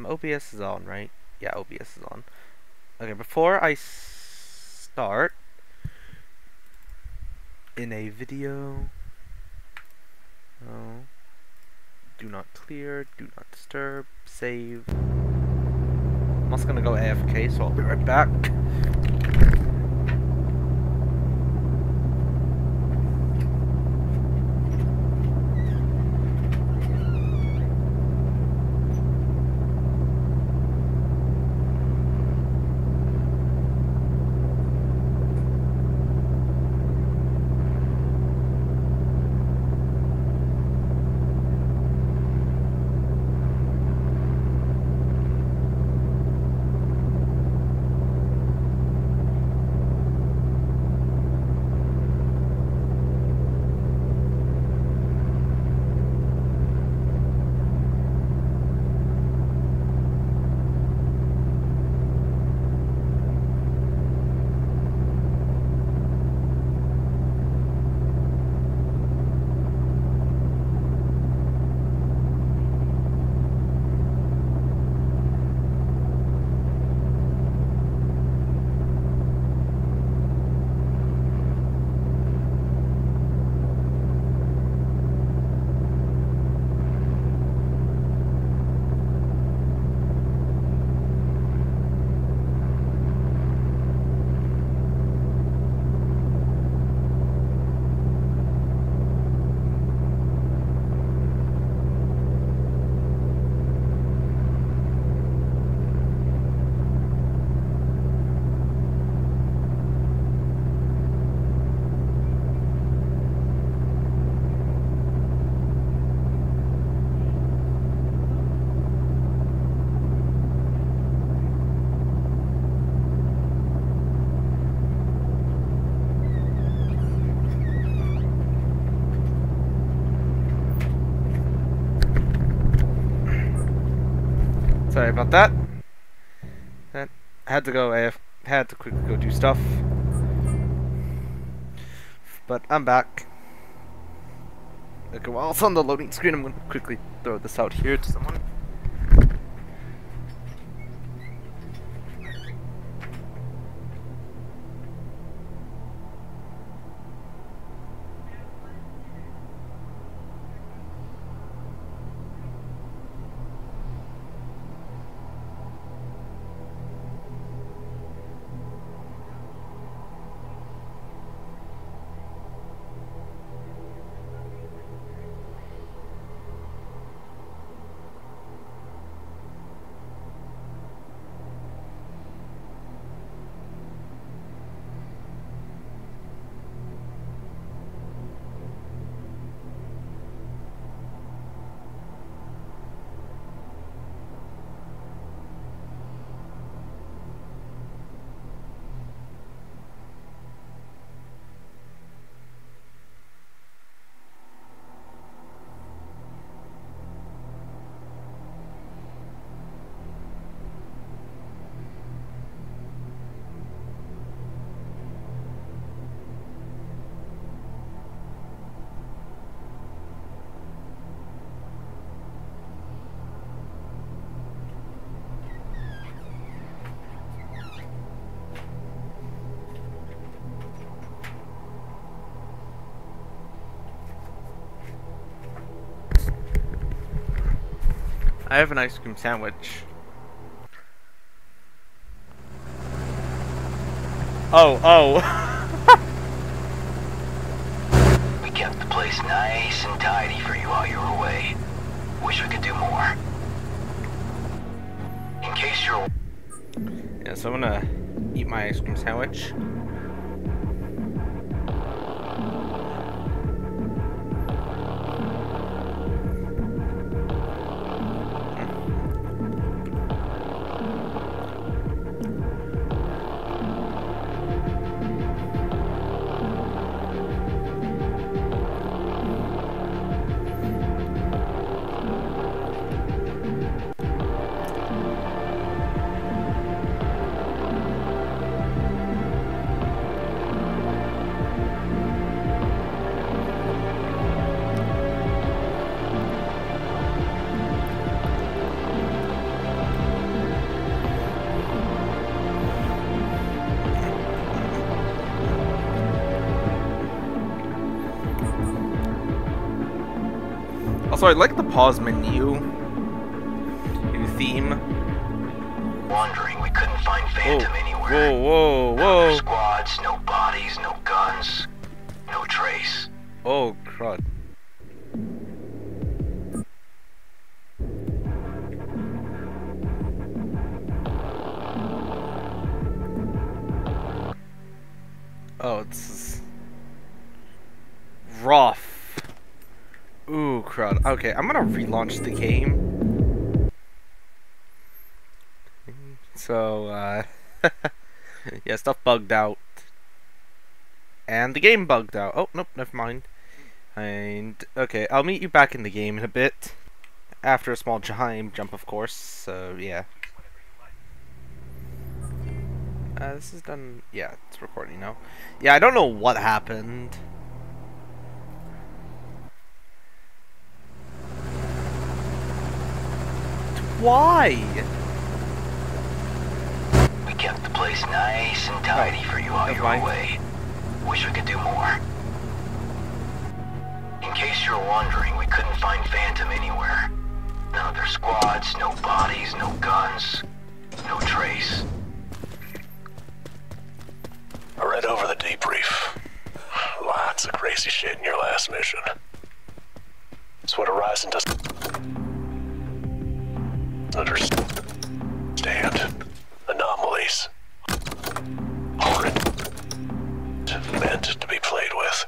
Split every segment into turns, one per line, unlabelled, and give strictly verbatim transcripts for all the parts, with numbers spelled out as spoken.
O B S is on, right? Yeah, O B S is on. Okay, before I start in a video, oh, do not clear, do not disturb, save. I'm also gonna go A F K, so I'll be right back. Sorry about that. That had to go A F. Had to quickly go do stuff. But I'm back. Okay, while it's on the loading screen, I'm gonna quickly throw this out here to someone. I have an ice cream sandwich. Oh, oh.
We kept the place nice and tidy for you while you were away. Wish we could do more. In case you're...
Yeah, so I'm gonna eat my ice cream sandwich. Also, I like the pause menu. New theme.
Wandering, we couldn't find Phantom anywhere.
Whoa, whoa,
No
whoa.
squads, no bodies, no guns, no trace.
Oh, crud. Oh, it's rough. Ooh, crud. Okay, I'm gonna relaunch the game. So, uh, yeah, stuff bugged out. And the game bugged out. Oh, nope, never mind. And, okay, I'll meet you back in the game in a bit. After a small time jump, of course, so, yeah. Uh, this is done. Yeah, it's recording now. Yeah, I don't know what happened. Why?
We kept the place nice and tidy for you while you were
fine.
away. Wish we could do more. In case you're wondering, we couldn't find Phantom anywhere. None of their squads, no bodies, no guns, no trace.
I read over the debrief. Lots of crazy shit in your last mission. It's what Horizon does. Understand. Anomalies. Horrid. Meant to be played with.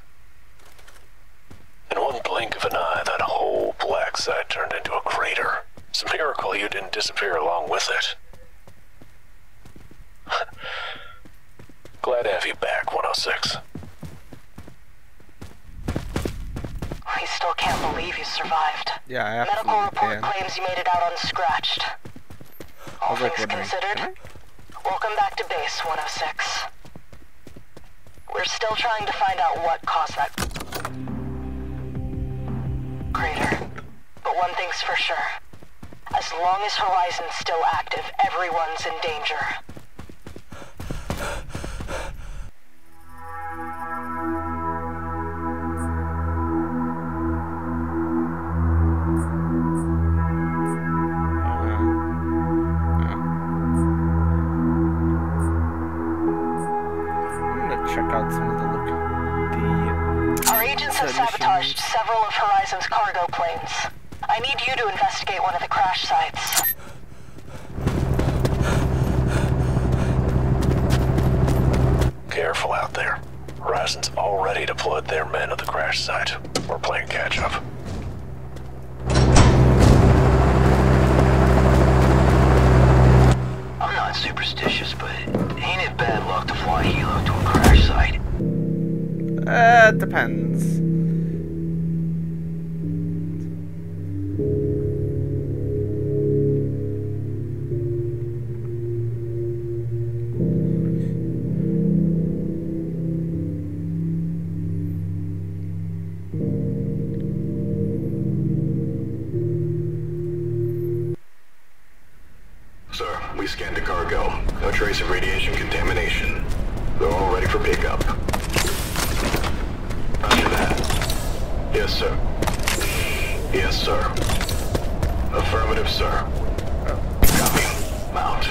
In one blink of an eye, that whole black site turned into a crater. It's a miracle you didn't disappear along with it. Glad to have you back, one oh six.
We still can't believe you survived.
Yeah, I
Medical
absolutely
report
can.
claims you made it out unscratched. All
was like
things
wondering,
considered,
can
welcome back to base one oh six. We're still trying to find out what caused that crater. But one thing's for sure. As long as Horizon's still active, everyone's in danger.
Check out some of the look. The
Our agents have sabotaged several of Horizon's cargo planes. I need you to investigate one of the crash sites.
Careful out there. Horizon's already deployed their men at the crash site. We're playing catch-up.
I'm not superstitious, but ain't it bad luck to fly helo to a crash site?
Uh, it depends.
Sir, we scanned the cargo. No trace of radiation contamination. They're all ready for pickup. Roger that. Yes, sir. Yes, sir. Affirmative, sir. Copy. Mount.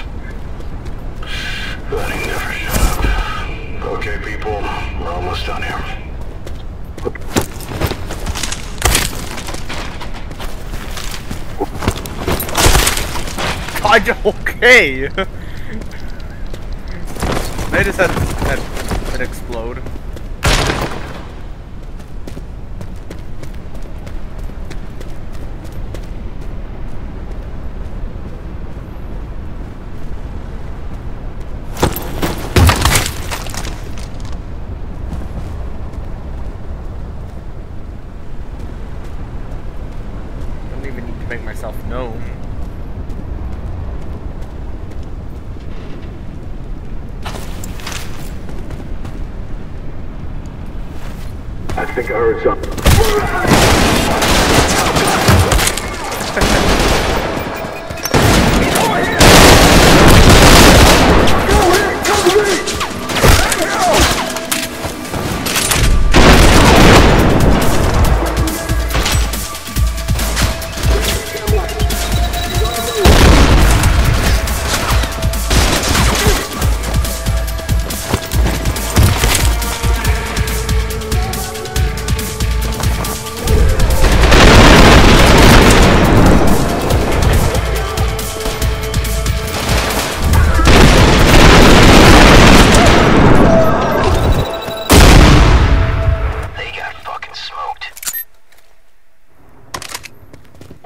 That ain't never shut up. Okay, people. We're almost done here.
I okay. I just had had it explode. Don't even need to make myself known.
I think I heard something.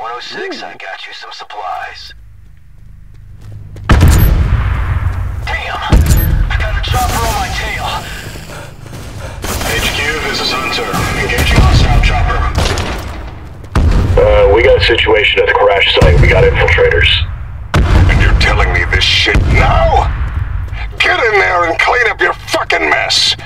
one oh six, I got you some supplies. Damn! I got a chopper on my tail.
H Q, this is Hunter. Engaging hostile chopper.
Uh, we got a situation at the crash site. We got infiltrators.
And you're telling me this shit now? Get in there and clean up your fucking mess!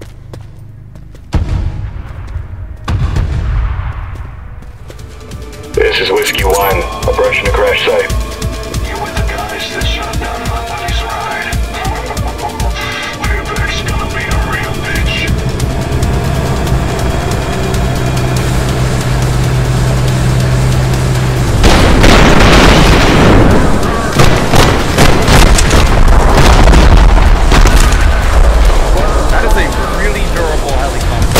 This is Whiskey One. Approaching the crash site.
You with the guys that shot down my buddy's ride. Payback's gonna be a real bitch.
That is a really durable helicopter.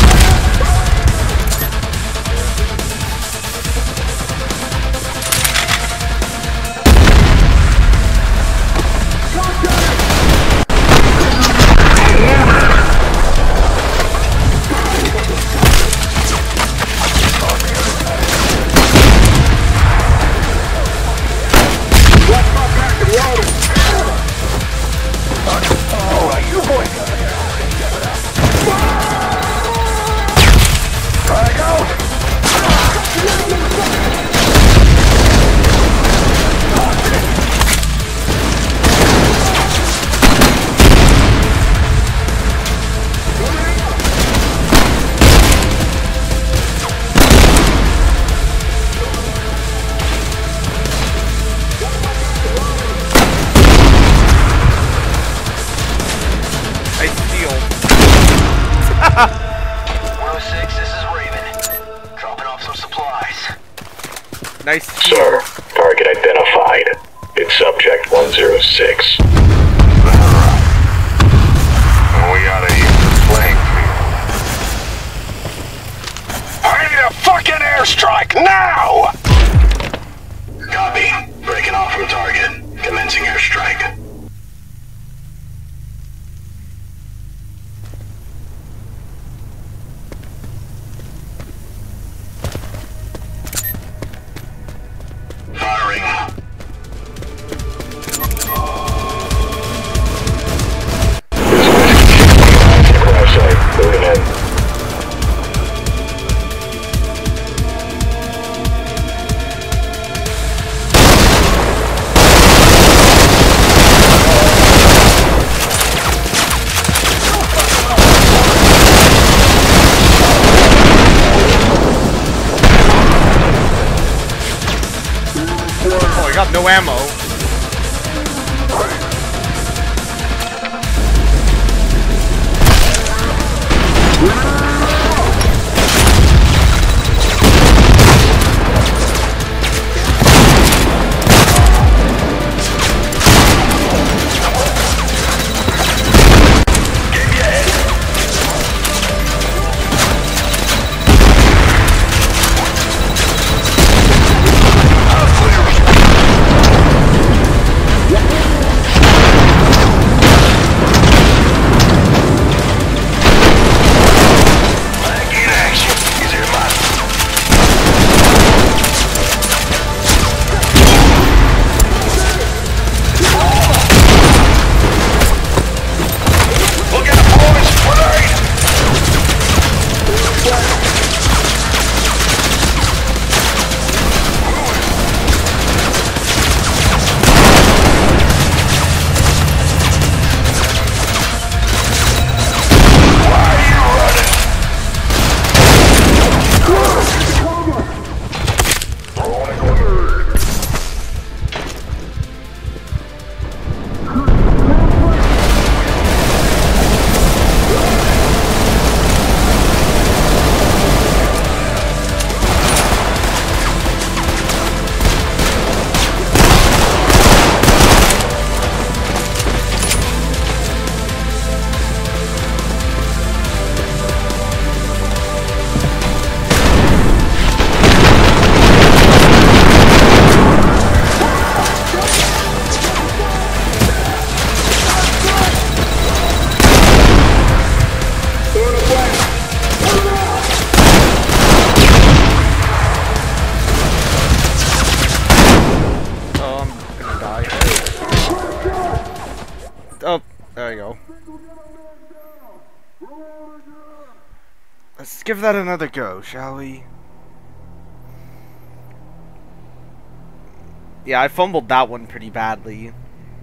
one oh six, this is Raven. Dropping off some supplies.
Nice.
Sir, target identified. It's subject one oh six.
We gotta use the playing field. I need a fucking airstrike now! Copy. Breaking off from target. Commencing airstrike. Firing.
Crash site. Moving in.
Oh, I got no ammo. we go. Let's give that another go, shall we? Yeah, I fumbled that one pretty badly.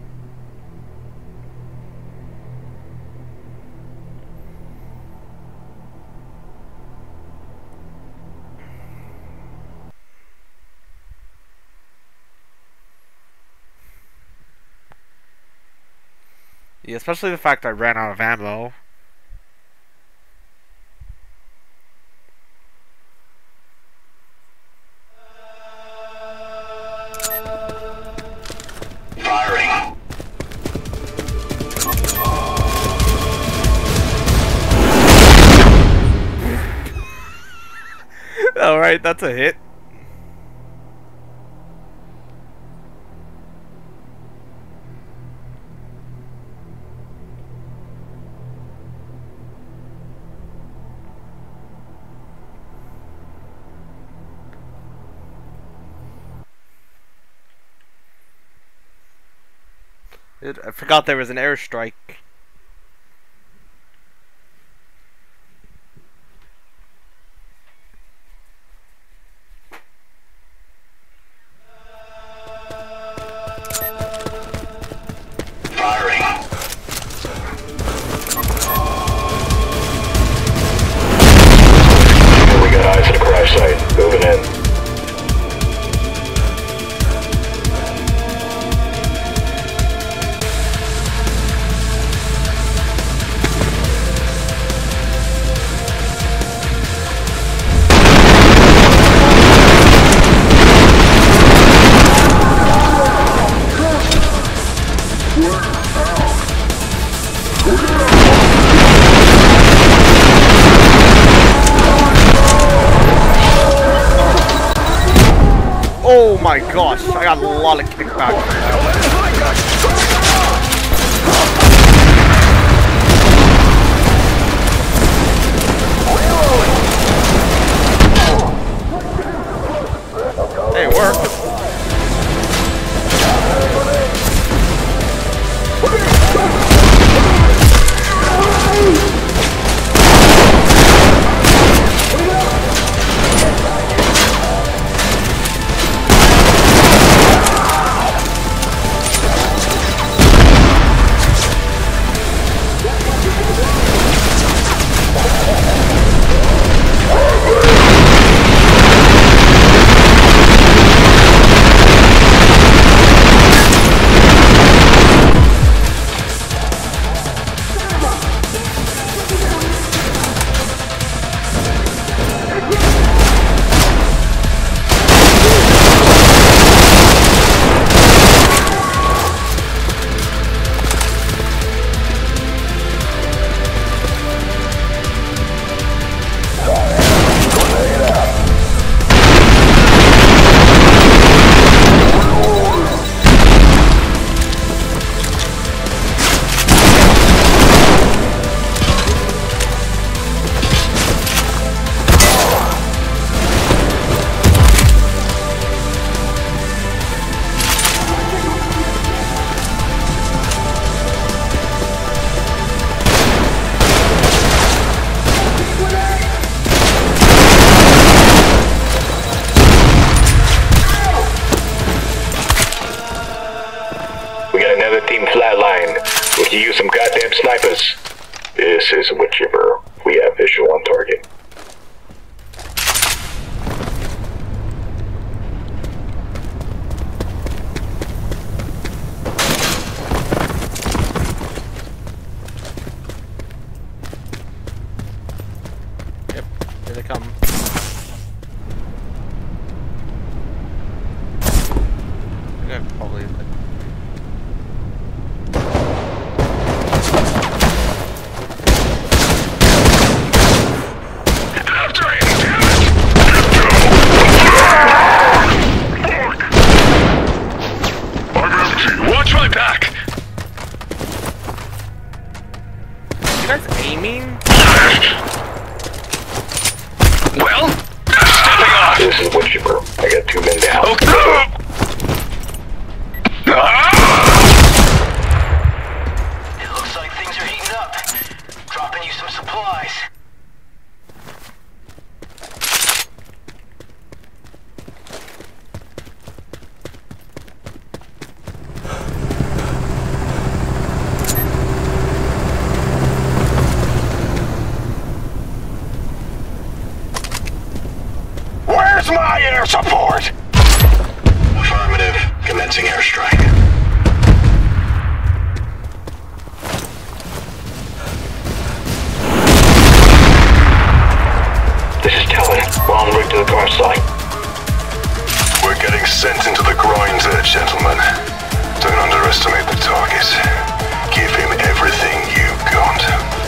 Yeah, especially the fact I ran out of ammo.
Firing.
Alright, that's a hit. It, I forgot there was an airstrike.
Firing.
We got eyes at a crash site. Moving in.
Oh my gosh, I got a lot of kickback. Hey, it worked.
We can use some goddamn snipers. This is Wood Chipper. We have visual on target.
Yep, here they come. I think I've probably...
Watch my back!
You guys aiming?
Well, stepping off! This is Wood Chipper. I got two men down. Okay.
sent into the groins there, gentlemen. Don't underestimate the target. Give him everything you got.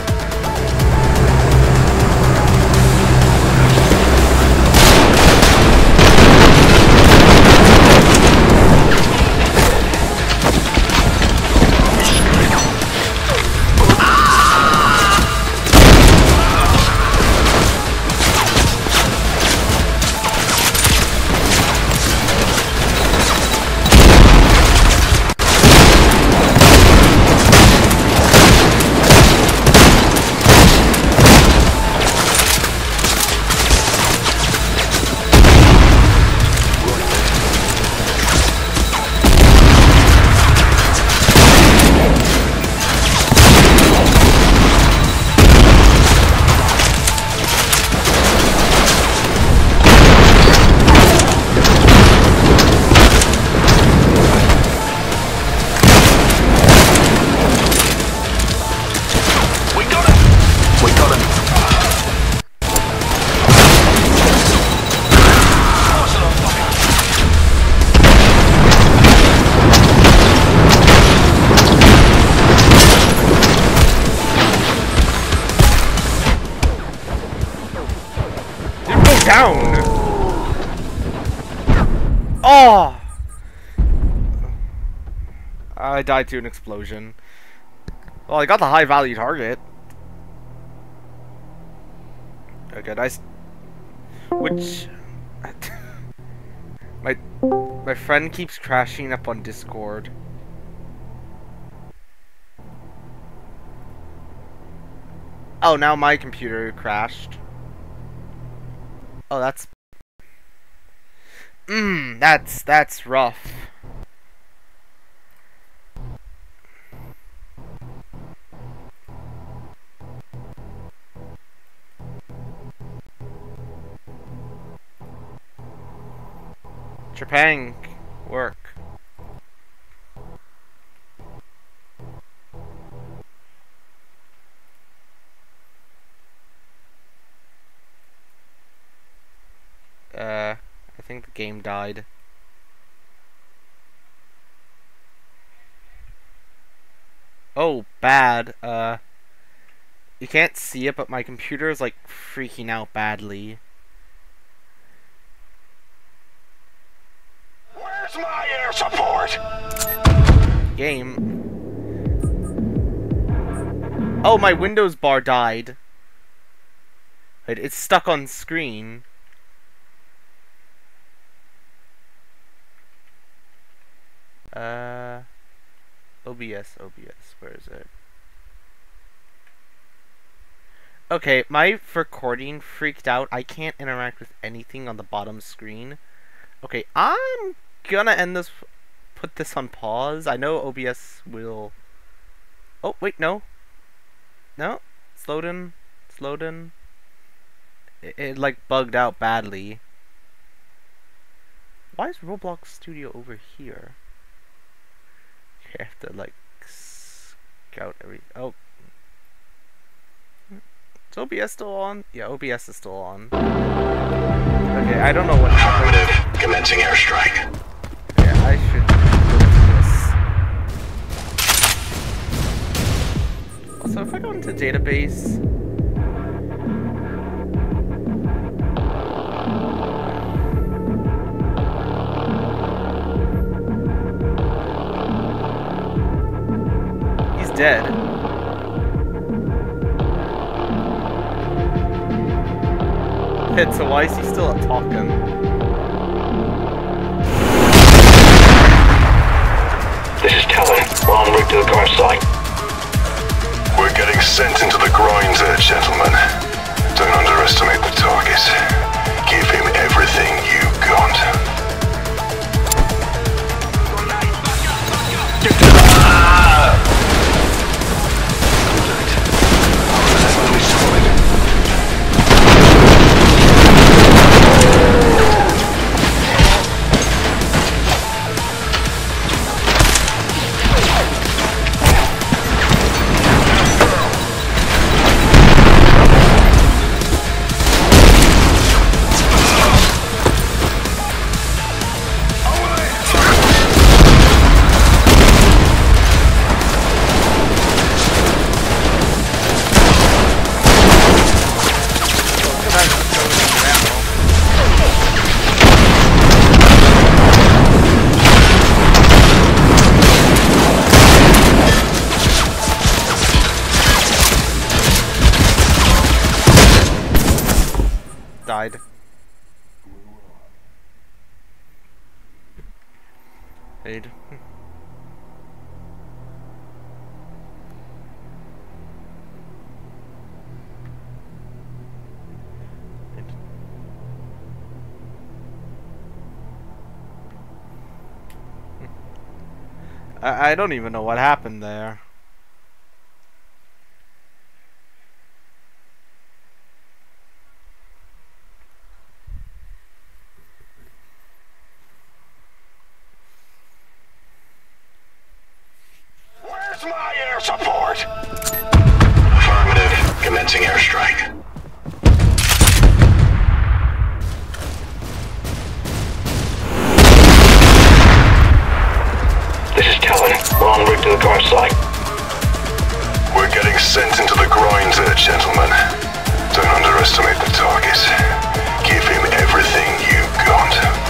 Down! Oh! I died to an explosion. Well, I got the high value target. Okay, nice. Which... my, my friend keeps crashing up on Discord. Oh, now my computer crashed. Oh, that's... Mmm, that's, that's rough. Trepang, work. Uh, I think the game died. Oh, bad. Uh, you can't see it, but my computer is like freaking out badly.
Where's my air support?
Game. Oh, my Windows bar died. It, it's stuck on screen. Uh, O B S, O B S, where is it? Okay, my recording freaked out. I can't interact with anything on the bottom screen. Okay, I'm gonna end this, put this on pause. I know O B S will... Oh, wait, no. No, slowed in, slowed in. It, it like bugged out badly. Why is Roblox Studio over here? I have to like scout every. Oh, is O B S still on? Yeah, O B S is still on. Okay, I don't know what.
Affirmative. Commencing airstrike.
Yeah, I should go to this. Also, if I go into database. Dead. Hit, so why is he still talking?
This is Talon. We're en route to the crash site.
We're getting sent into the groins there, gentlemen. Don't underestimate the target. Give him everything you got.
Hey. I, I don't even know what happened there.
Where's my air support?
Affirmative. Commencing airstrike. This is Talon. We're en route to the current site.
We're getting sent into the grinds there, gentlemen. Don't underestimate the target. Give him everything you got.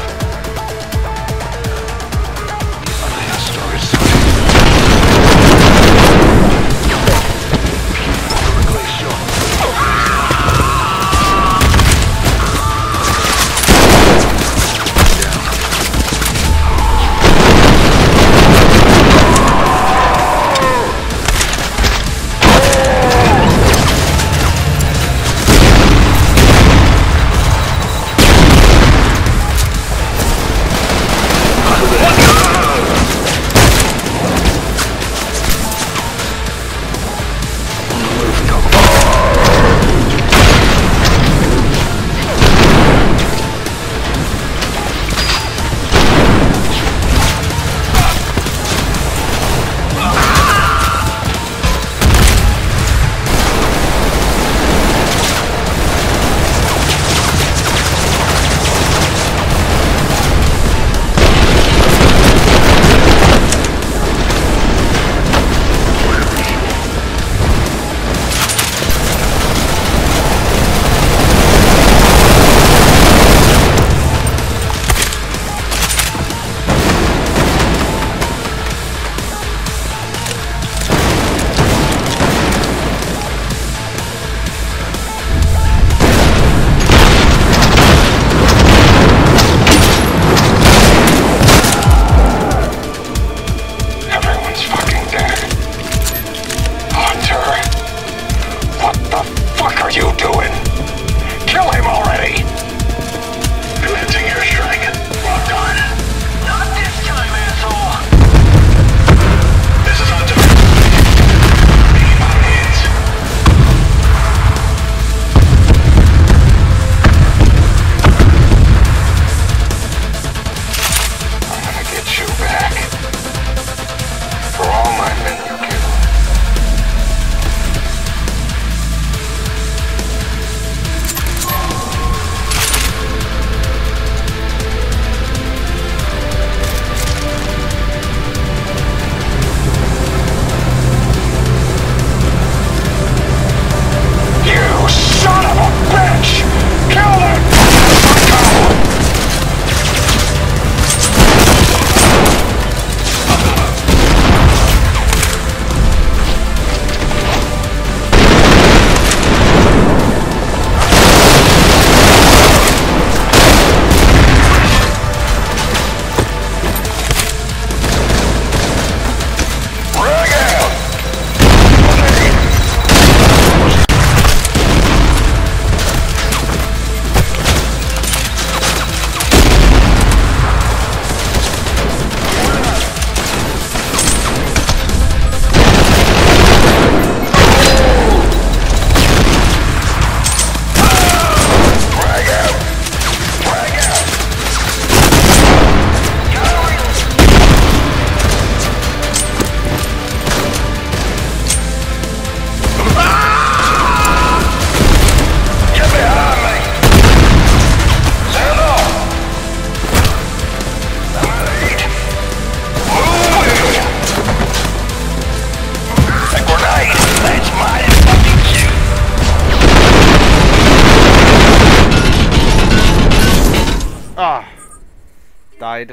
Died.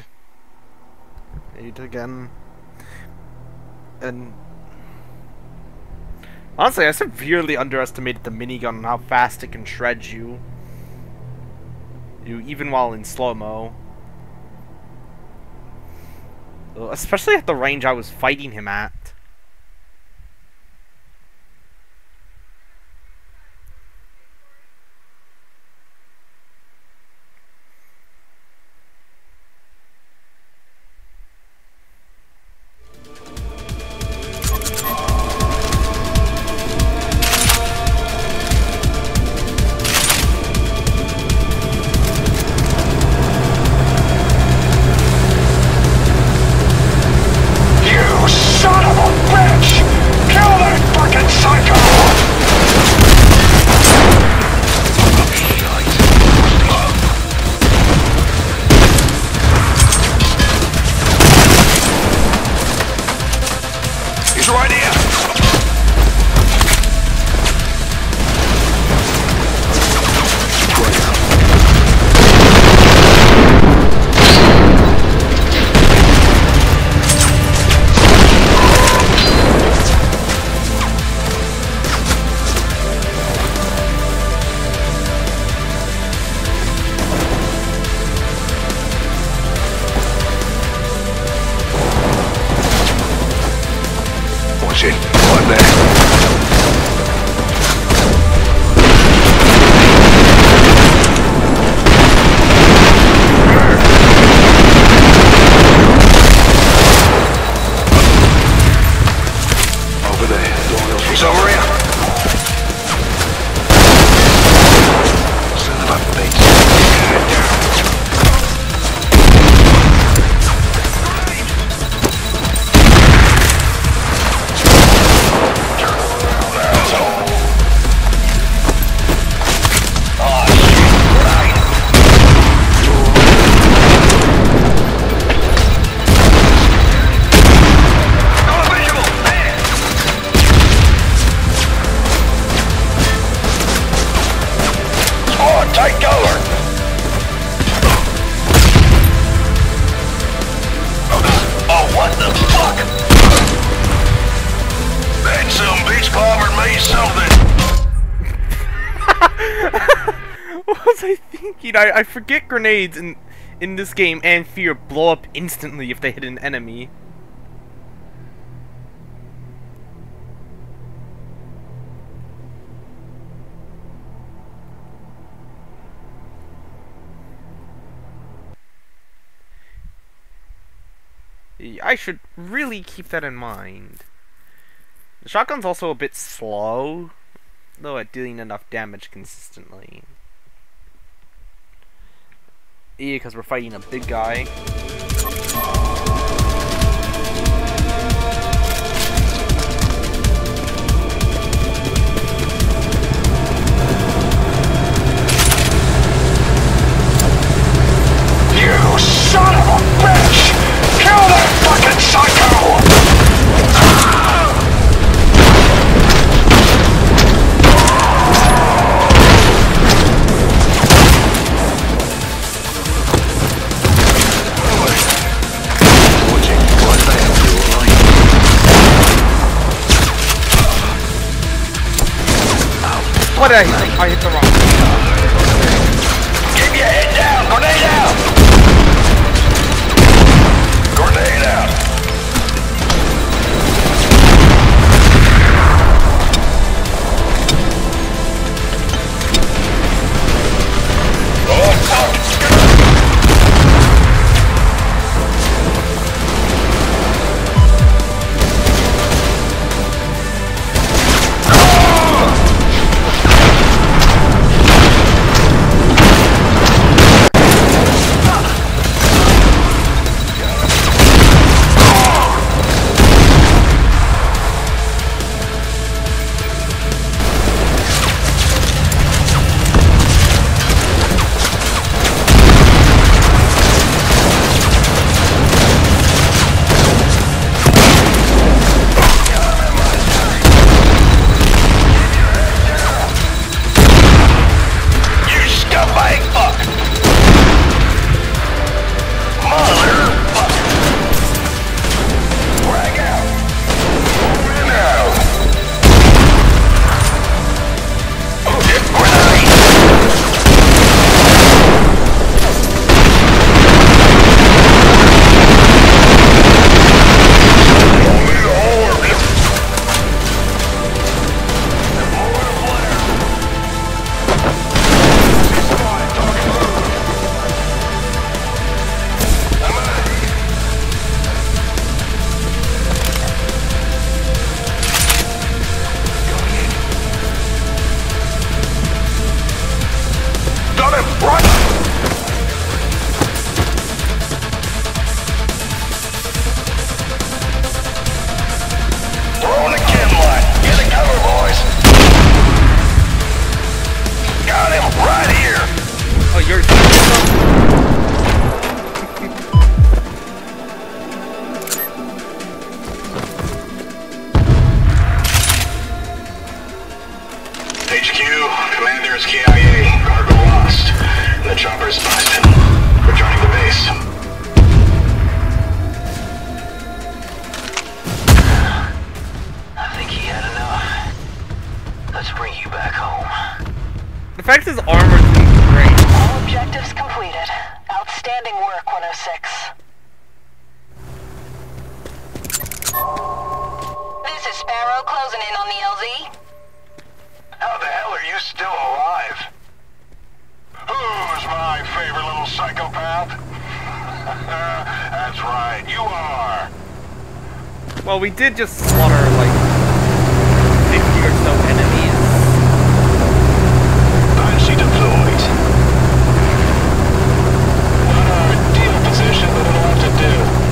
Eight again. And honestly, I severely underestimated the minigun and how fast it can shred you. You even while in slow-mo. Well, especially at the range I was fighting him at. I, I forget grenades in in this game and Fear blow up instantly if they hit an enemy. I should really keep that in mind. The shotgun's also a bit slow, though at dealing enough damage consistently. Yeah, because we're fighting a big guy.
You son of a bitch! Kill that fucking psycho!
What did I hit? I hit the wrong.
Keep your head down! Grenade out! Grenade out! Oh fuck!
fact his armor seems great.
All objectives completed. Outstanding work, one oh six.
This is Sparrow closing in on the L Z.
How the hell are you still alive? Who's my favorite little psychopath? That's right, you are.
Well, we did just slaughter, like, fifty or so enemies.
Banshee deployed.
Not our ideal position, but it'll have to do.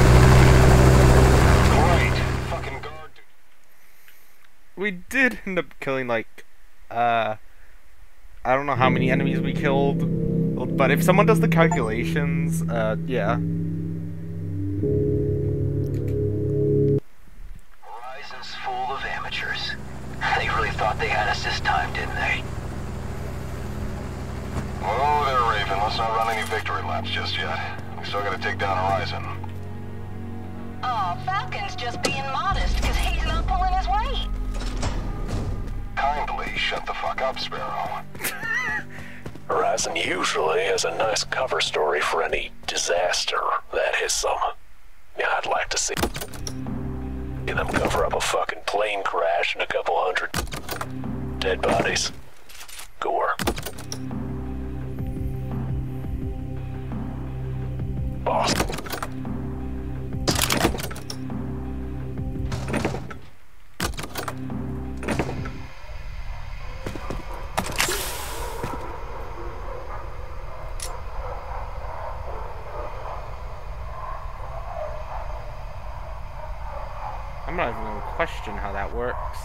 Great. Fucking guard.
We did end up killing, like, uh... I don't know how many enemies we killed, but if someone does the calculations, uh, yeah.
Horizon's full of amateurs. They really thought they had us this time, didn't they?
Whoa there, Raven. Let's not run any victory laps just yet. We still gotta take down Horizon.
Aw, Falcon's just being modest because he's not pulling his weight.
Kindly shut the fuck up, Sparrow.
Horizon usually has a nice cover story for any disaster that hits them. Yeah, I'd like to see them cover up a fucking plane crash and a couple hundred dead bodies. Gore. Awesome.
I'm not even gonna question how that works.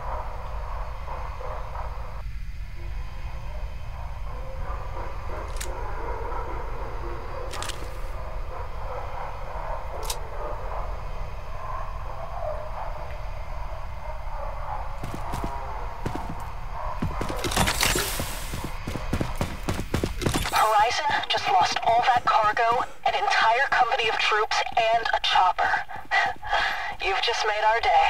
Horizon just lost all that cargo, an entire company of troops, and a chopper. You've just made our day.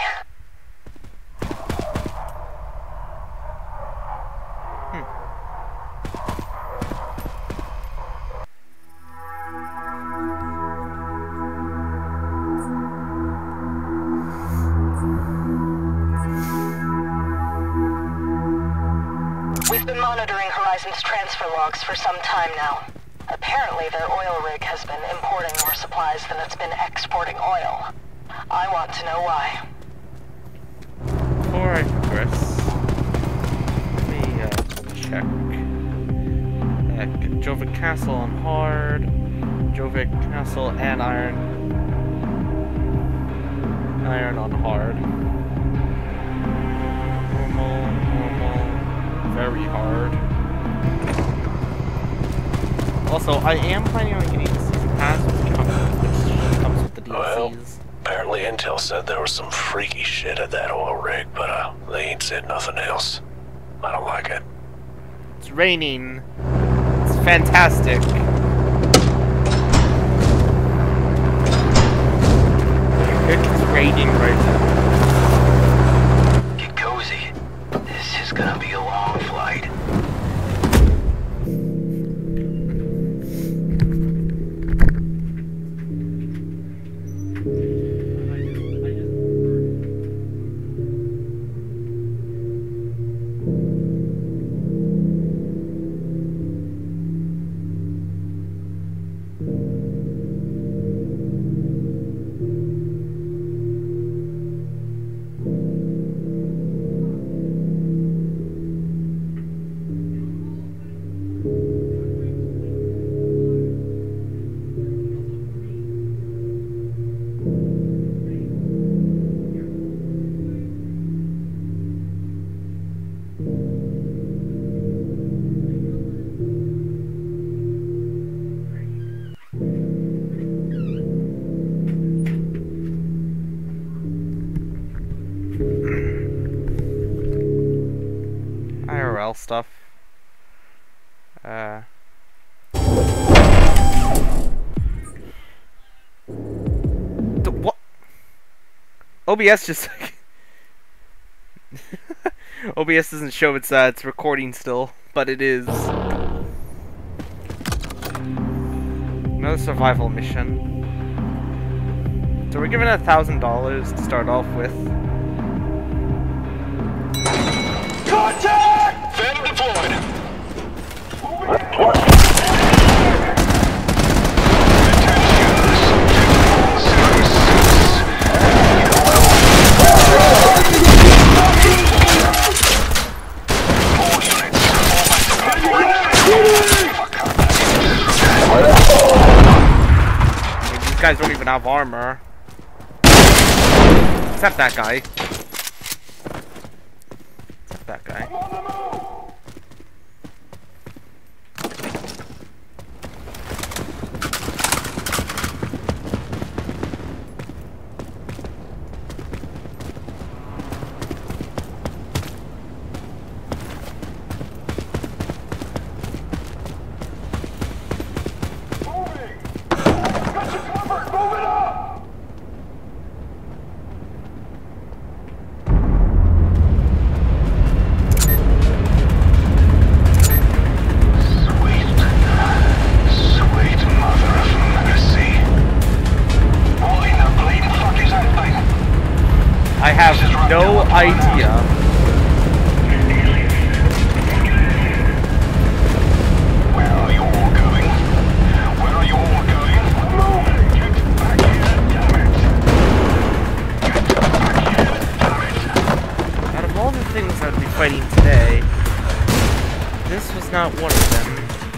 We've been monitoring Horizon's transfer logs for some time now. Apparently their oil rig has been importing more supplies than it's been exporting oil. I want to know why.
Before I progress, let me uh, check. Uh, Jovic Castle on hard, Jovic Castle and iron. Iron on hard. Normal, normal, very hard. Also, I am planning on getting the season pass, which comes, which comes with the D L Cs.
Well, apparently Intel said there was some freaky shit at that oil rig, but uh, they ain't said nothing else. I don't like it.
It's raining. It's fantastic. It's raining right now.
Get cozy. This is gonna be a long flight. I R L stuff. Uh. The, what? O B S just. O B S doesn't show its uh, it's recording still.
but it is. Another survival mission. So we're given a thousand dollars to start off with.
Contact! Phantom deployed.
These guys don't even have armor. Except that guy. Except that guy. I have no idea.
Where are you all going? Where are you all going? Moving! Get back here, damn it! Get back here, damn it!
Out of all the things I'd be fighting today, this was not one of them.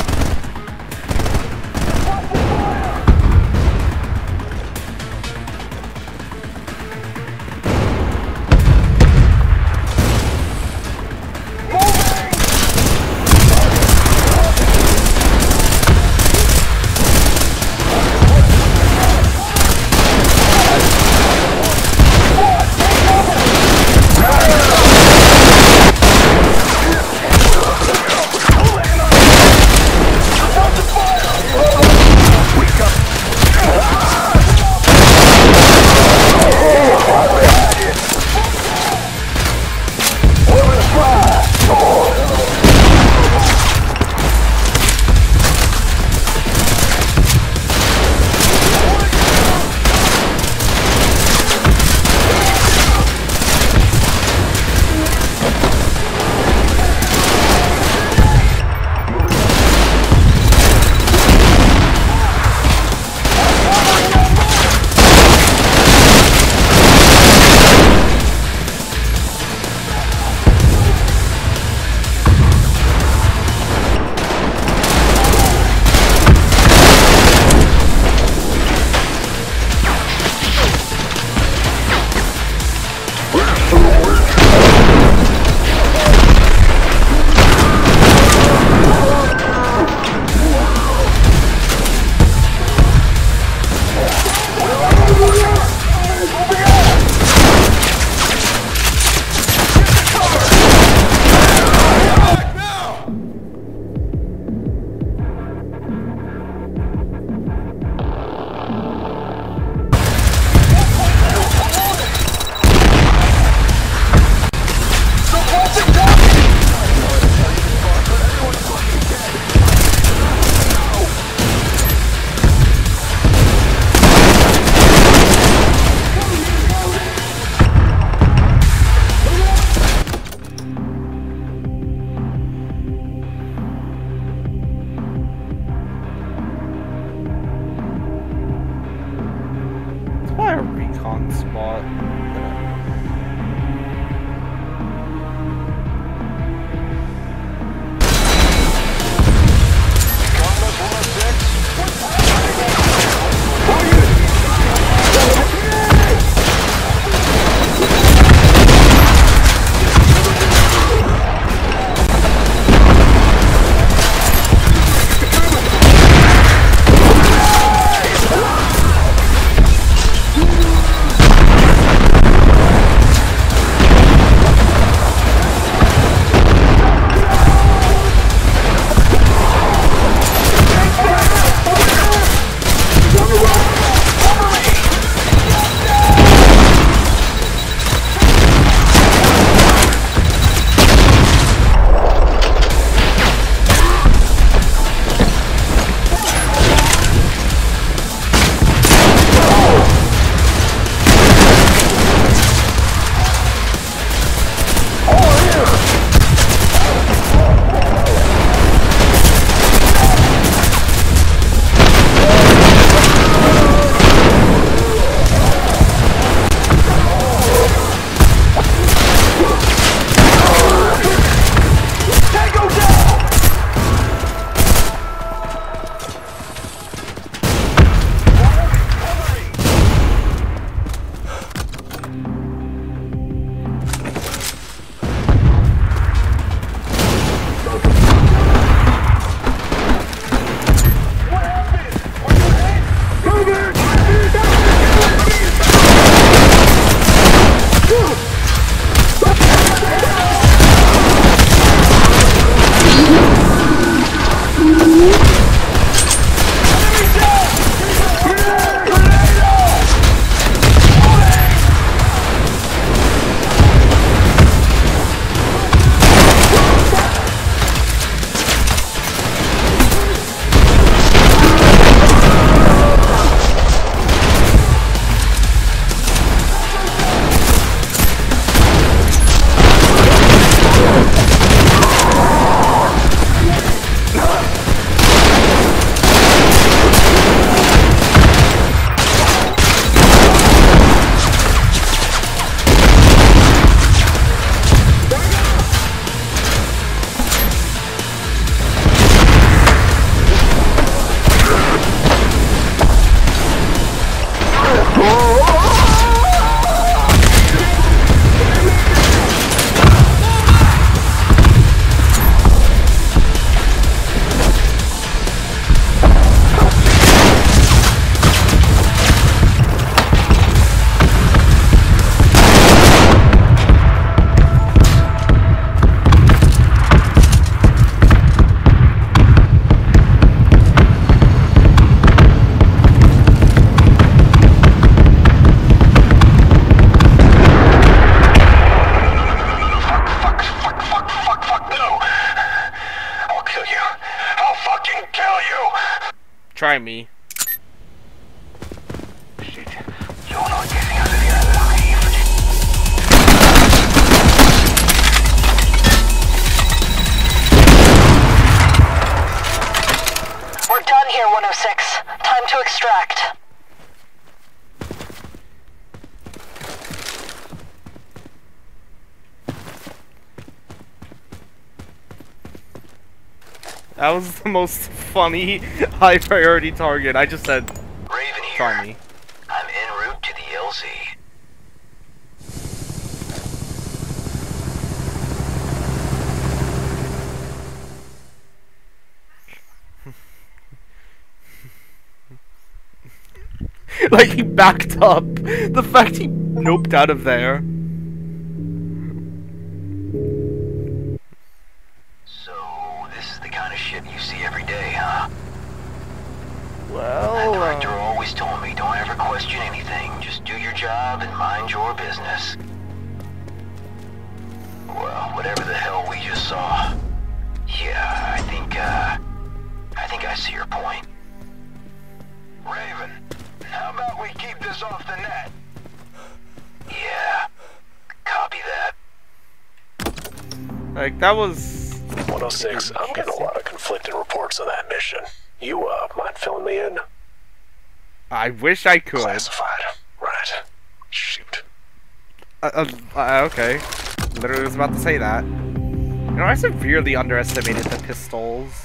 Spot. That was the most funny high priority target. I just said,
Raven here.
try me.
I'm en route to the L Z.
Like, he backed up. The fact he noped out of there.
So, this is the kind of shit you see every day, huh?
Well,
The director
uh,
always told me, don't ever question anything. Just do your job and mind your business. Well, whatever the hell we just saw. Yeah, I think, uh... I think I see your point.
Raven, how about we keep this off the net?
Yeah. Copy that.
like, that was...
one oh six, I'm getting a lot of conflicting reports on that mission. You, uh, mind filling me in?
I wish I could.
Classified. Right. Shoot.
Uh, uh, uh, okay. Literally was about to say that. You know, I severely underestimated the pistols.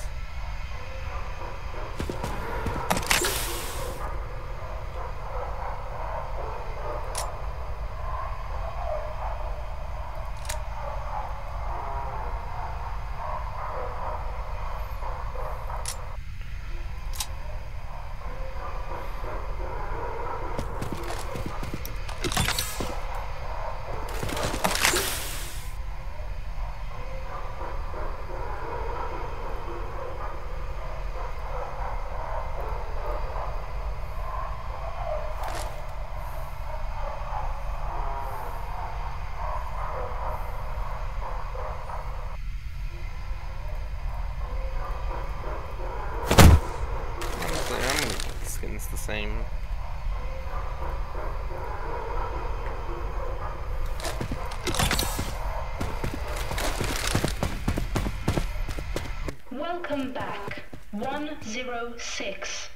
Honestly, I'm gonna keep the skins the same.
Welcome back. one oh six.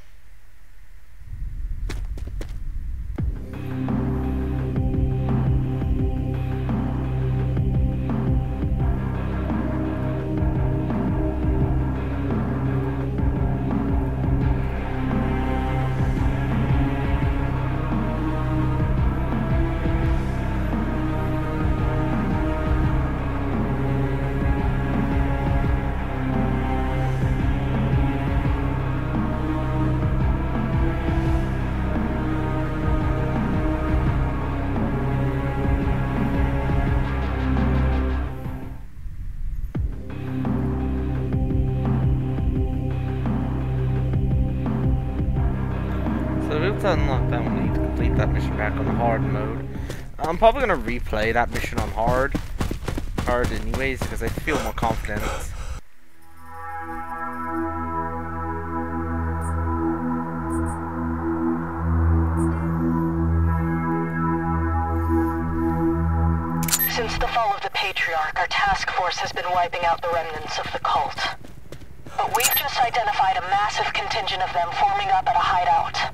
So we have to unlock that, we need to complete that mission back on the hard mode. I'm probably gonna replay that mission on hard, hard anyways, because I feel more confident.
Since the fall of the Patriarch, our task force has been wiping out the remnants of the cult. But we've just identified a massive contingent of them forming up at a hideout.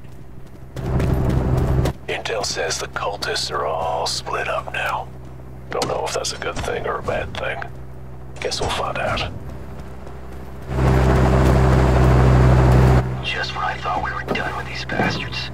Intel says the cultists are all split up now. Don't know if that's a good thing or a bad thing. Guess we'll find out. Just when I thought we were done with these bastards.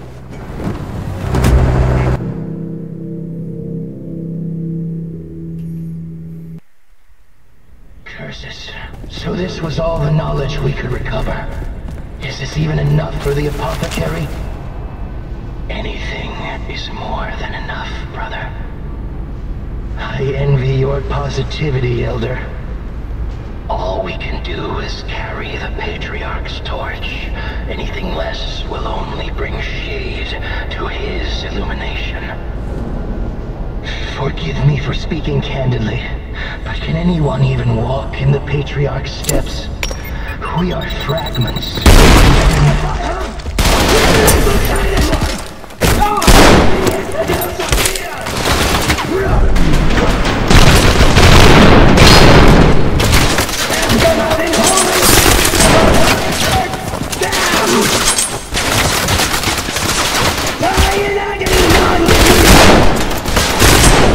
Curses. So this was all the knowledge we could recover. Is this even enough for the apothecary? Anything is more than enough, brother. I envy your positivity, Elder. All we can do is carry the Patriarch's torch. Anything less will only bring shade to his illumination. Forgive me for speaking candidly, but can anyone even walk in the Patriarch's steps? We are fragments.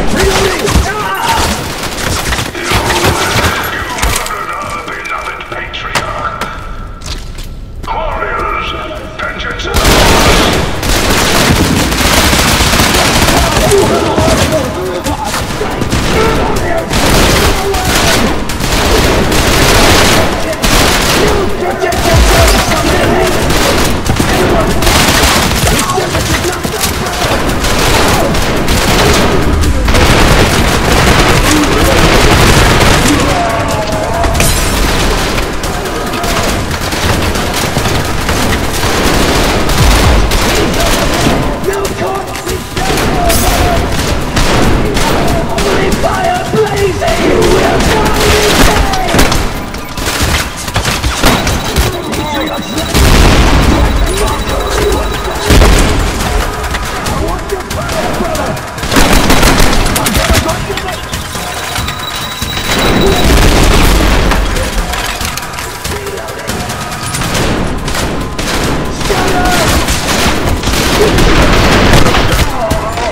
Beloved Patriarch.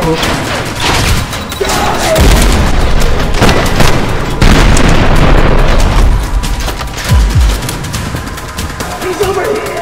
He's over here!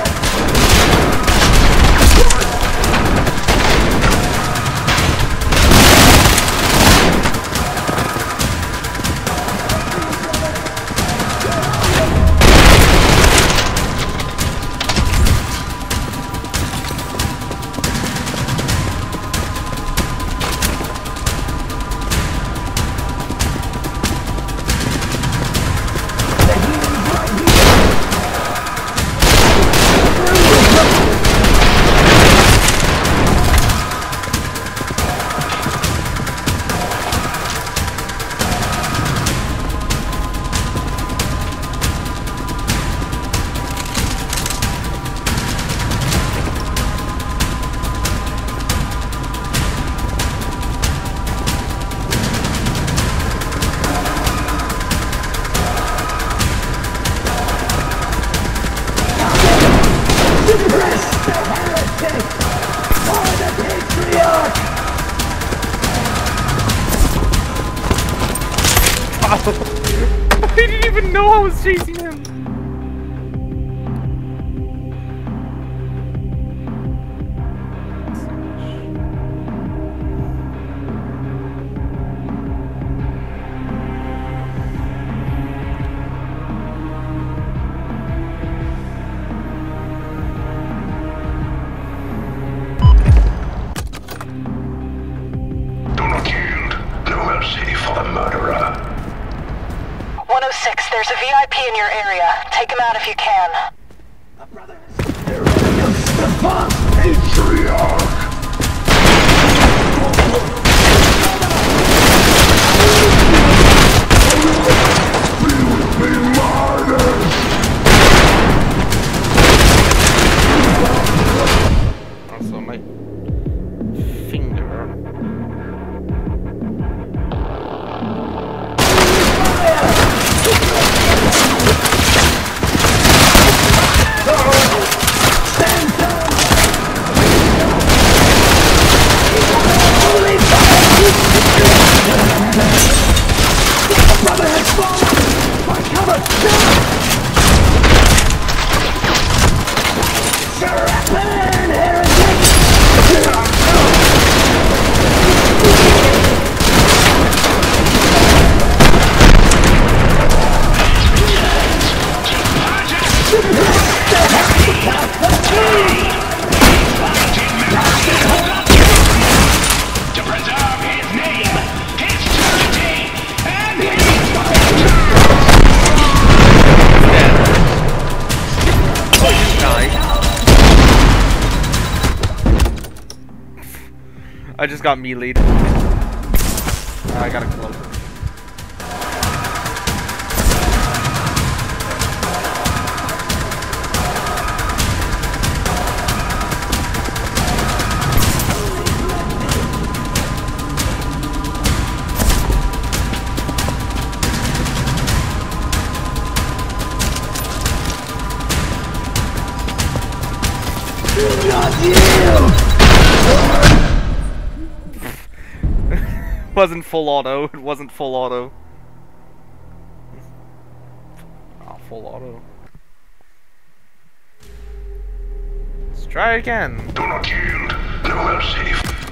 I didn't even know I was chasing him.
Do not yield. No mercy for the murderer.
one oh six, there's a V I P in your area. Take him out if you can.
Patriarch! We will be martyrs!
Also, my finger. I just got meleeed. Uh, I gotta close it. Wasn't full auto. It wasn't full auto. Oh, full auto. Let's try again.
Do not yield. No mercy.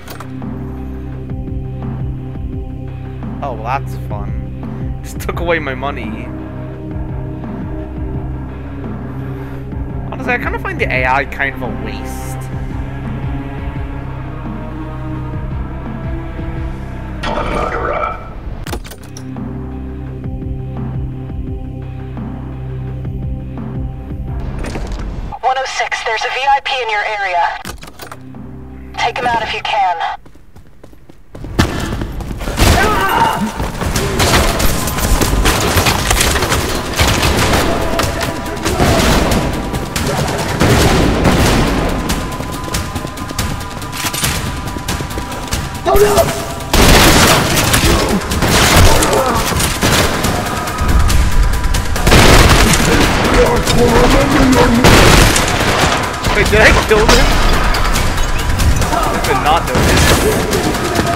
Oh, well, that's fun. Just took away my money. Honestly, I kind of find the A I kind of a waste.
For the murderer.
one oh six, there's a V I P in your area. Take him out if you can.
Oh no!
Wait, did I kill him? I did not notice.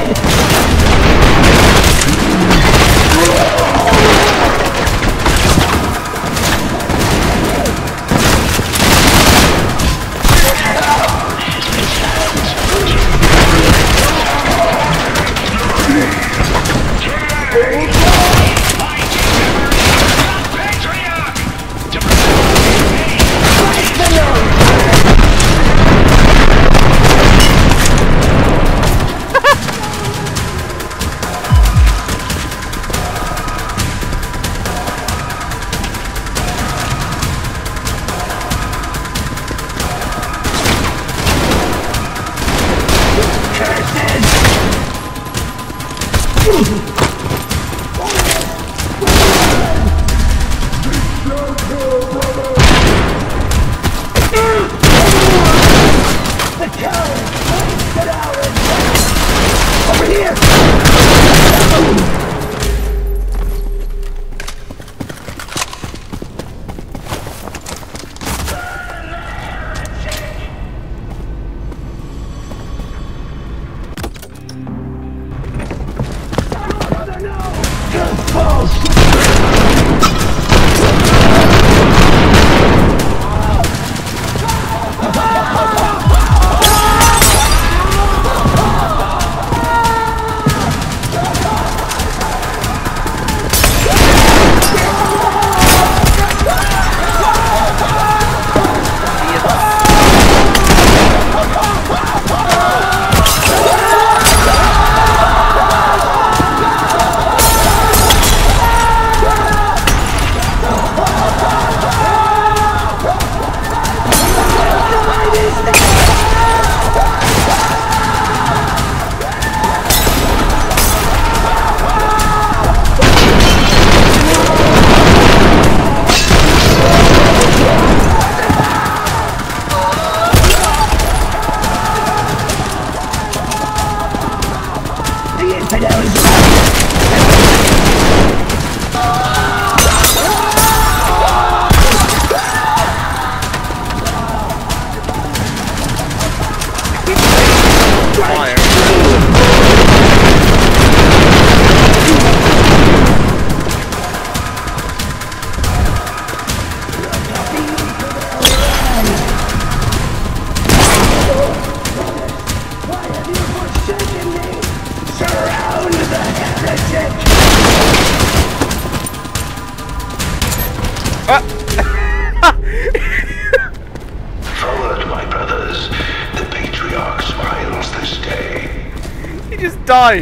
Forward, my brothers. The Patriarch smiles this day.
He just died!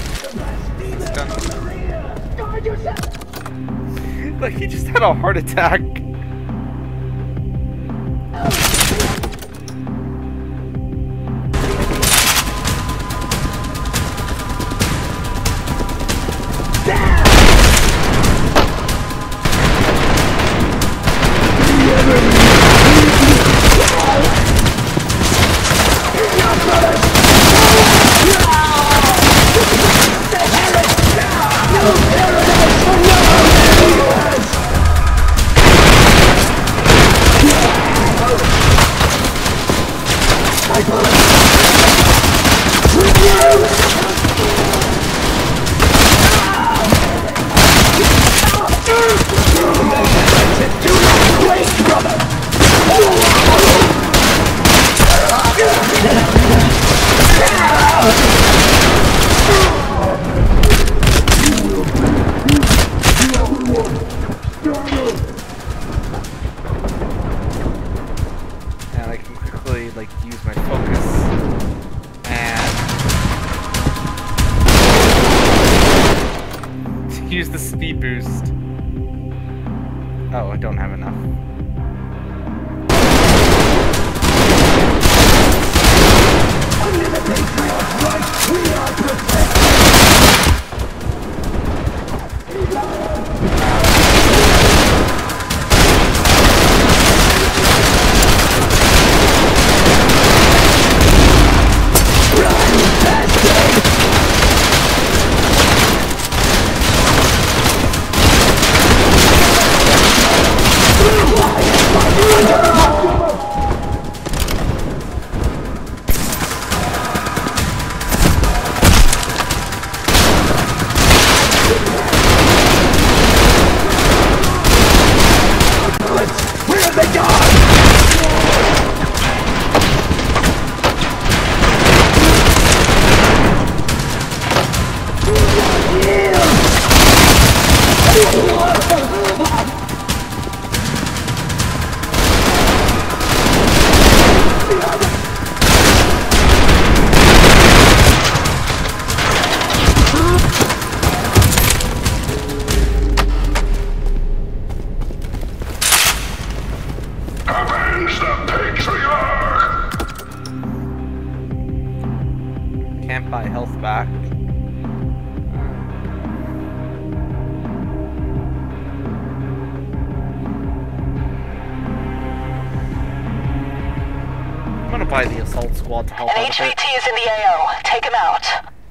It's done. Like, he just had a heart attack. And I can quickly, like, use my focus and use the speed boost. Oh, I don't have enough.
Under the Patriarch's right, we are protected.
by the assault squad to help
An
out a
H V
bit.
T is in the A O. Take him out.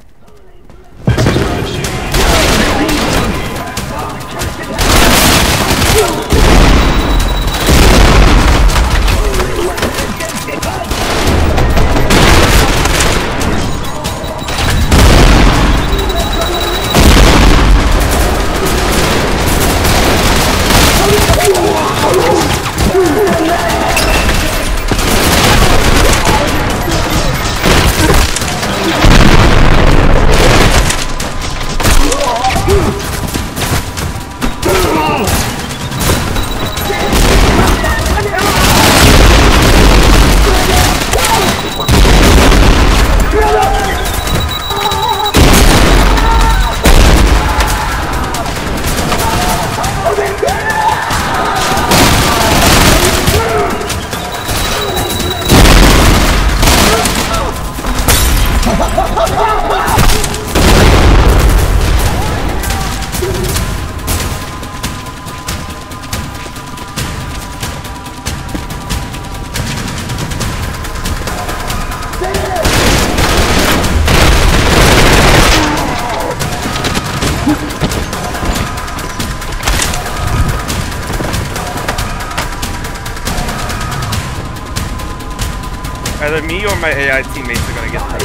Either me or my A I teammates are gonna get hurt.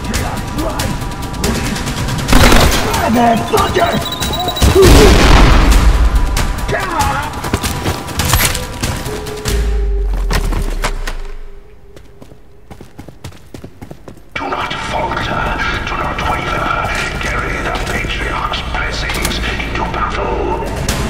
Do not falter, do not waver. Carry the Patriarch's blessings into battle.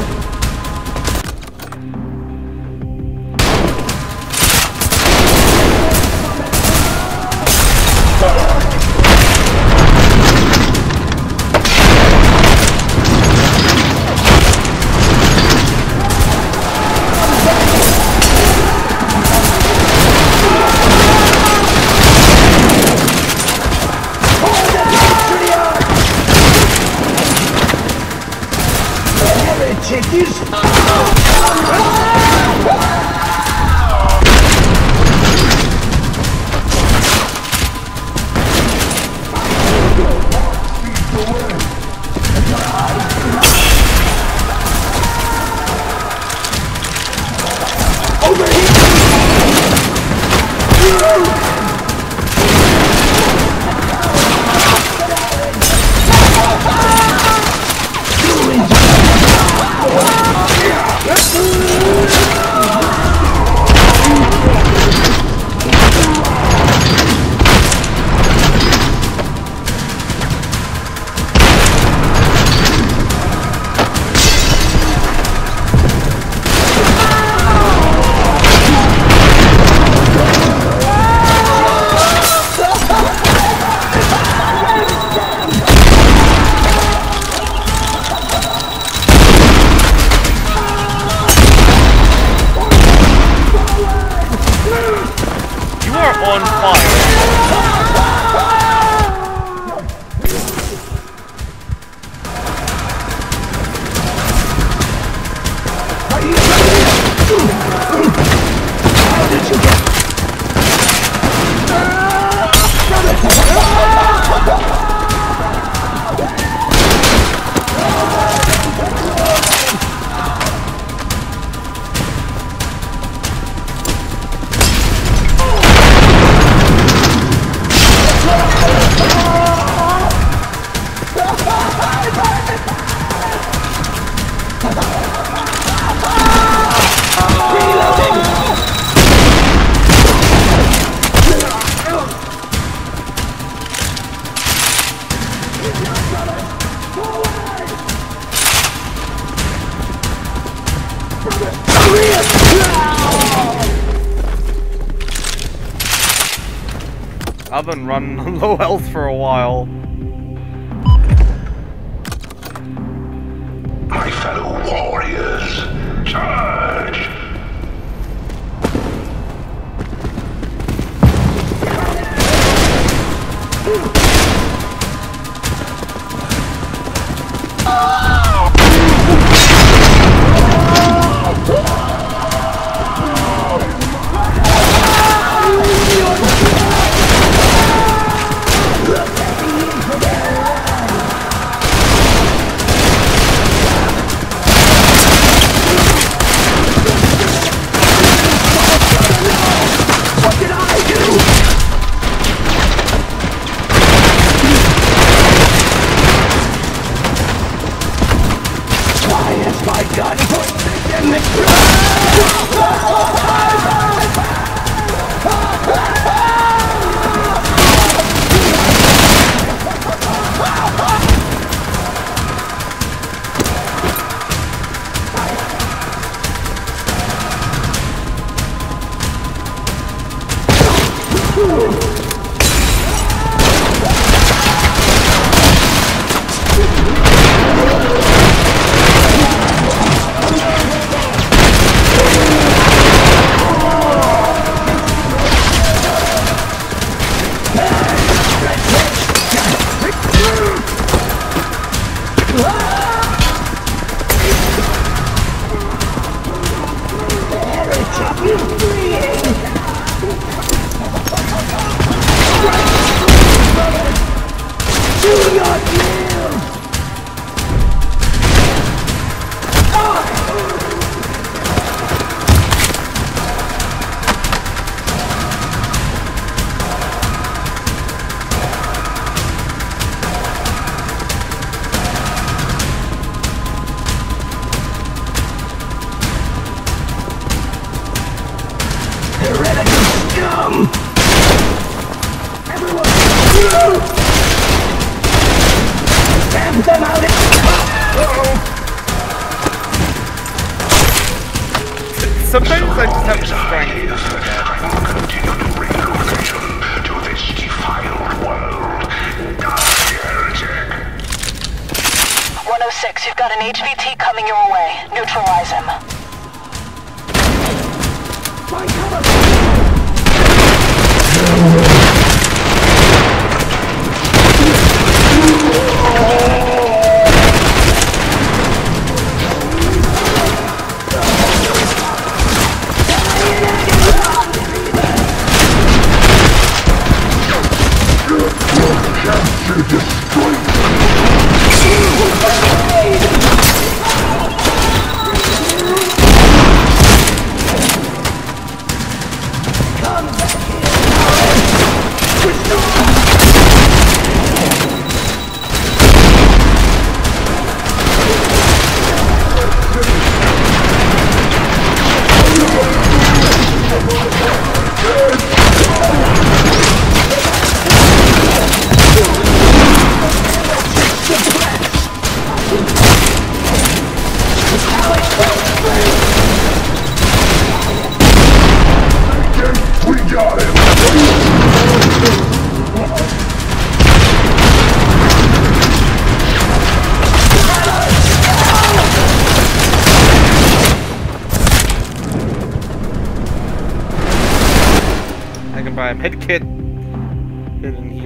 On fire.
How did you get?
I've been running on low health for a while.
My fellow warriors, charge!
Oh! God forsaken the
Sometimes I just have to strength.
Continue to bring illumination to this defiled world. Die, heretic.
one oh six, you've got an H V T coming your way. Neutralize him.
Buy a med kit. Hidden heal.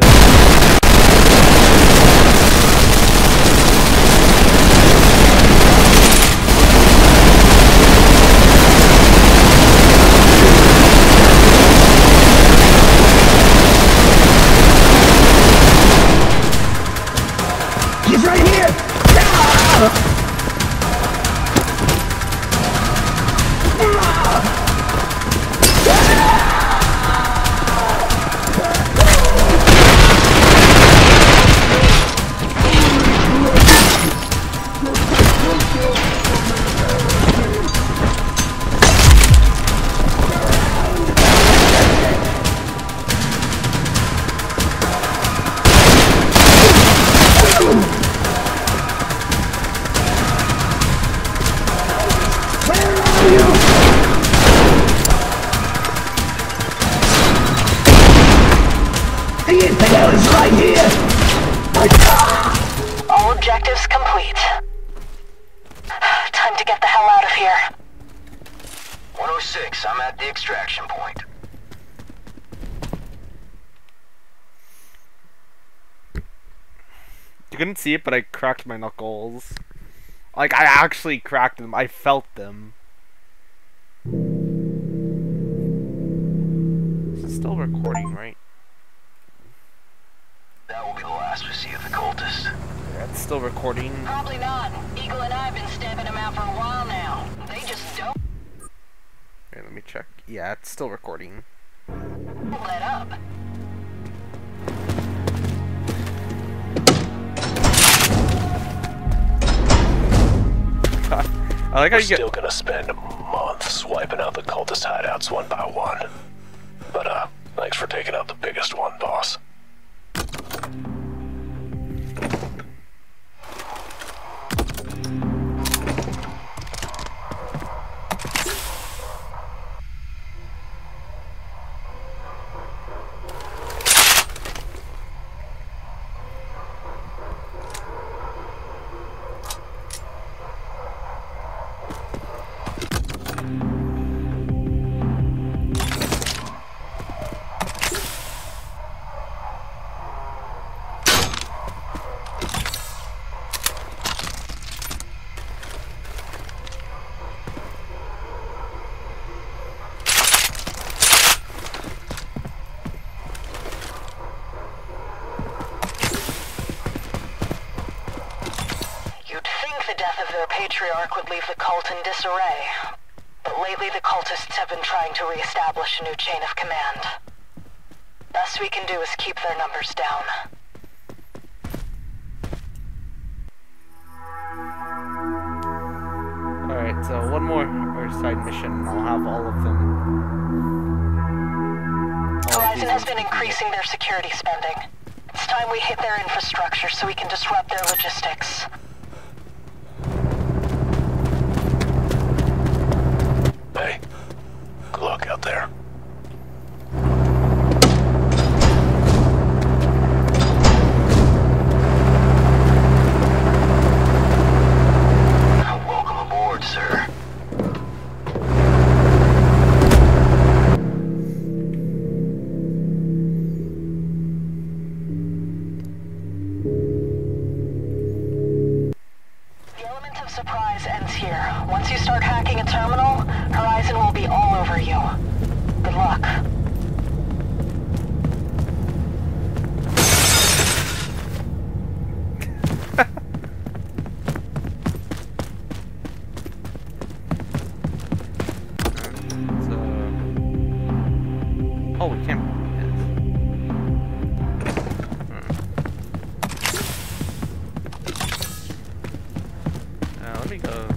He's right here! Ah!
All objectives complete. Time to get the hell out of here.
one oh six, I'm at the extraction point.
You couldn't see it, but I cracked my knuckles. Like, I actually cracked them. I felt them. This is still recording, right?
That will be the last we see of the cultist.
Yeah, it's still recording.
Probably not. Eagle and I have been stabbing him out for a while now. They just don't
Okay, let me check. Yeah, it's still recording.
let up.
I like how
We're
you get.
still gonna spend months wiping out the cultist hideouts one by one. But, uh, thanks for taking out the biggest one, boss.
Patriarch would leave the cult in disarray. But lately the cultists have been trying to re-establish a new chain of command. Best we can do is keep their numbers down.
Alright, so one more side mission and I'll have all of them. All
Horizon has been increasing their security spending. It's time we hit their infrastructure so we can disrupt their logistics.
Hey, good luck out there.
Welcome aboard, sir.
The element of surprise ends here. Once you start hacking a terminal, Horizon will be all over you. Good luck.
So... Oh, we can't. Uh, let me go.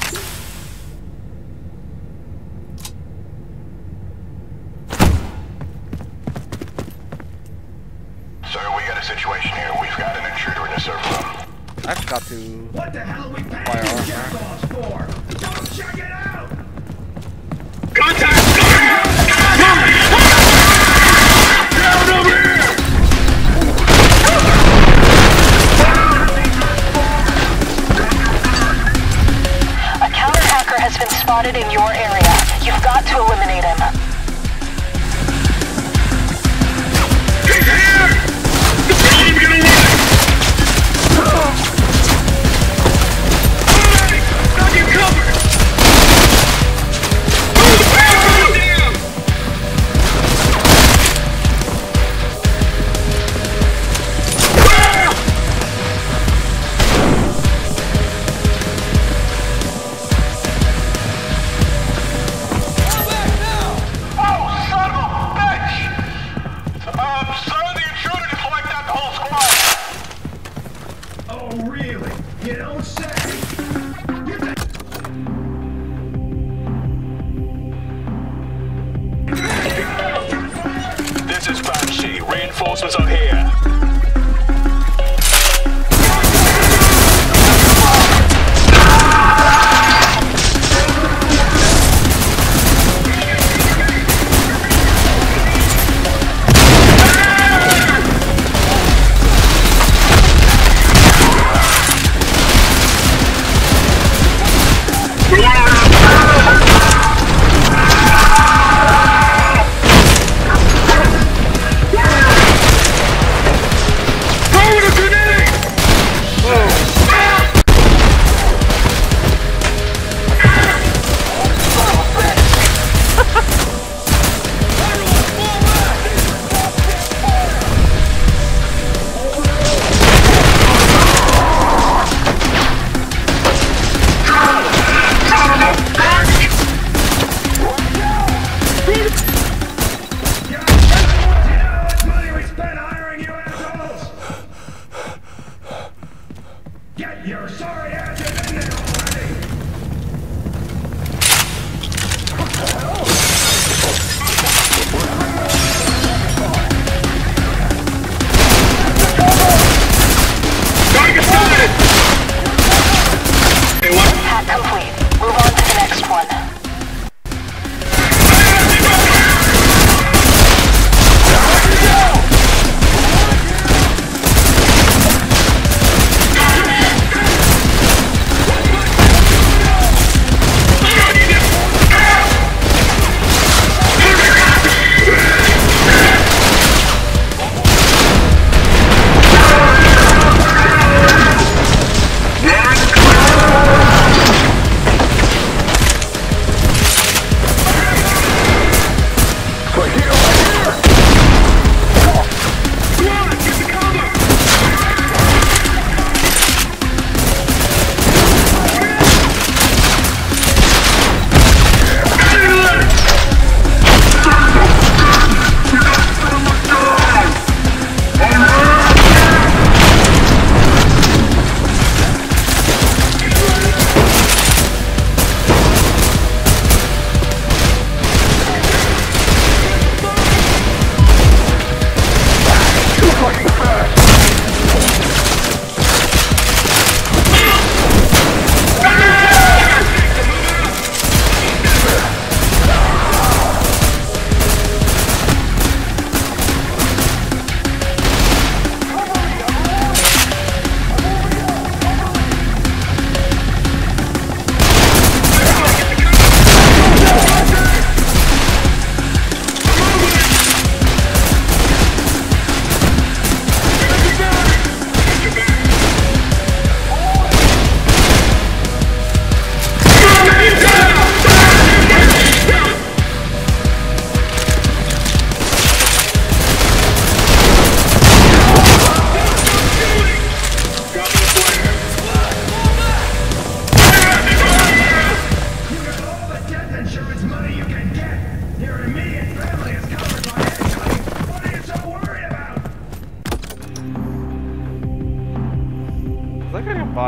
Sir, we got a situation here. We've got an intruder in the server room.
I forgot to
What the hell are we
buy
paying
armor.
these jackals for? Don't check it out!
A counter-hacker has been spotted in your area. You've got to eliminate him.
Oh, really? You don't say!
This is Banshee. Reinforcements are here.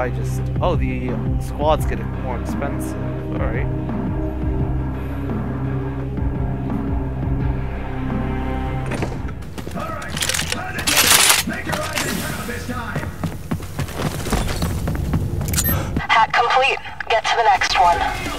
I just... Oh, the squad's getting more expensive. Alright.
Hack complete. Get to the next one.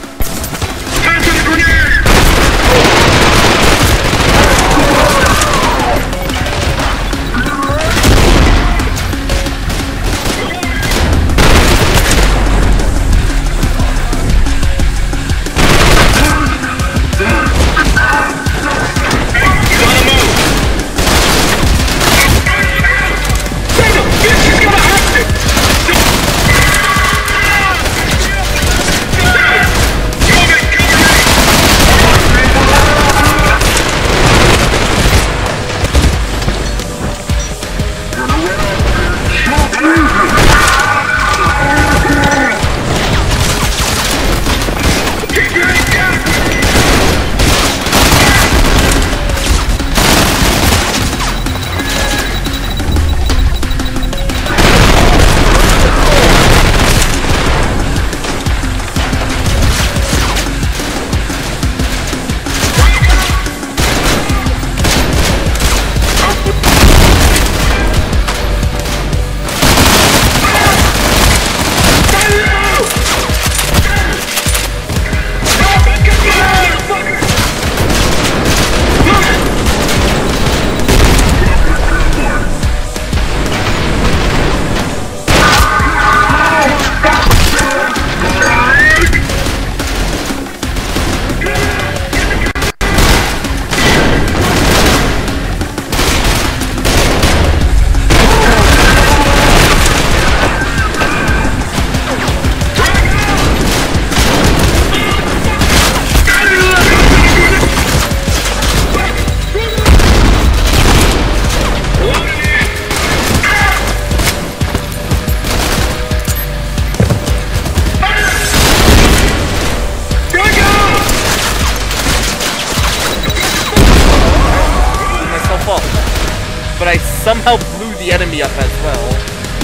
But I somehow blew the enemy up as well.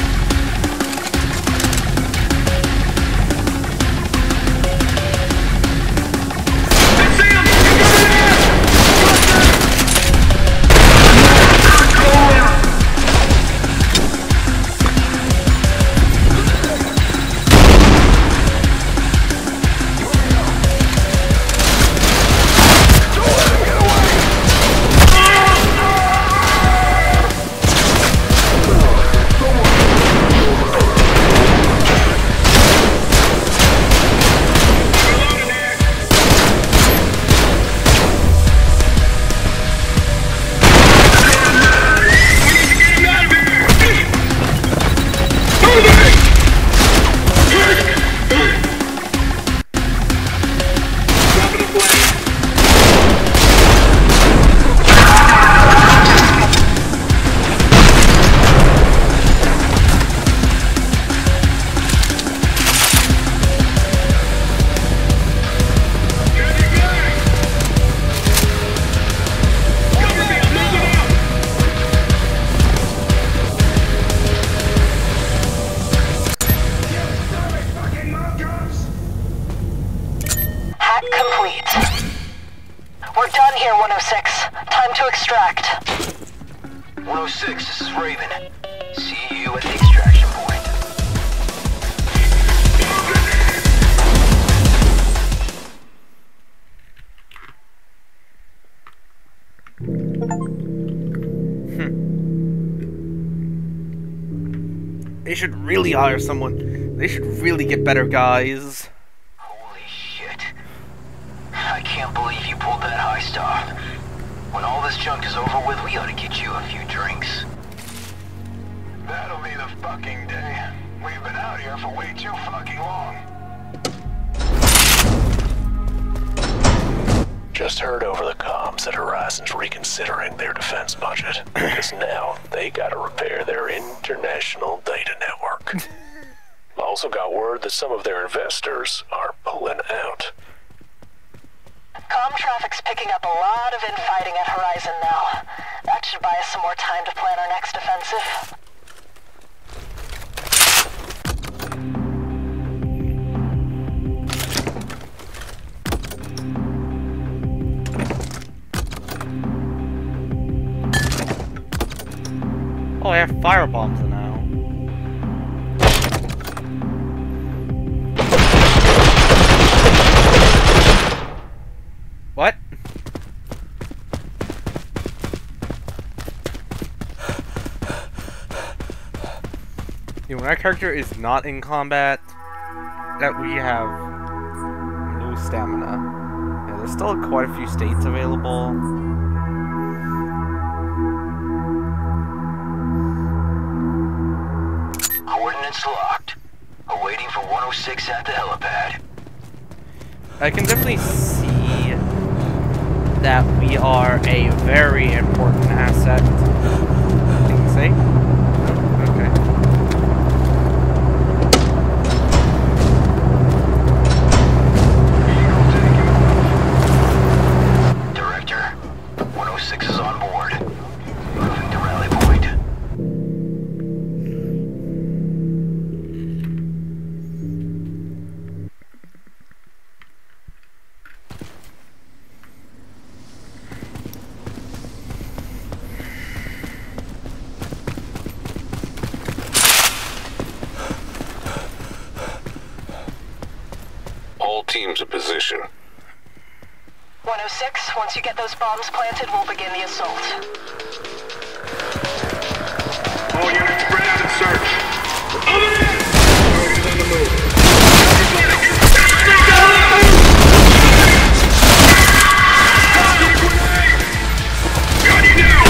We're done here, one oh six. Time to extract.
one oh six, this is Raven. See you at the extraction point.
Hmm. They should really hire someone. They should really get better guys.
Holy shit. I can't believe you pulled that high star. When all this junk is over with, we ought to get you a few drinks.
That'll be the fucking day. We've been out here for way too fucking long.
Just heard over the comms that Horizon's reconsidering their defense budget, because now they gotta repair their international data network. Also got word that some of their investors are pulling out.
Comm traffic's picking up a lot of infighting at Horizon now. That should buy us some more time to plan our next offensive.
Oh, I have fire bombs now. What? You know, when our character is not in combat, that we have no stamina. Yeah, there's still quite a few states available.
Coordinates locked. Awaiting for one oh six at the helipad.
I can definitely see that we are a very important asset. Anything to say? No? Okay.
Director, one oh six is on board. Moving to rally point.
All teams in position.
one oh six, once you get those bombs planted, we'll begin the assault.
All units spread out and search. Over there! Target is on the move. Got you now!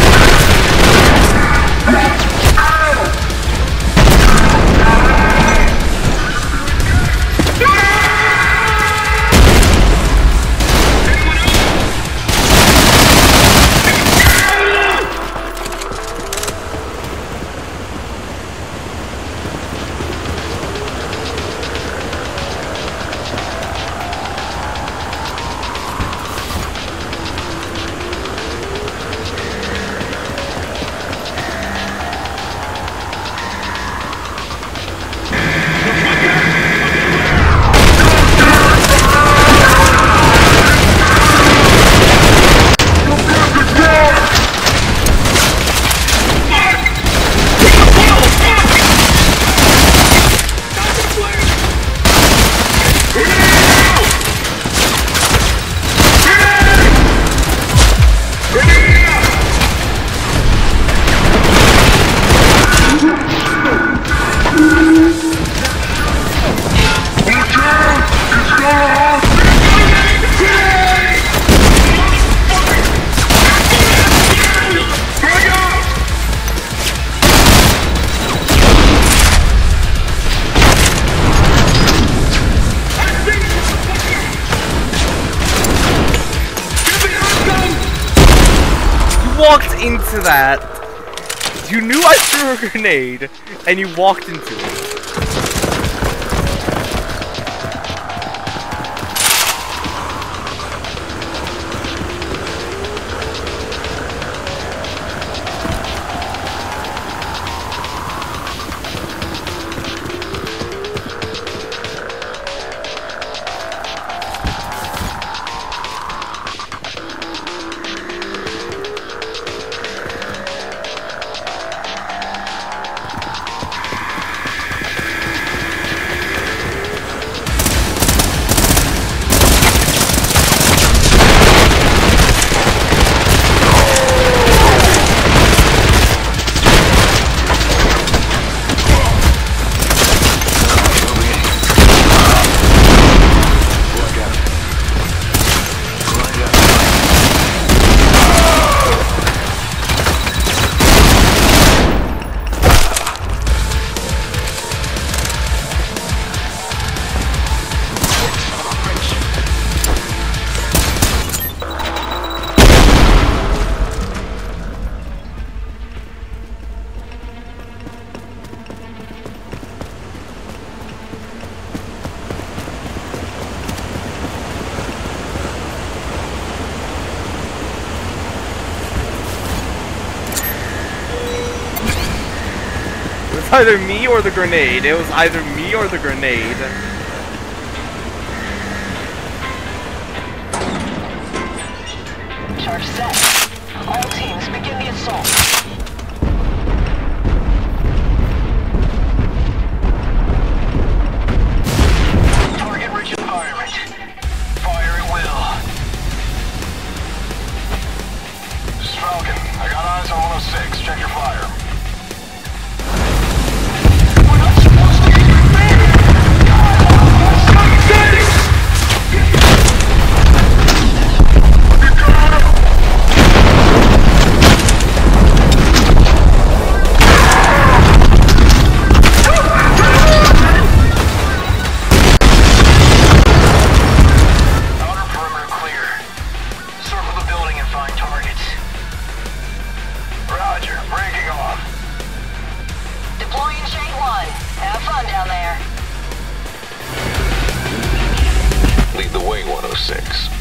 Walked into that. You knew I threw a grenade, and you walked into it. Either me or the grenade. It was either me or the grenade.
Charge set. All teams begin the assault.
six.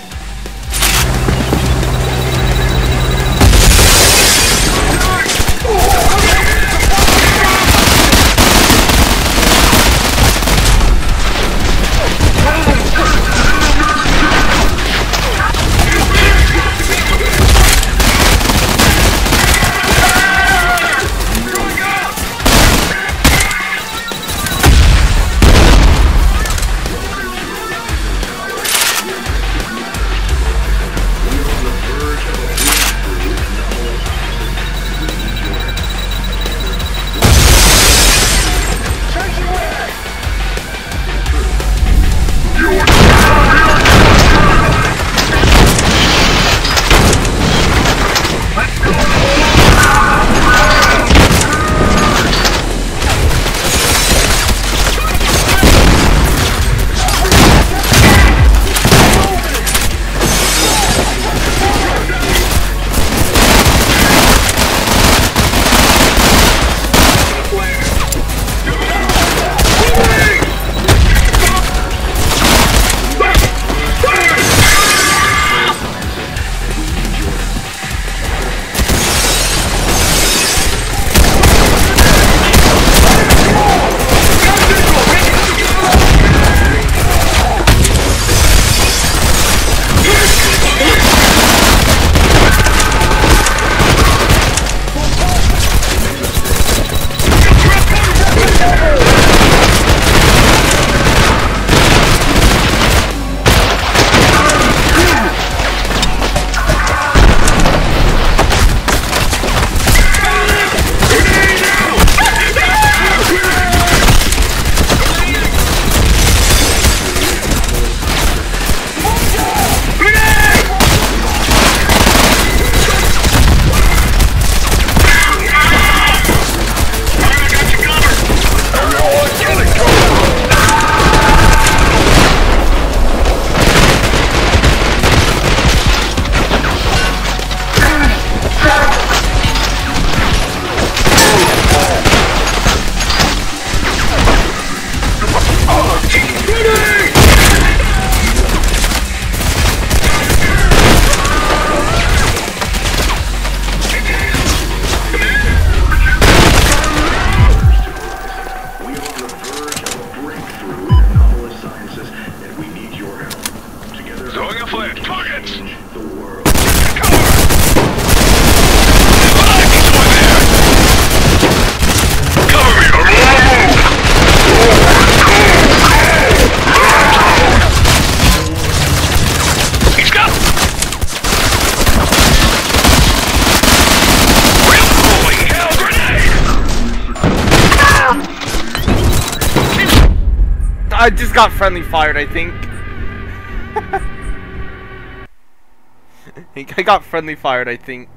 I just got friendly fired, I think. I got friendly fired, I think.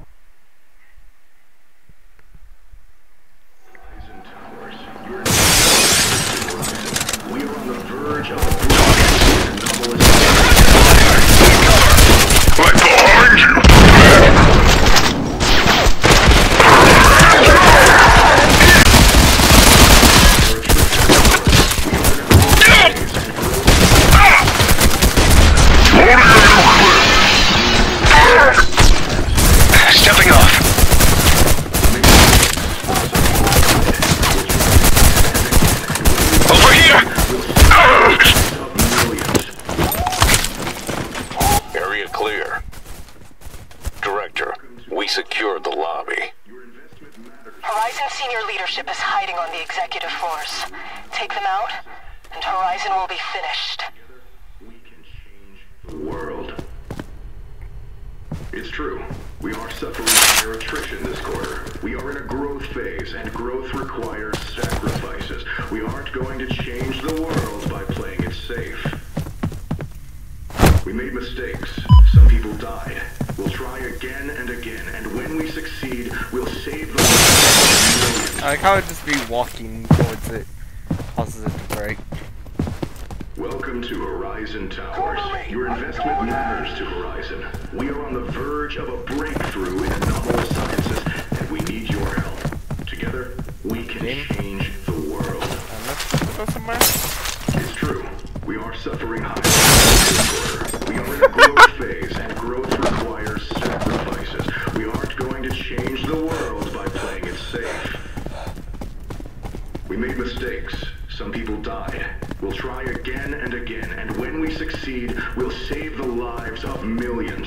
We are on the verge of
Right behind you!
Stepping off. Over here! Area clear. Director, we secured the lobby.
Horizon senior leadership is hiding on the executive floors. Take them out, and Horizon will be finished.
We can change the world. It's true. We are suffering higher attrition this quarter. We are in a growth phase, and growth requires sacrifices. We aren't going to change the world by playing it safe. We made mistakes. Some people died. We'll try again and again, and when we succeed, we'll save the world.
I like how I'd just be walking towards it, causes it to break.
Welcome to Horizon Towers. Your investment matters to Horizon. We are on the verge of a breakthrough in anomalous sciences, and we need your help. Together, we can
Game?
change the world.
Uh, let's go somewhere.
It's true. We are suffering high. a growth phase, and growth requires sacrifices. We aren't going to change the world by playing it safe. We made mistakes. Some people died. We'll try again and again, and when we succeed, we'll save the lives of millions.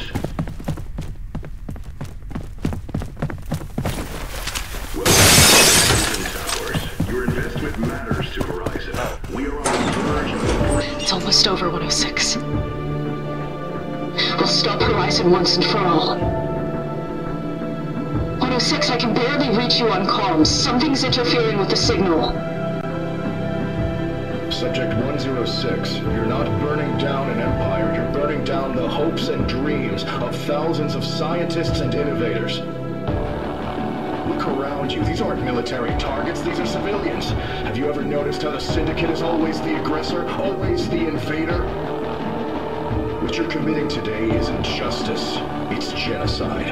Your investment matters to Horizon. We are on the verge of a...
It's almost over, one oh six. We'll stop Horizon once and for all. one oh six, I can barely reach you on comms. Something's interfering with the signal.
Subject one oh six, you're not burning down an empire, you're burning down the hopes and dreams of thousands of scientists and innovators. Look around you. These aren't military targets, these are civilians. Have you ever noticed how the Syndicate is always the aggressor, always the invader? What you're committing today isn't justice, it's genocide.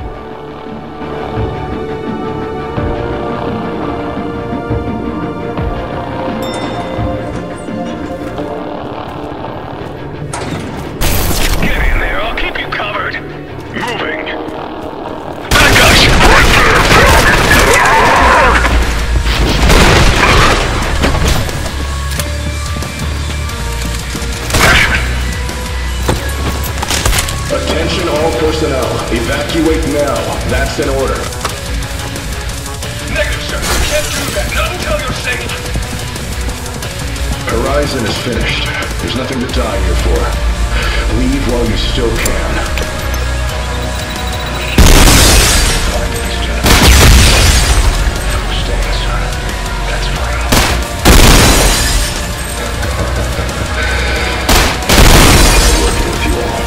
Get in there, I'll keep you covered. Moving.
Attention all personnel. Evacuate now. That's an order.
Negative, sir. Can't do that. Not until you're safe.
Horizon is finished. There's nothing to die here for. Leave while you still can.
Staying, son. That's fine.
Working with you all.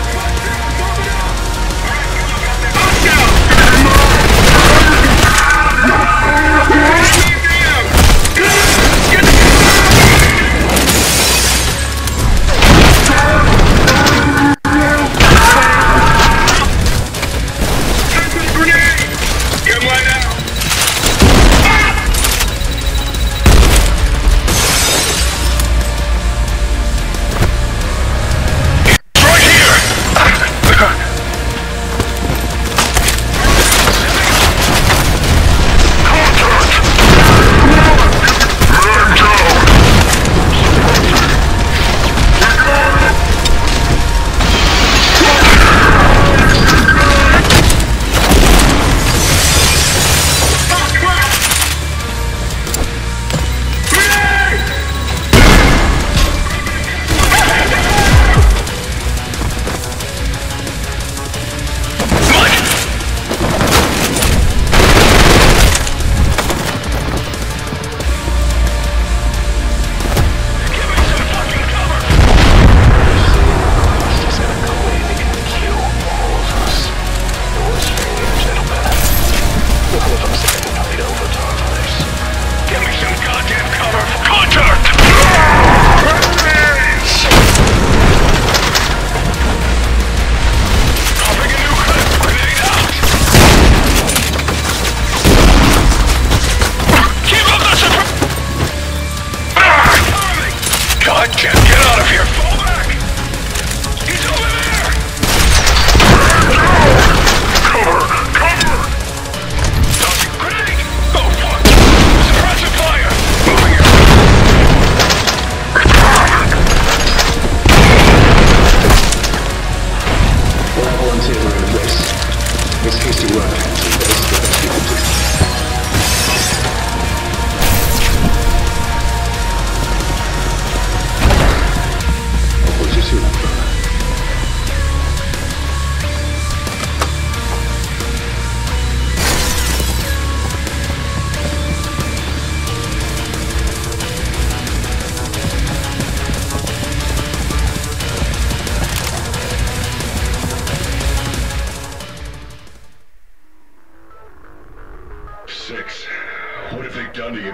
Six. What have they done to you?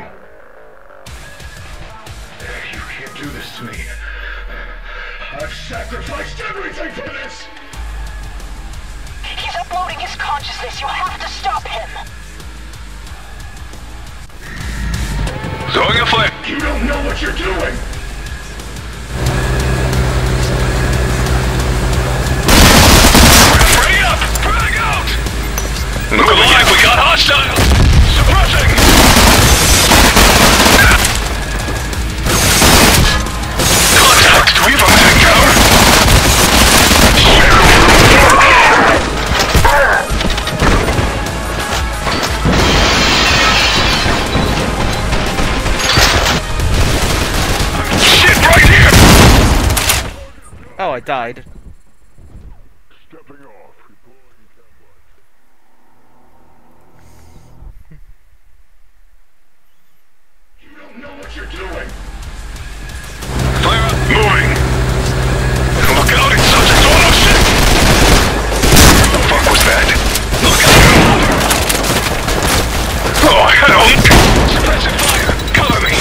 You can't do this to me. I've sacrificed everything for this!
He's uploading his consciousness. You have to stop him.
Throwing a flare.
You don't know what you're doing!
Oh, I died.
Stepping off. Deploying camera.
You don't know what you're doing.
Fire up. Moving. Look out, it's subject auto ship. What the fuck was that? Look out. Oh, hell. Suppressive fire. Cover me.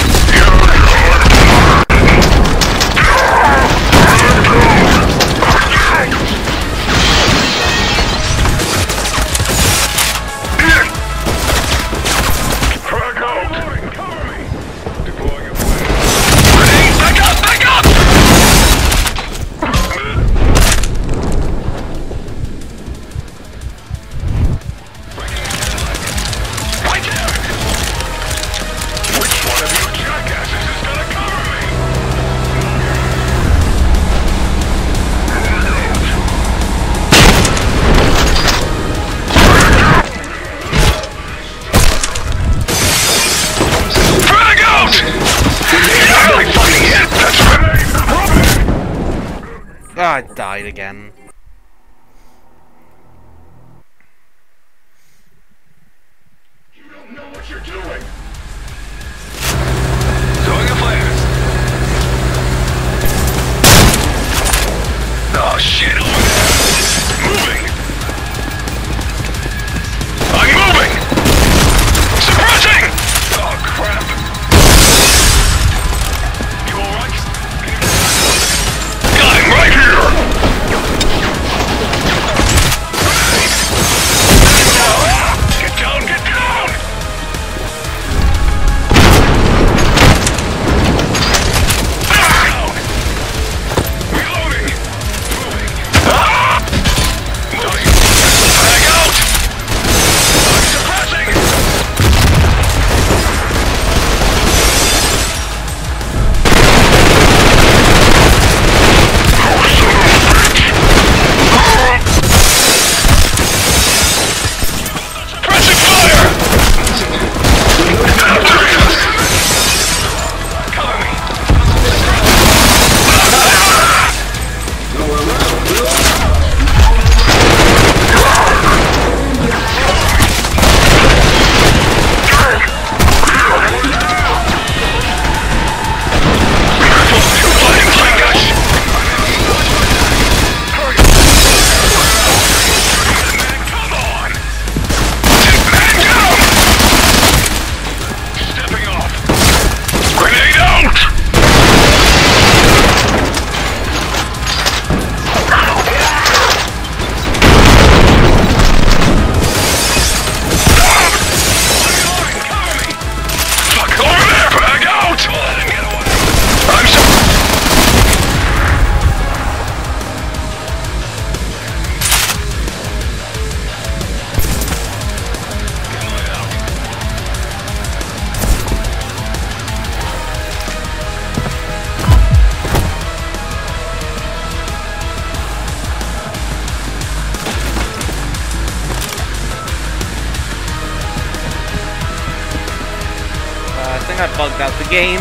Frag out. Cover me. Deploying a flare. Grenade. Back up, back up. Right there. Which one of you jackasses is gonna cover me? Frag out! Holy fucking hit! That's grenade!
Ah, I died again.
You don't know what you're doing.
Throwing a flare. Oh shit, over there. Moving. I'm moving. Suppressing. Oh crap. You alright? I'm right here. Get down, get down. Down. Reloading. Moving. Ah! Moving. Frag out. I'm suppressing. Pressing fire! Cover me! Flying fingers! Hurry! Man, come on! Man down! Stepping off. Grenade out! Reloading, cover me! Fuck, over there! Frag out! Let him get away! I'm so... Get my out.
Uh, I think I bugged out the game.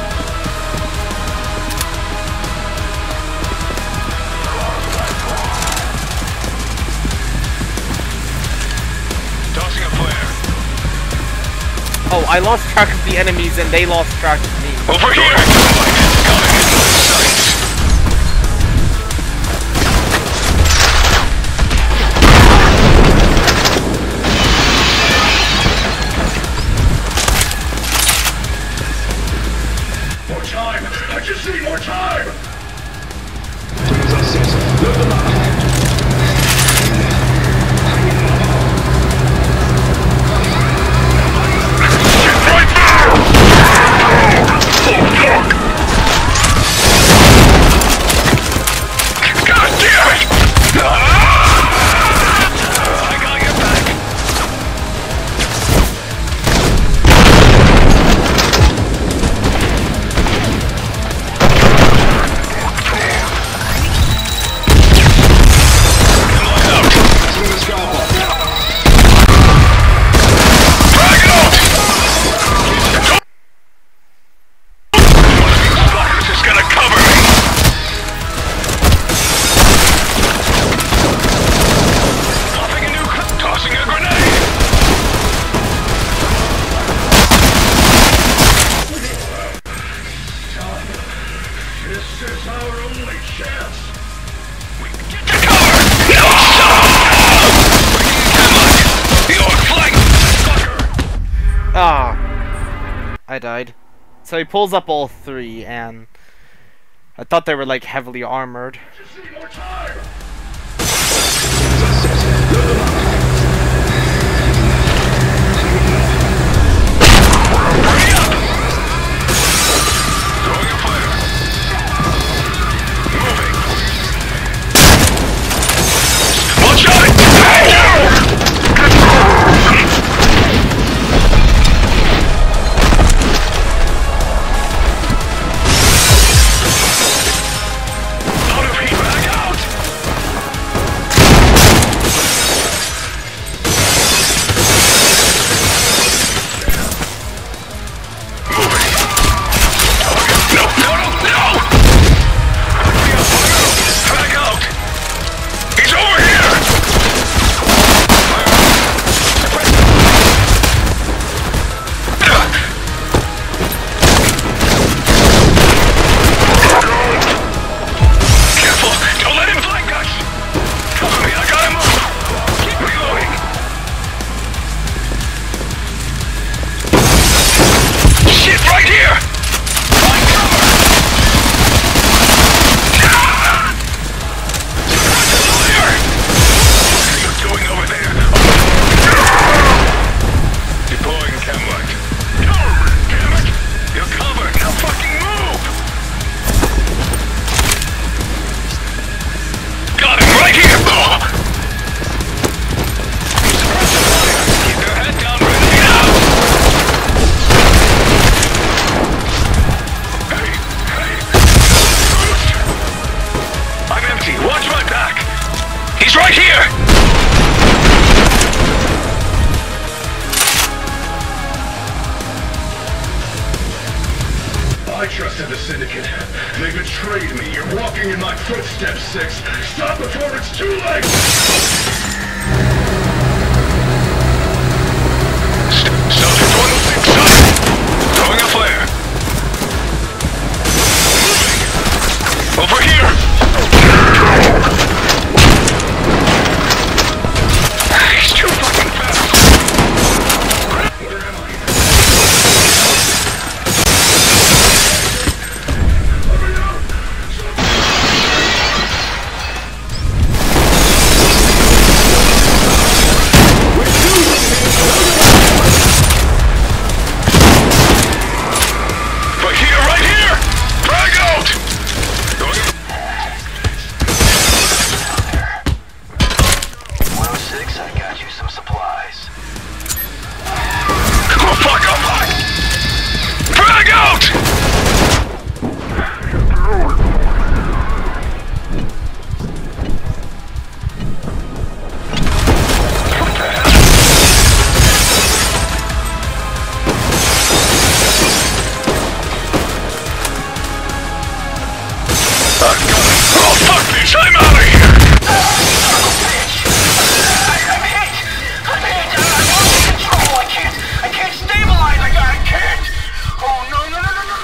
Tossing a flare.
Oh, I lost track of the enemies and they lost track of me.
Over here! Coming in sight.
More time. I just need more time.
Right there! Oh, fuck!
our only chance.
We get to cover! No! You're flanked, fucker!
Ah, I died. So he pulls up all three, and I thought they were like heavily armored.
Just need more time.
Hurry up! Throwing a flare. Moving. Watch out! Out of heat, back out! Moving. No, no, no, no! Back out! He's over here! Careful! Don't let him flank us! Cover me, I gotta move! Keep reloading! Shit, right here! Find cover! Ah! Fire! What are you doing over there? Deploying Camlight. Cover, damn it! You're covered, now fucking move! Got him right here! Oh. Keep your head down, ready now! Hey, hey! I'm empty, watch my back! He's right here!
I trusted the Syndicate. They betrayed me. You're walking in my footsteps, Six. Stop before it's too late!
Soldier throwing a big shot! Throwing a flare! Moving! Over here! He's too fucking fast!
Where am I?
Right here, right here! Frag out!
one oh six, I got you some supplies.
Oh fuck, oh fuck! Frag out! What the hell? I've got him. Oh fuck this, I'm out of here!
I'm hit! I'm hit! I lost control! I can't! I can't stabilize! I, I can't! Oh no, no, no, no, no!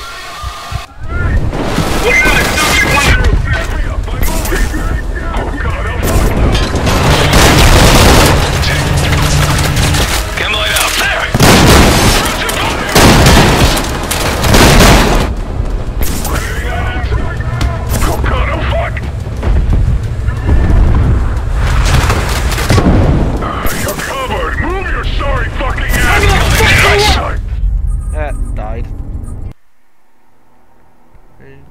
What are you guys doing? Pick me up, I'm moving! Oh god, oh fuck! Camlight out there! Oh god, oh fuck! Ah, you're covered! Move your sorry fucking ass!
That died. And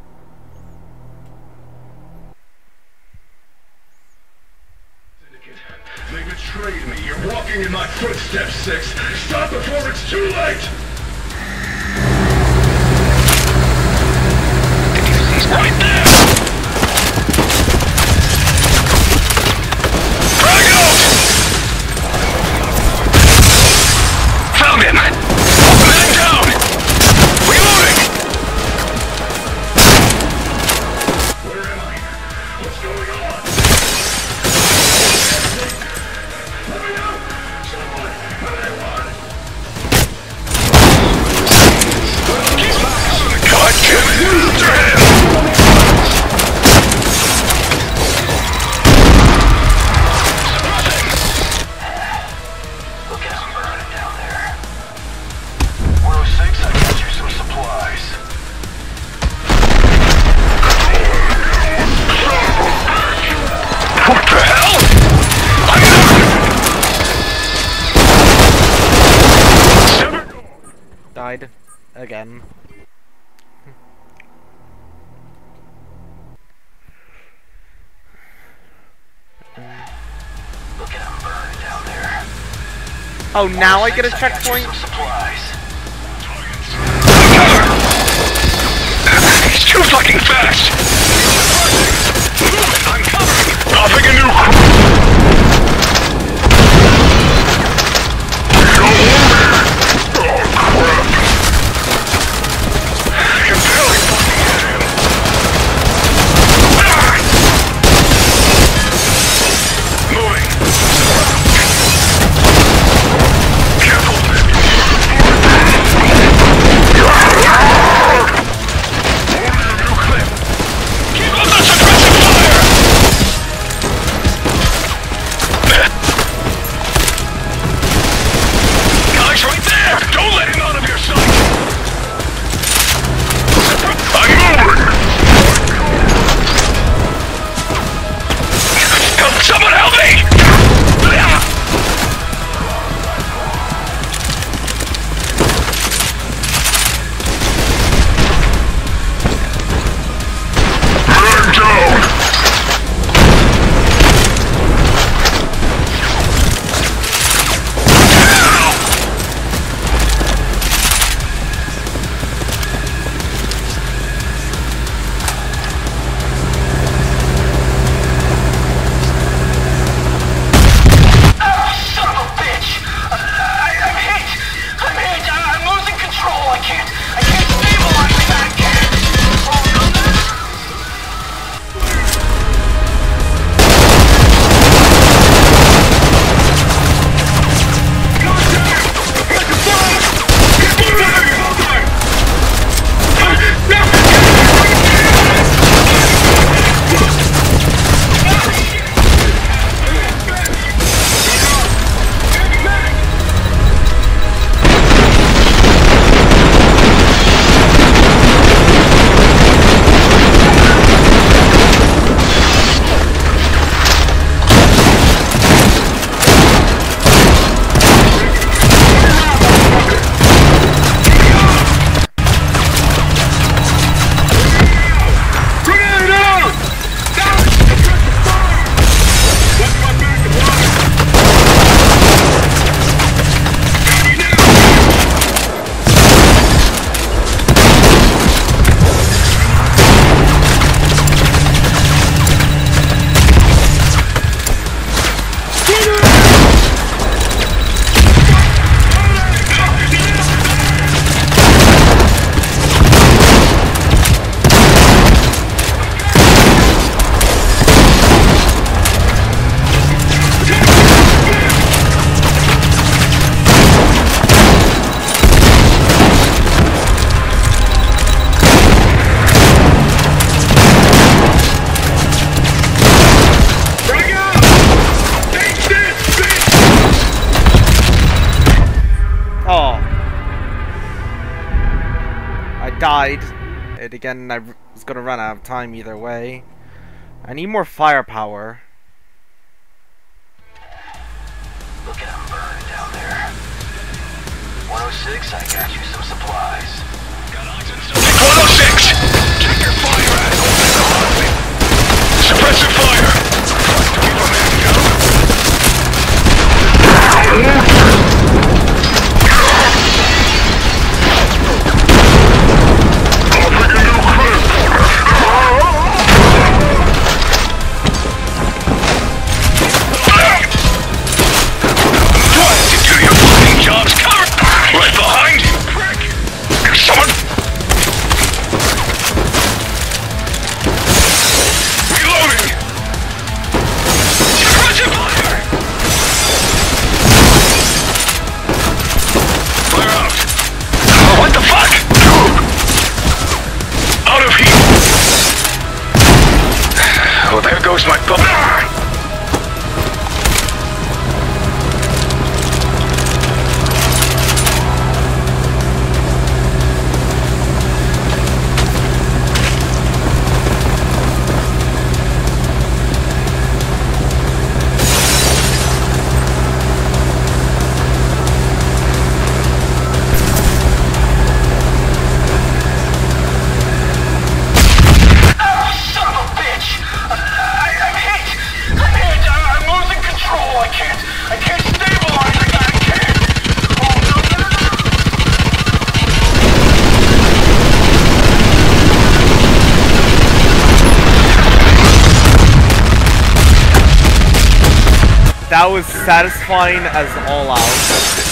Syndicate. They betrayed me. You're walking in my footsteps, Six. Stop before it's too late!
He's right there! Frag out! Found him! Man down! Reloading!
Where am I? What's going on? Let me know! Someone! Anyone!
God damn it! After him!
again.
Look at him burn down there.
Oh, now I get a checkpoint?
Supplies.
He's too fucking fast! I'm covering! Dropping a new crew!
Died. And again, I was gonna run out of time either way. I need more firepower.
Look at him burn down there. one oh six, I got you some supplies.
one oh six! Check your fire at suppressive fire! Keep a man down. Goes my puppet.
that was satisfying as all out.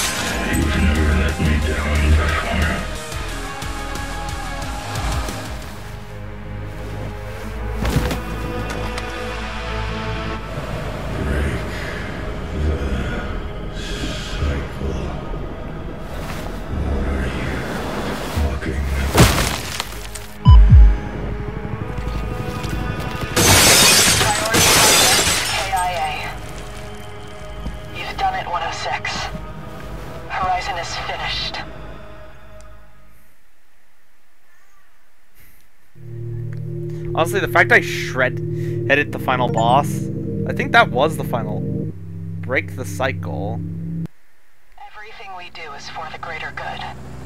Honestly, the fact I shred headed the final boss, I think that was the final. Break the cycle.
Everything we do is for the greater good.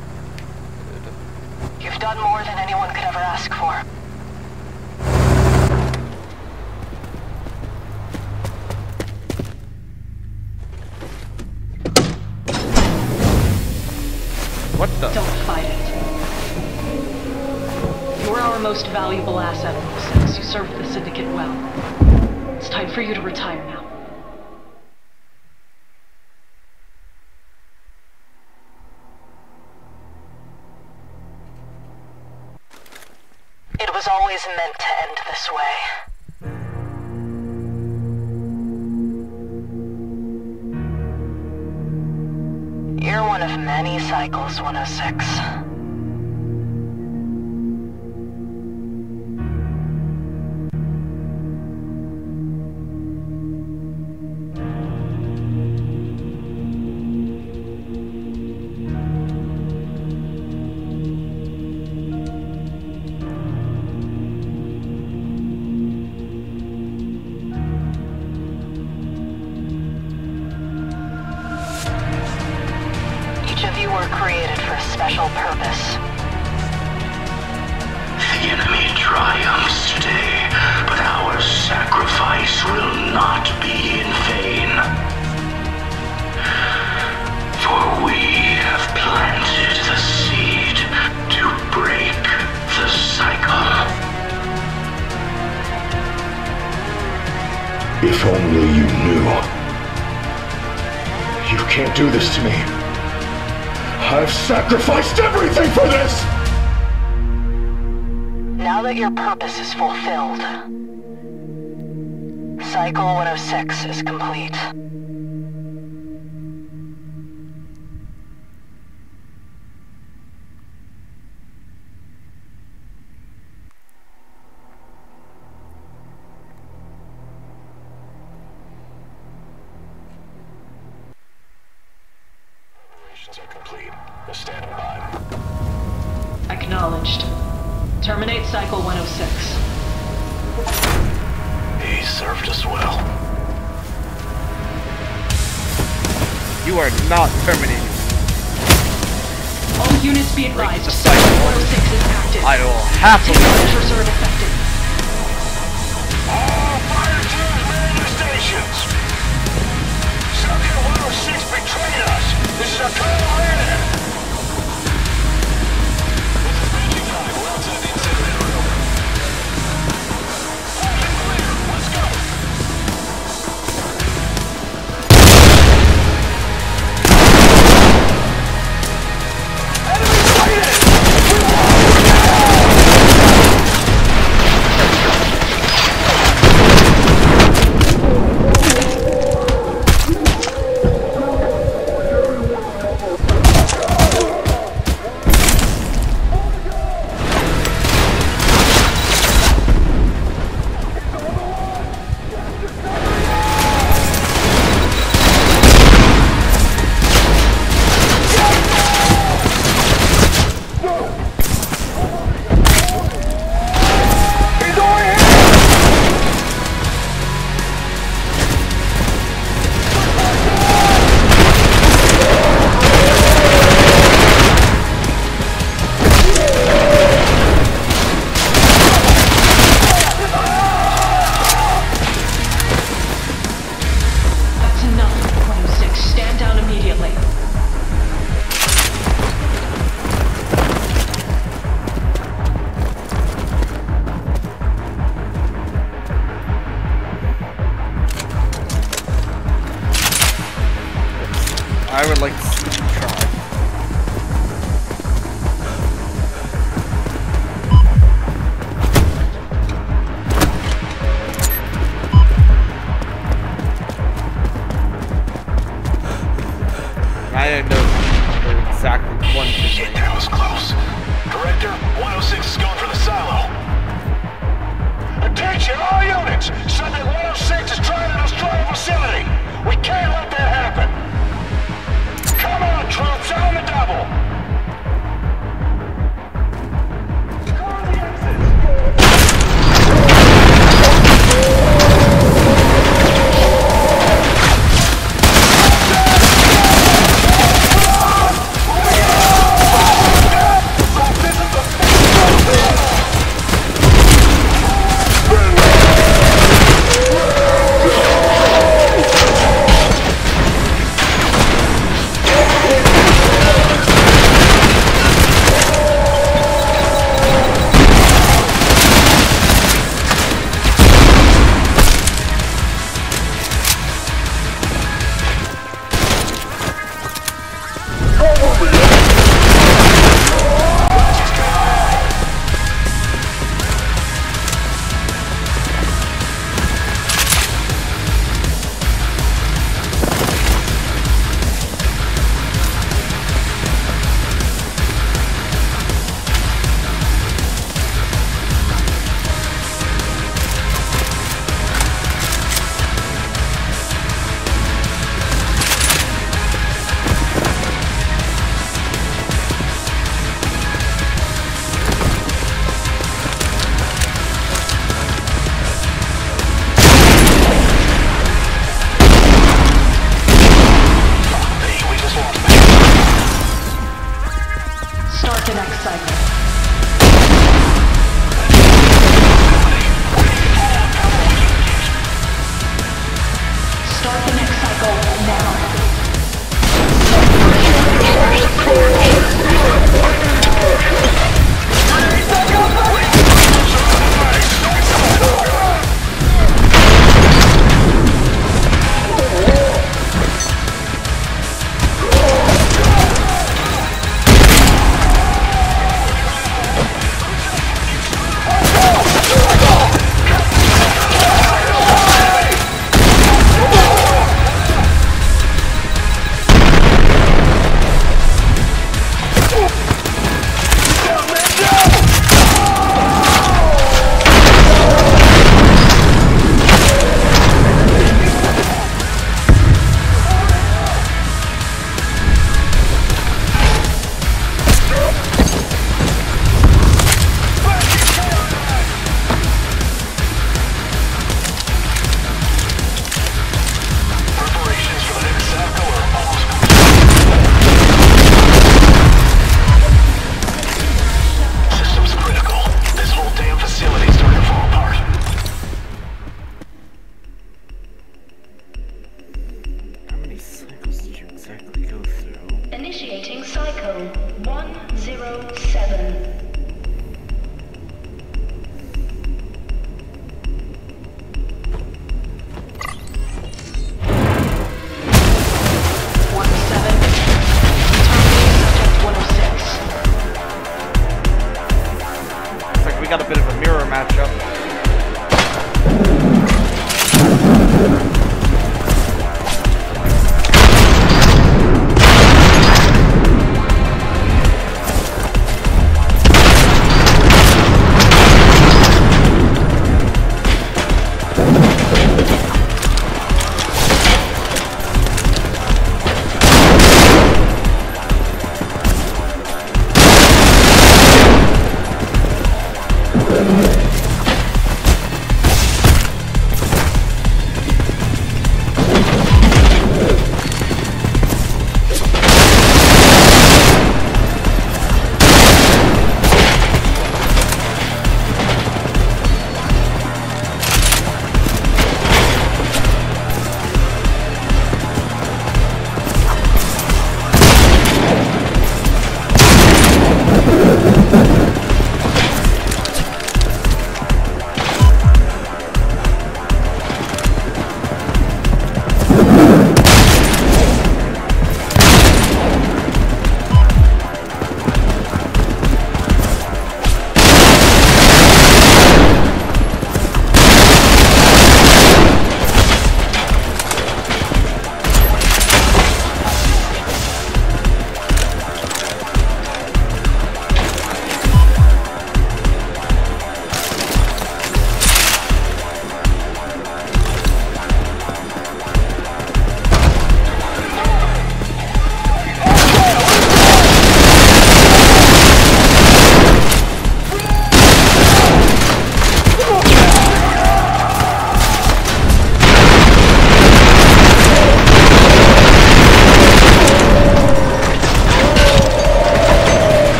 You've done more than anyone could ever ask for.
What the?
Don't fight it. You're our most valuable asset in oh six. You served the Syndicate well. It's time for you to retire now.
It was always meant to end this way. You're one of many cycles, one oh six. Created for a special purpose.
The enemy triumphs today, but our sacrifice will not be in vain. For we have planted the seed to break the cycle.
If only you knew. You can't do this to me. I've sacrificed everything for this!
Now that your purpose is fulfilled, Cycle one oh six is complete.
Are complete. They're standing by.
Acknowledged. Terminate Cycle one oh six.
He served us well.
You are not terminated.
All units be advised.
The cycle.
one oh six is active.
I will happily.
Measures are effective.
All fire teams man your stations. Cycle one oh six betrayed us. This is a trial run.
Well to the incinerator room.
Clear. Let's go. Enemy sighted! We can't let that happen! Come on, troops, on the double! Score the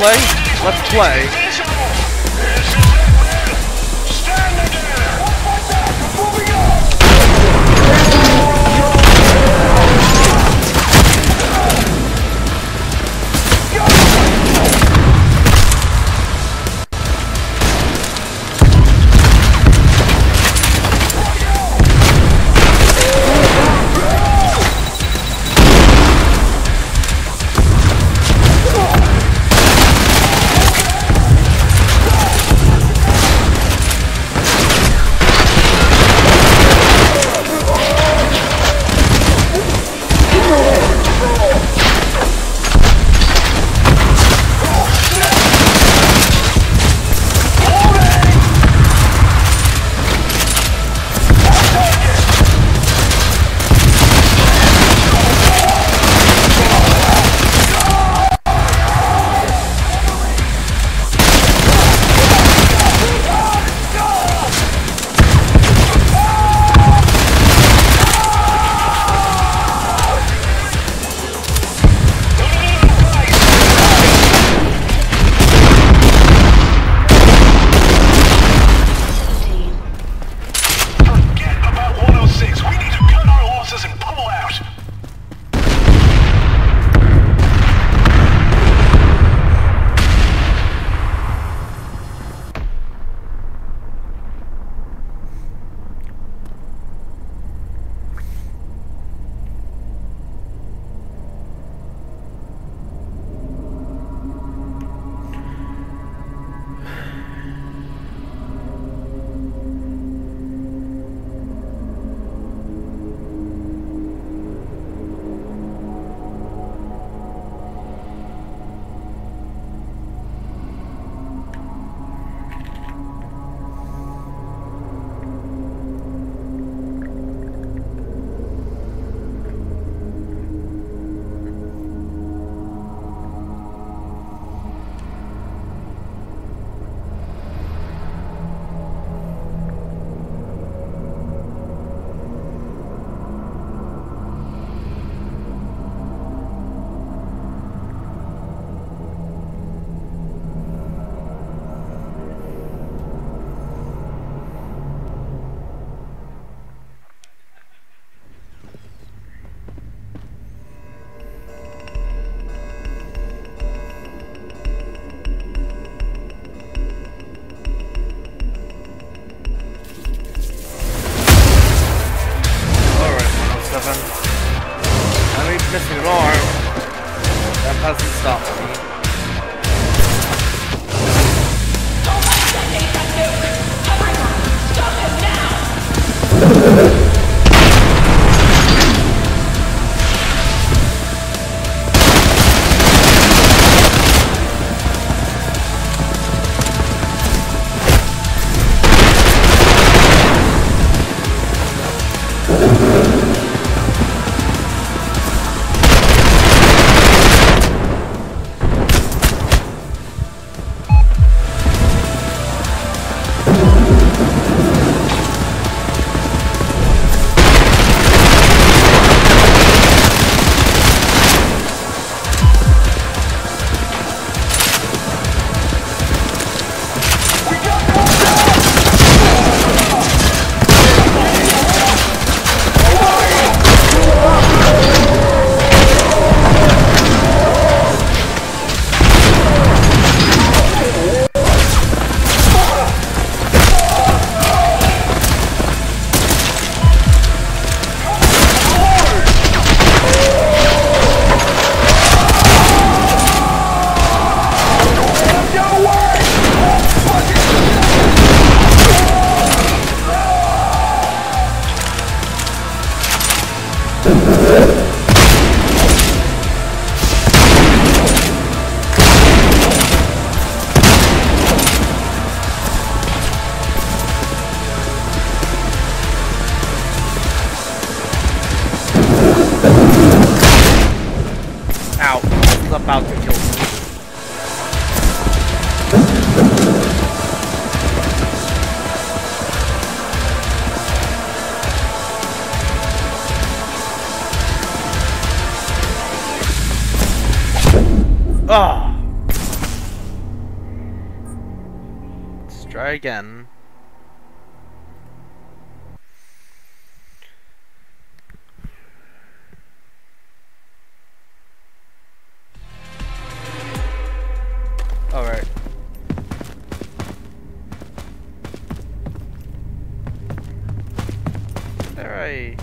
play? Let's play. Missing an arm. That doesn't stop me.
Don't let them take that nuke! Everyone, stop him now!
About to kill me. Ah. Try again. Alright. Alright.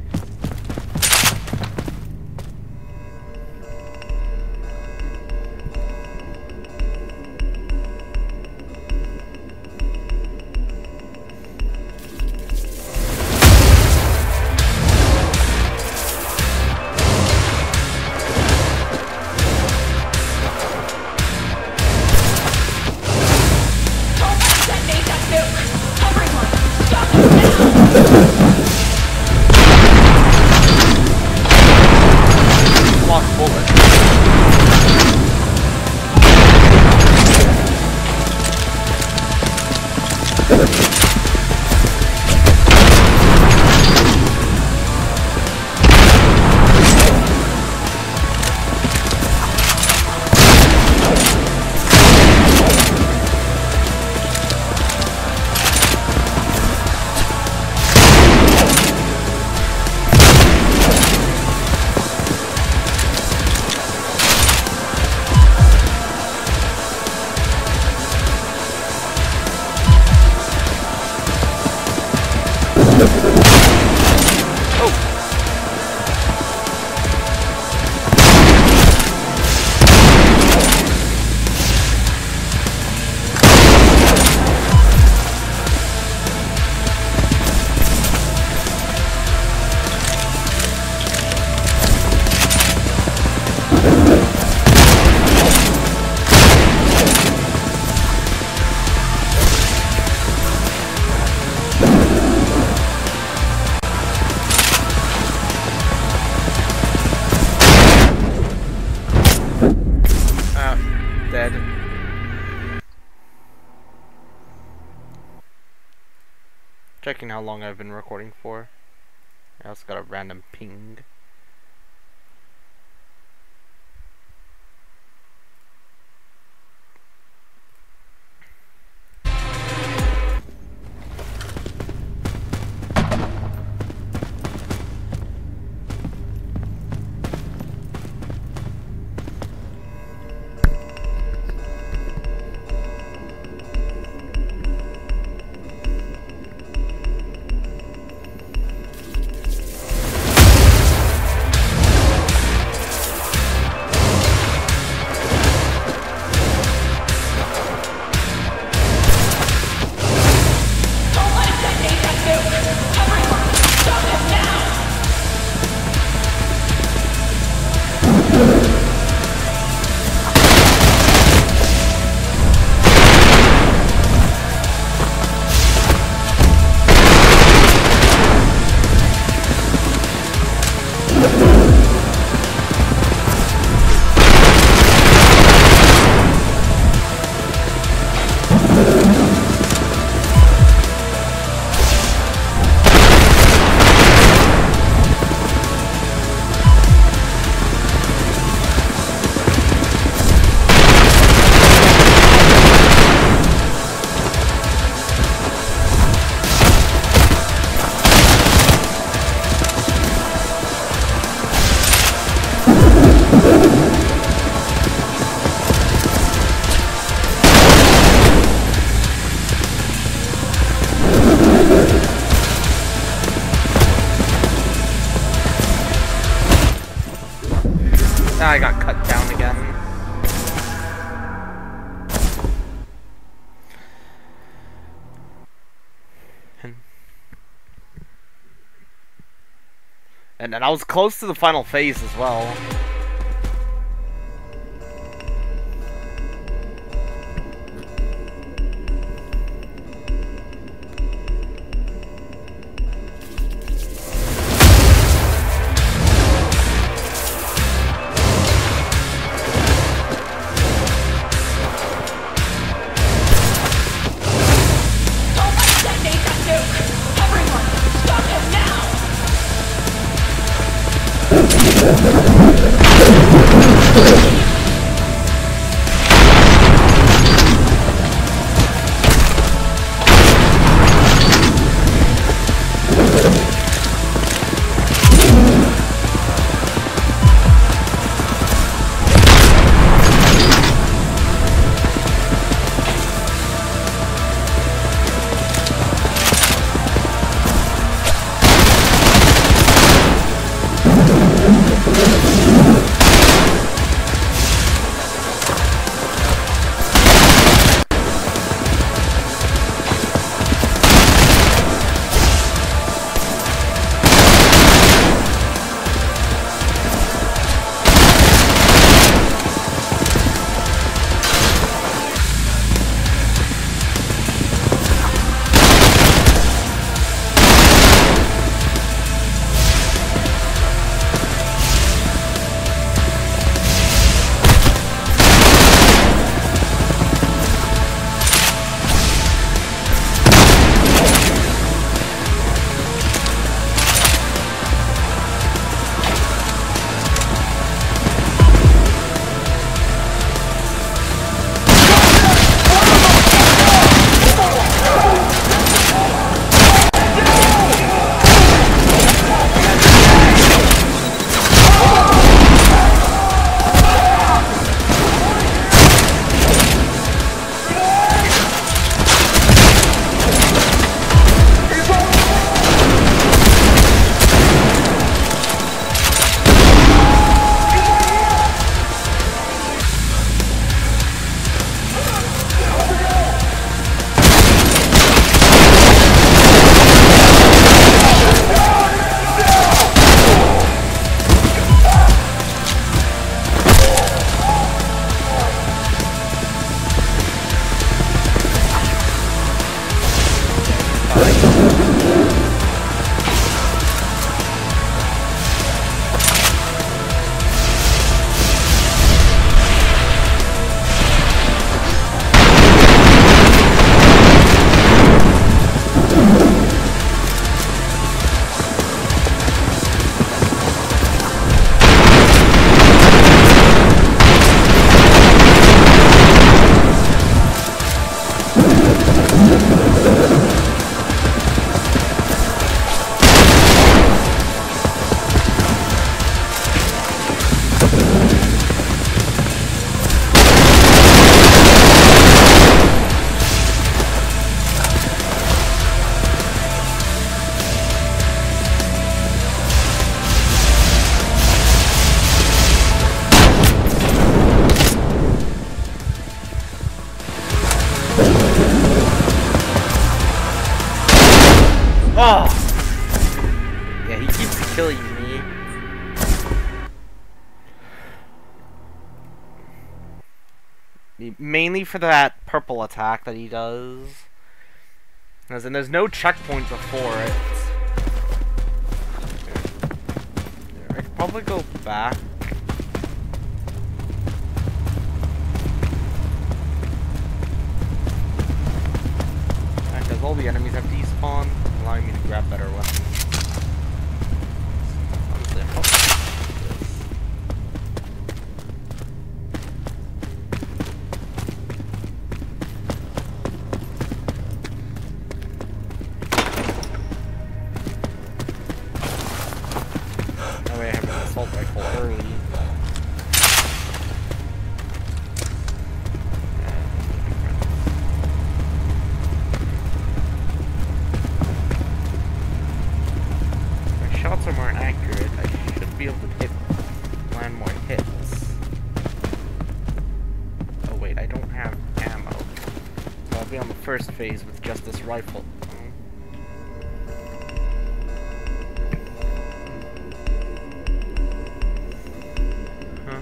Checking how long I've been recording for. I also got a random ping. I got cut down again. And and I was close to the final phase as well.
Everyone, stop him now!
Oh! Yeah, he keeps killing me. Mainly for that purple attack that he does. As in, there's no checkpoint before it. I could probably go back. Because all the enemies have despawned, allowing me to grab better weapons. Honestly, I hope this. That way I have an assault rifle early. Shots are more inaccurate. I should be able to hit, land more hits. Oh wait, I don't have ammo. So I'll be on the first phase with just this rifle. Huh?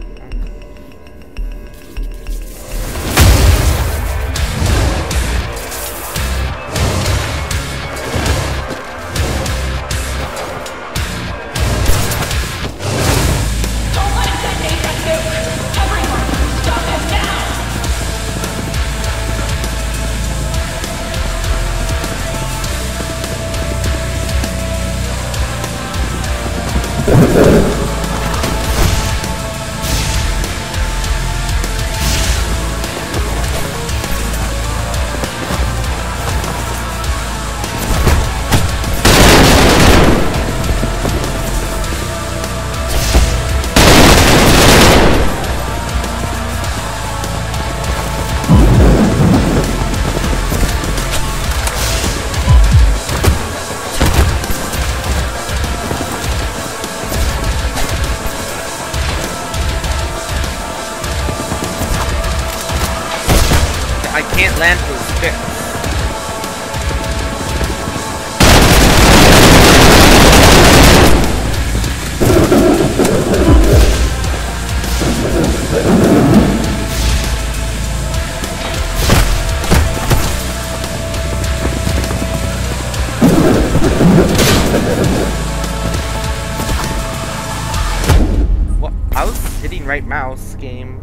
I can't land those hits. What? I was hitting right mouse game.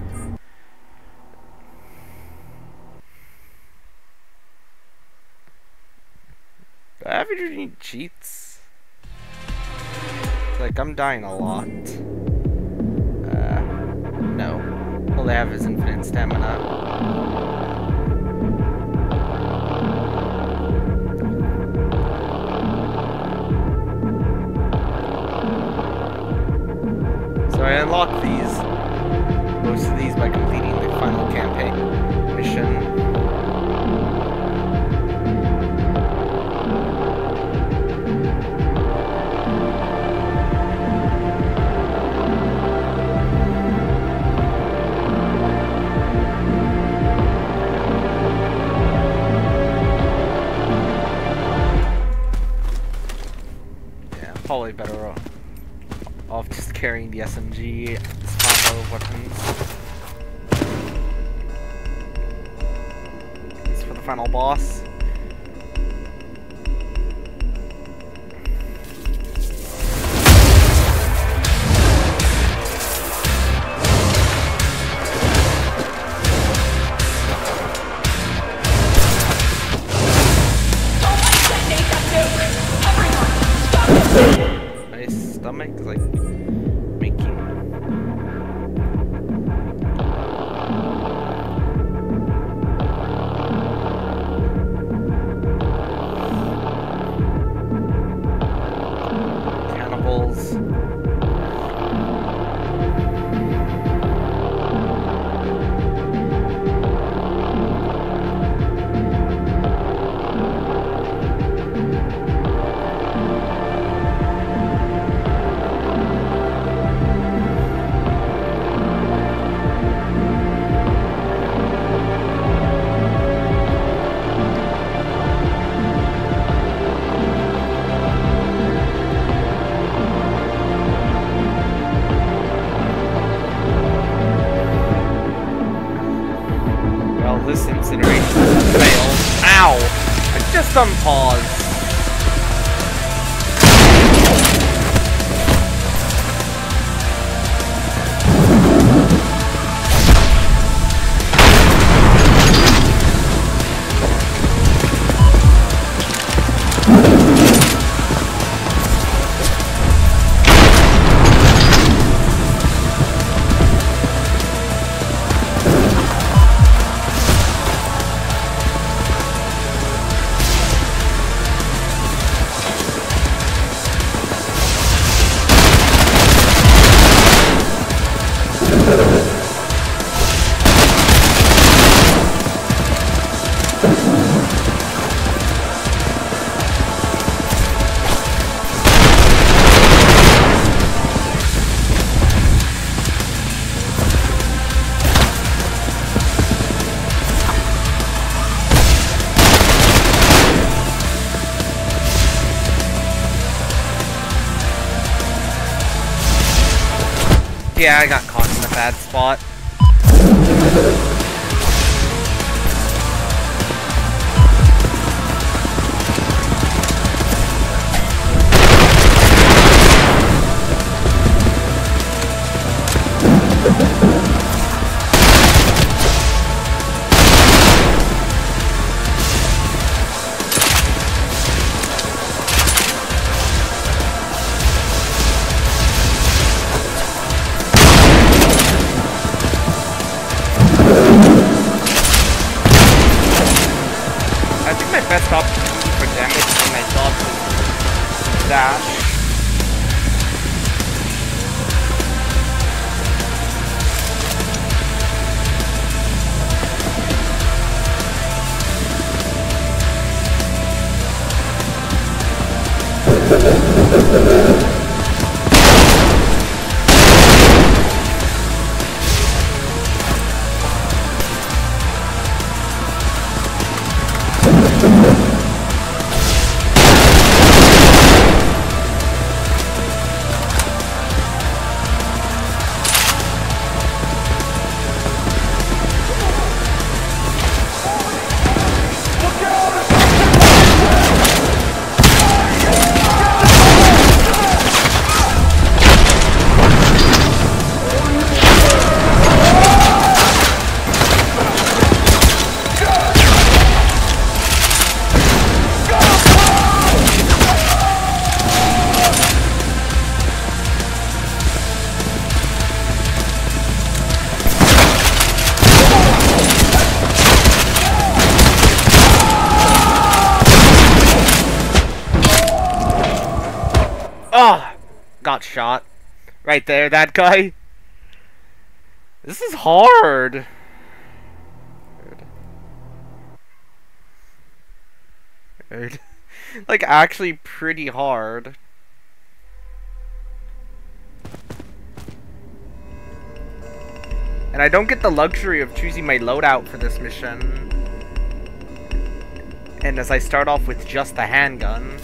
Do I have any cheats? Like, I'm dying a lot. Uh, no. All they have is infinite stamina. So I unlocked these, most of these by completing the final campaign mission. Probably better off, off just carrying the S M G, this combo of weapons. This is for the final boss. stomach, like making. Cannibals. This incineration failed. Ow! I just unpaused. Yeah, I got caught in a bad spot. Best opportunity for damage when I dodge is dash. Oh! Got shot. Right there, that guy. This is hard. Hard. Like, actually pretty hard. And I don't get the luxury of choosing my loadout for this mission. And as I start off with just the handgun.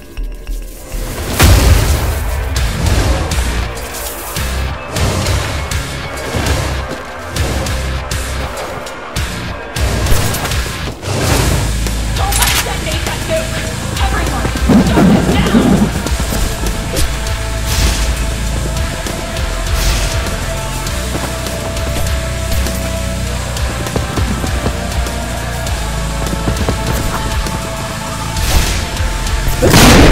Let's go.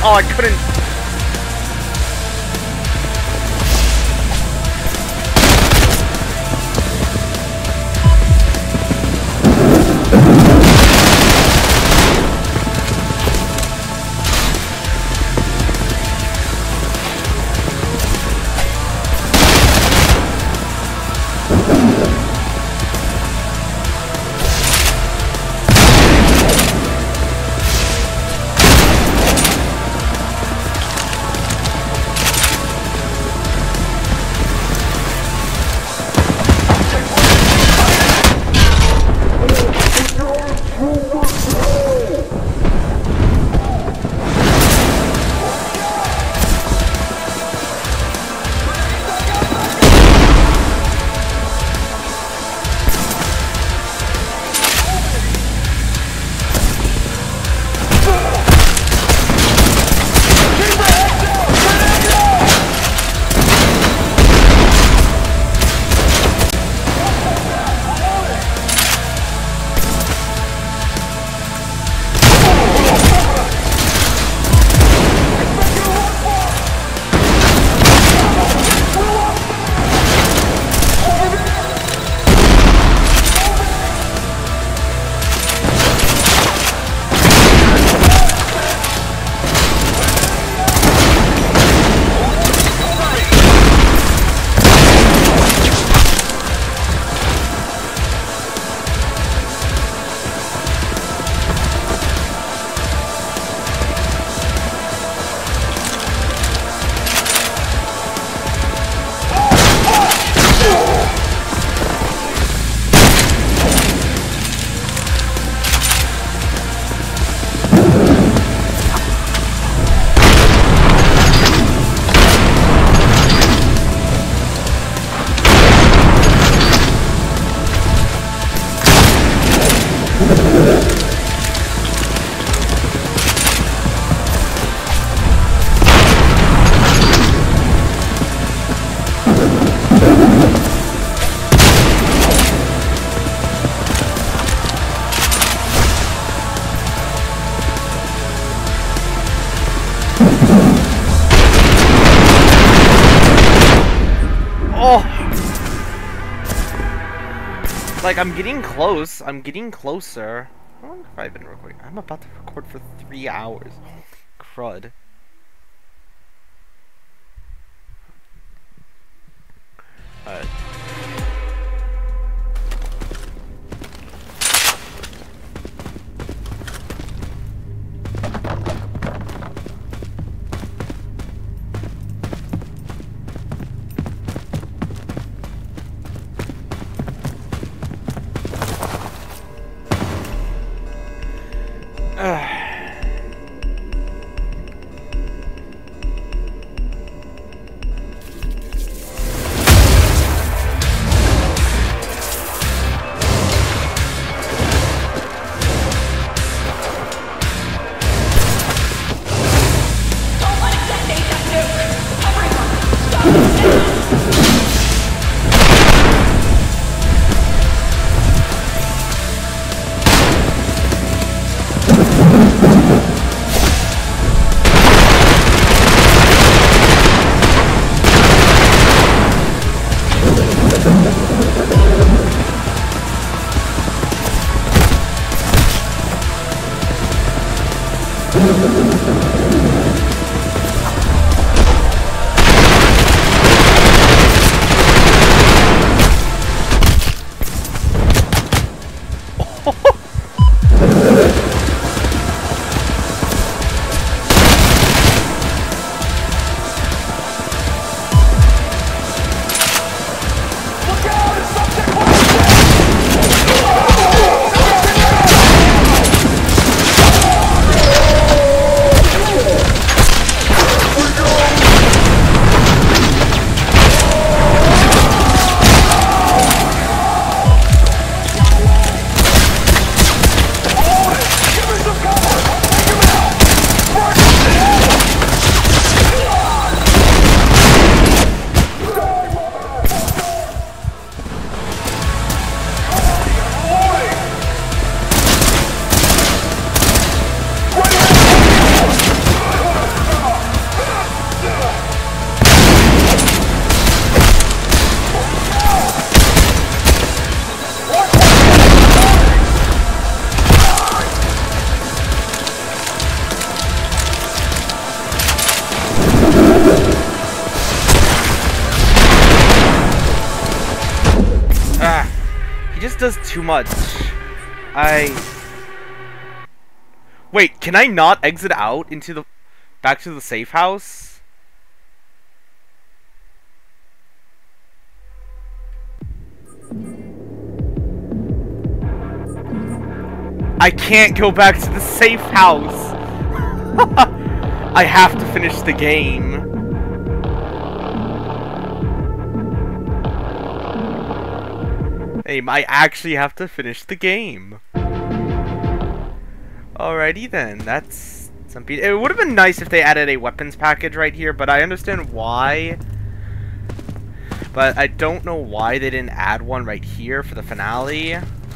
Oh, I couldn't. Like, I'm getting close. I'm getting closer. How long have I been recording? I'm about to record for three hours. Crud. Alright. He just does too much. I... Wait, can I not exit out into the... back to the safe house? I can't go back to the safe house! I have to finish the game. Hey, I actually have to finish the game. Alrighty then, that's something. It would have been nice if they added a weapons package right here, but I understand why. But I don't know why they didn't add one right here for the finale.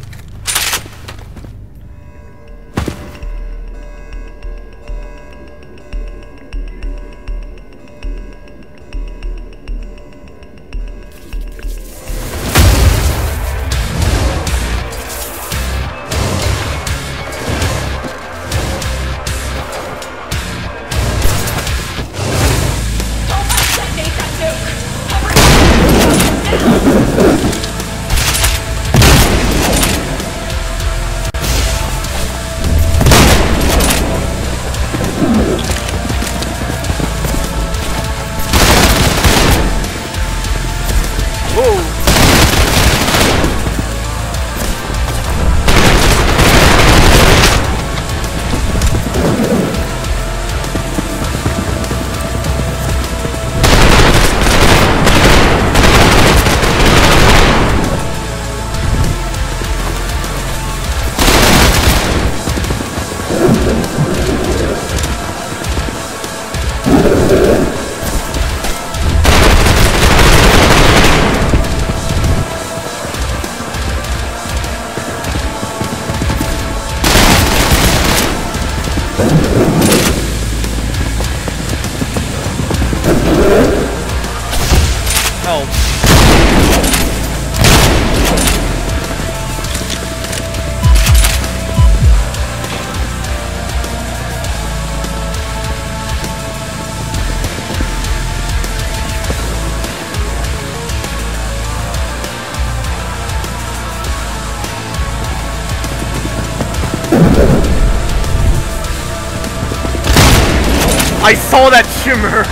I saw that shimmer!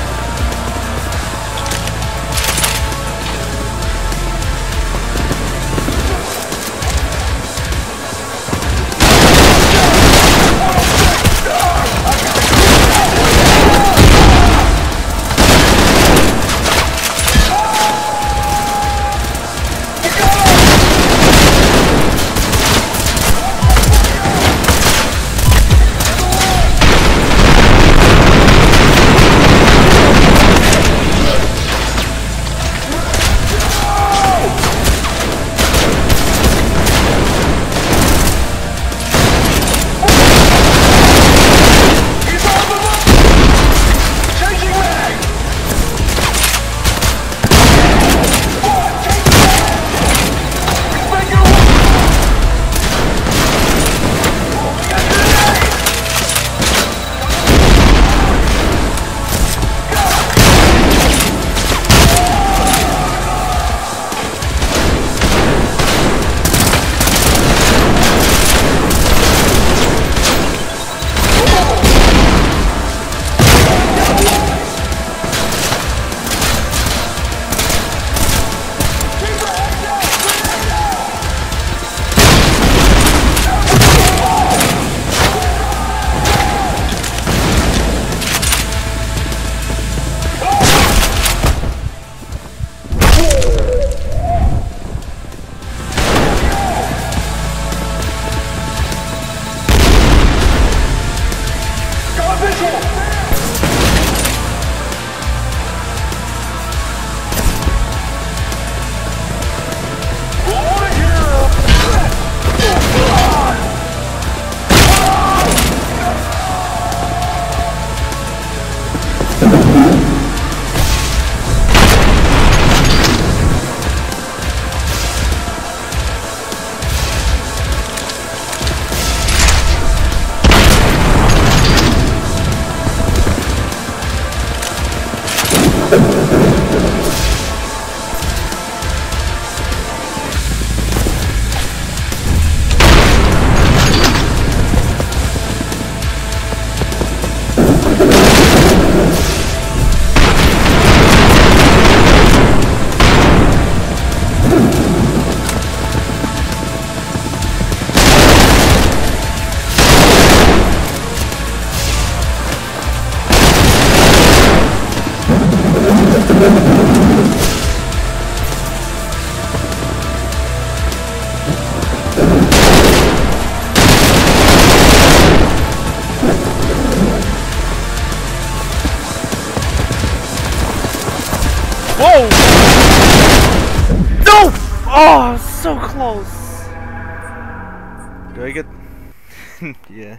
Oh, so close. Do I get? Yeah.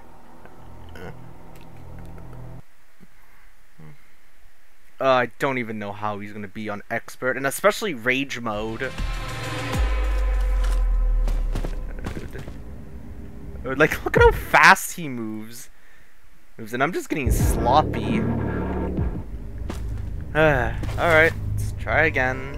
Uh, I don't even know how he's gonna be on expert, and especially rage mode. Like, look at how fast he moves. Moves, and I'm just getting sloppy. Alright, let's try again.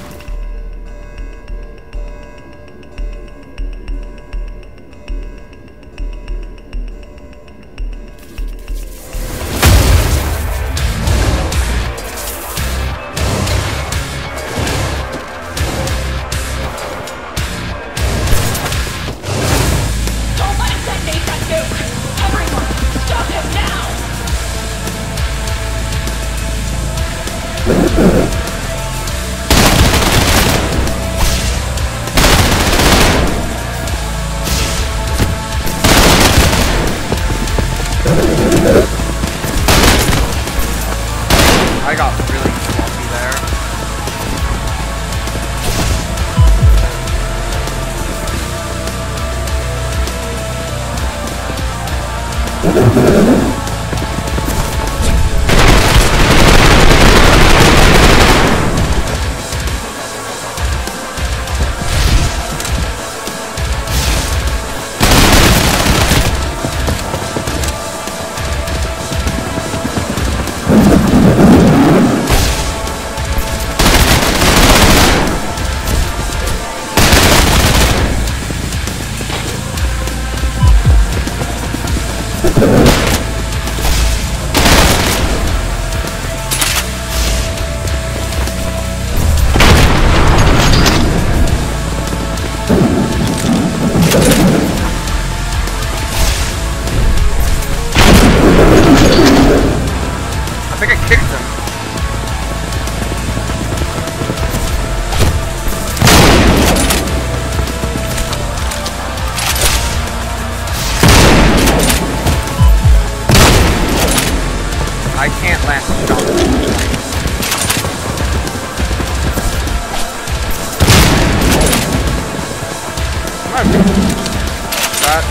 I got really sloppy there. I think I kicked him. I can't land shots. That.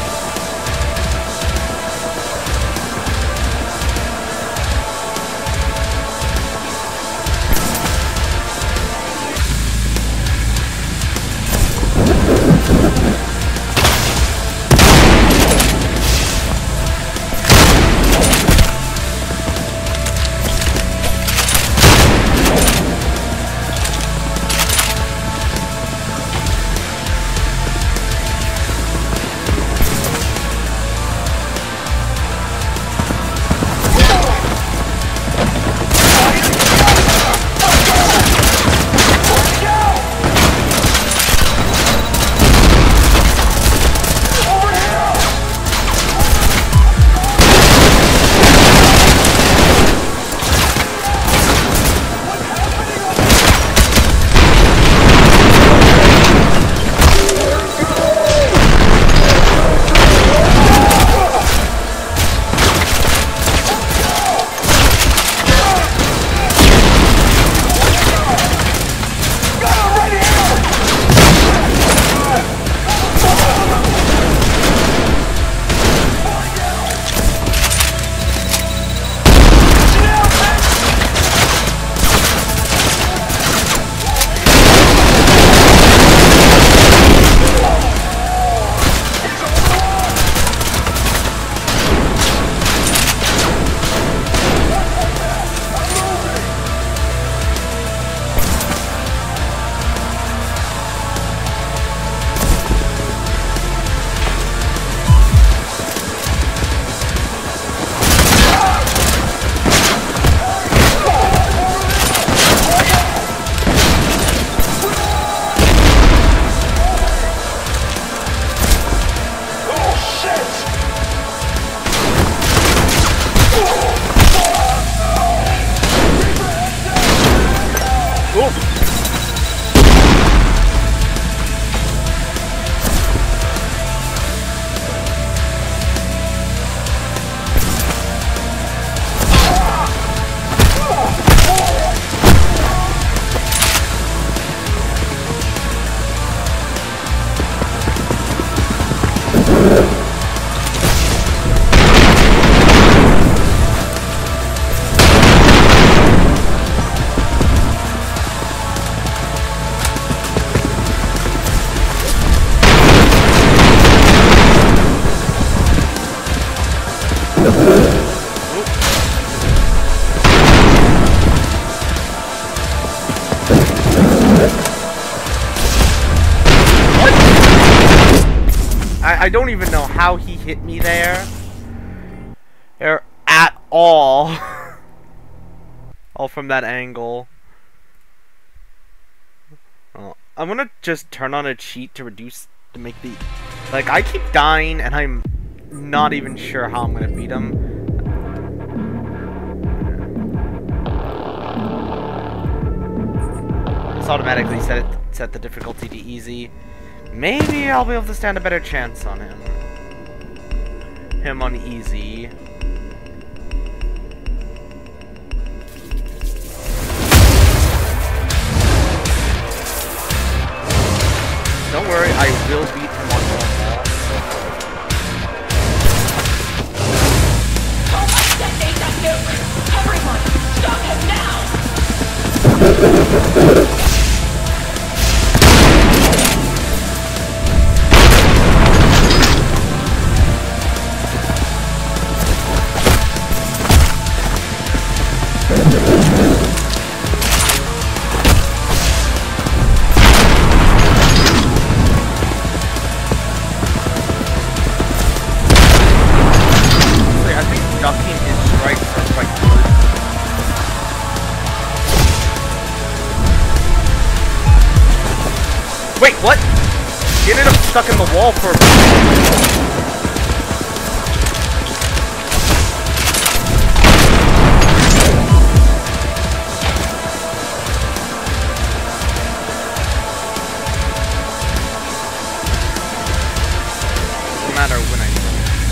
I, I don't even know how he hit me there. There at all. All from that angle. Oh, I'm gonna just turn on a cheat to reduce, to make the... Like, I keep dying and I'm not even sure how I'm gonna beat him. Just automatically set it, set the difficulty to easy. Maybe I'll be able to stand a better chance on him. Him on easy. Don't worry, I will beat him on normal.
Don't detonate that nuke! Everyone, stop him now!
Wait, what? He ended up stuck in the wall for a no matter when I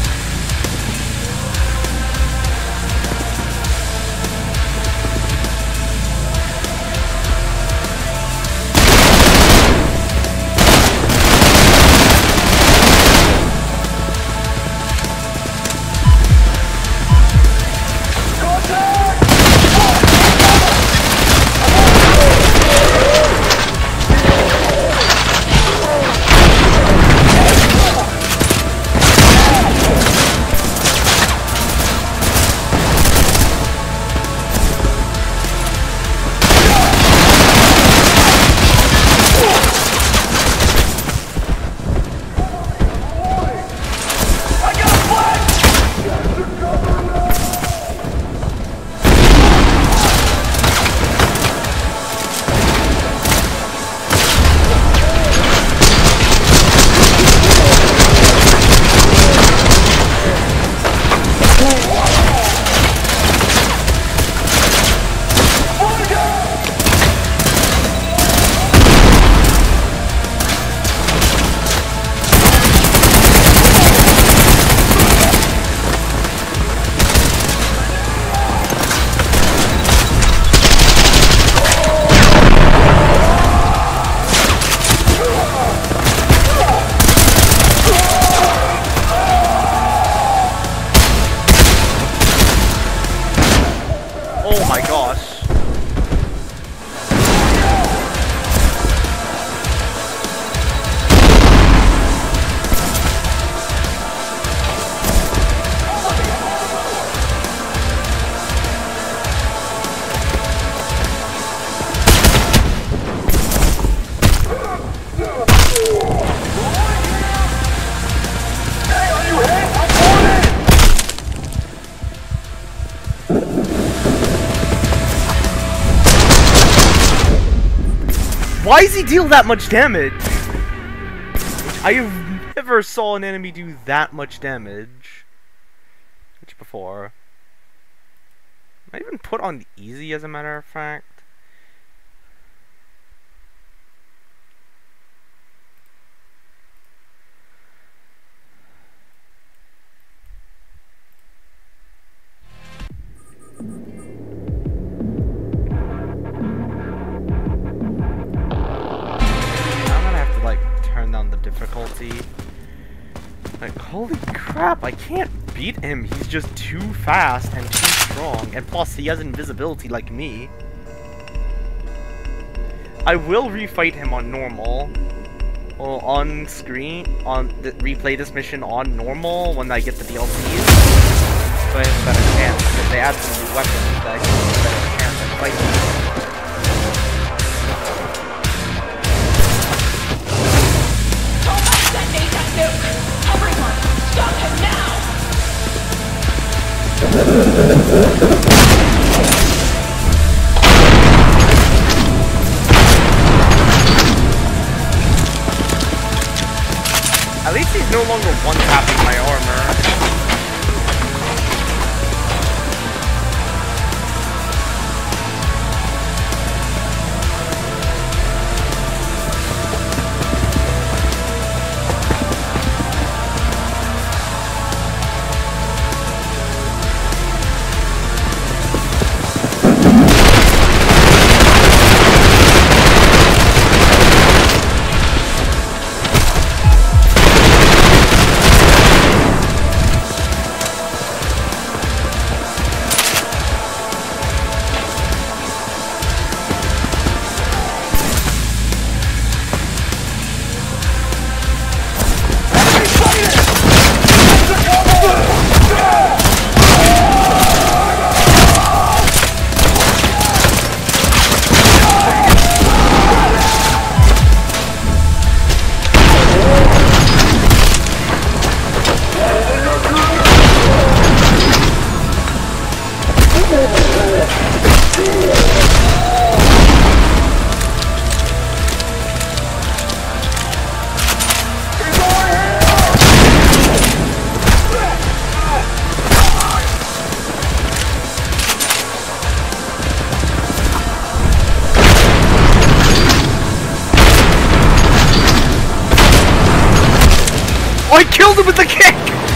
oh my gosh. Why does he deal that much damage? I have never saw an enemy do that much damage. Which before. I even put on easy as a matter of fact. Difficulty. Like, holy crap, I can't beat him. He's just too fast and too strong. And plus, he has invisibility like me. I will refight him on normal. Well, on screen, on the, replay this mission on normal when I get the D L Cs. So I have a better chance. If they add some new weapons, I can have a better chance at fighting.
Don't detonate that nuke! Everyone, stop him now!
At least he's no longer one-tapping my armor. I killed him with the kick!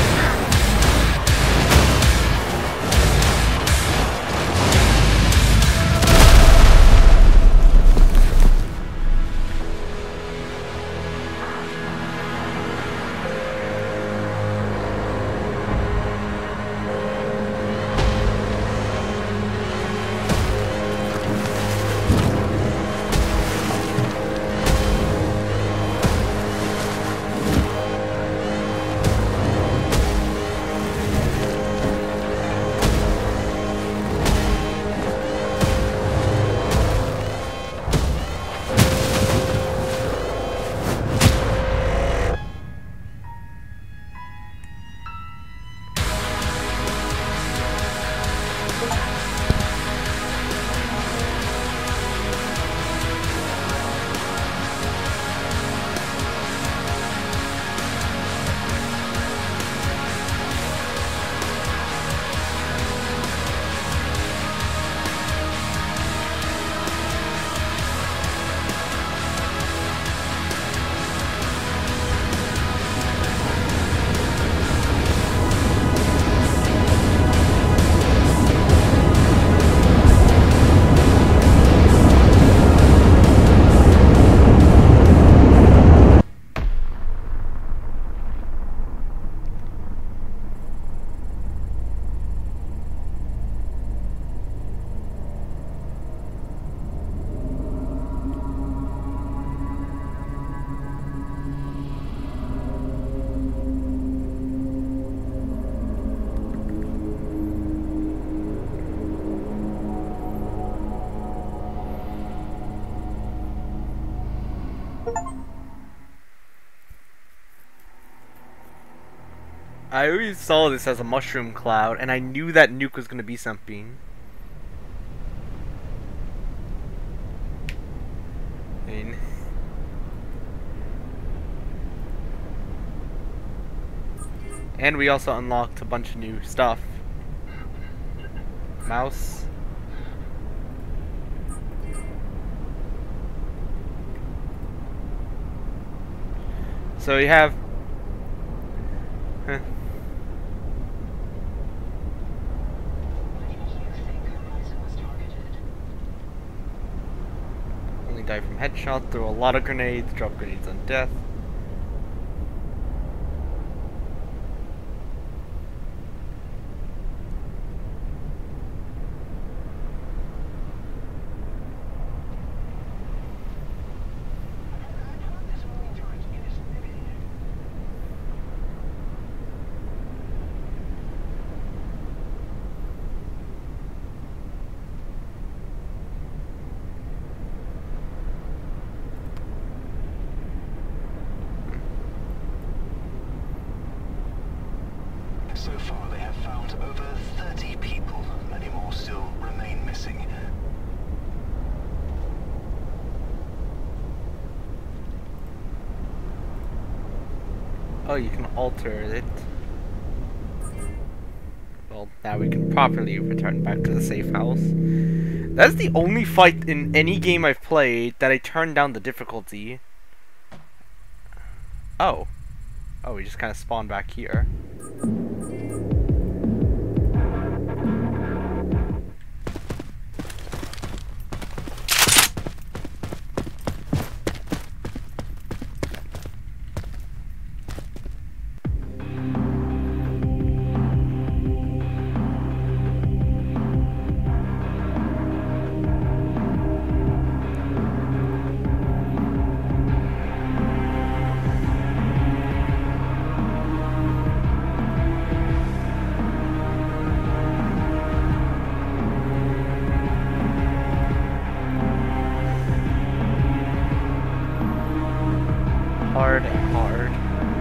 I always saw this as a mushroom cloud, and I knew that nuke was going to be something. I mean... And we also unlocked a bunch of new stuff. Mouse. So we have... Huh. Only die from headshot, throw a lot of grenades, drop grenades on death.
found over thirty people. Many more still remain missing.
Oh, you can alter it. Well, now we can properly return back to the safe house. That's the only fight in any game I've played that I turned down the difficulty. Oh. Oh, we just kind of spawned back here. Hard and hard.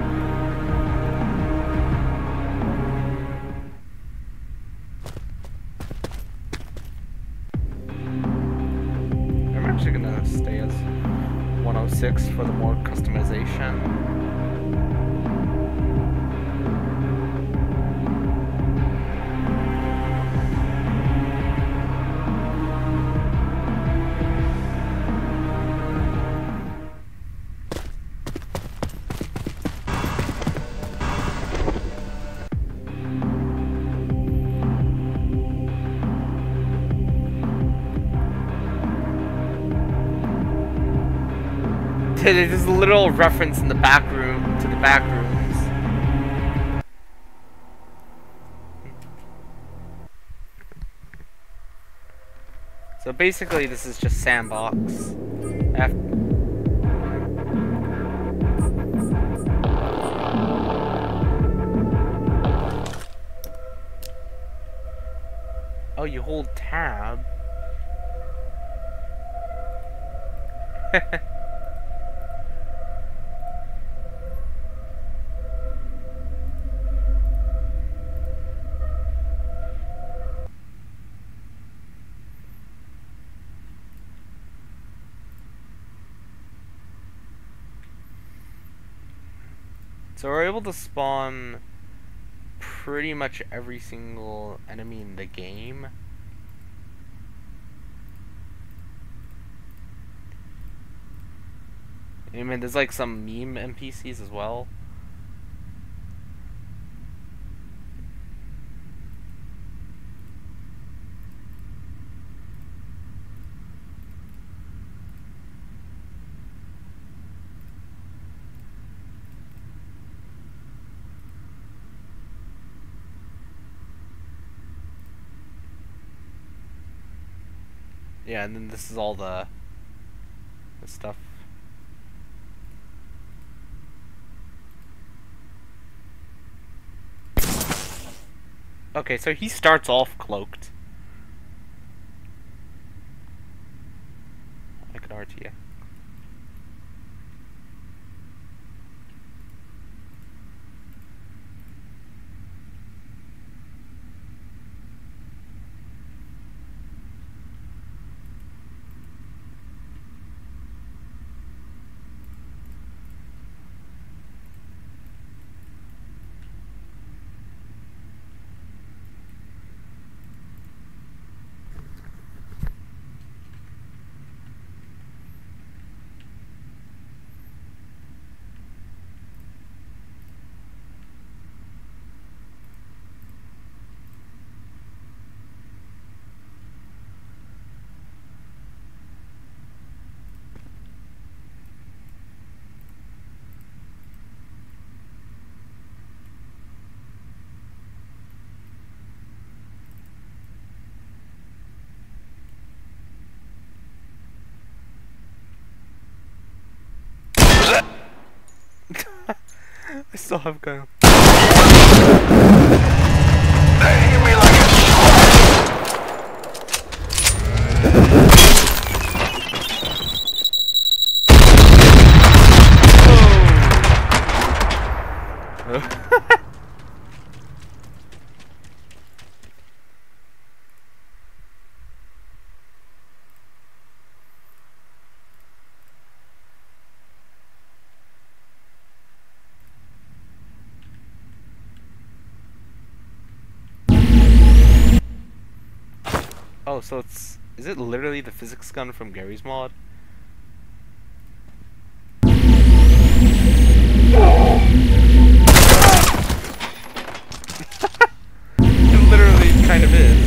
I'm actually gonna stay as one oh six for the more customization. There's a literal reference in the back room to the back rooms. So basically, this is just sandbox. After oh, you hold tab. So we're able to spawn pretty much every single enemy in the game. I mean, there's like some meme N P Cs as well. Yeah, and then this is all the, the stuff. Okay, so he starts off cloaked. I could R T you. I still have gun. Oh, so it's... Is it literally the physics gun from Gary's mod? It literally kind of is.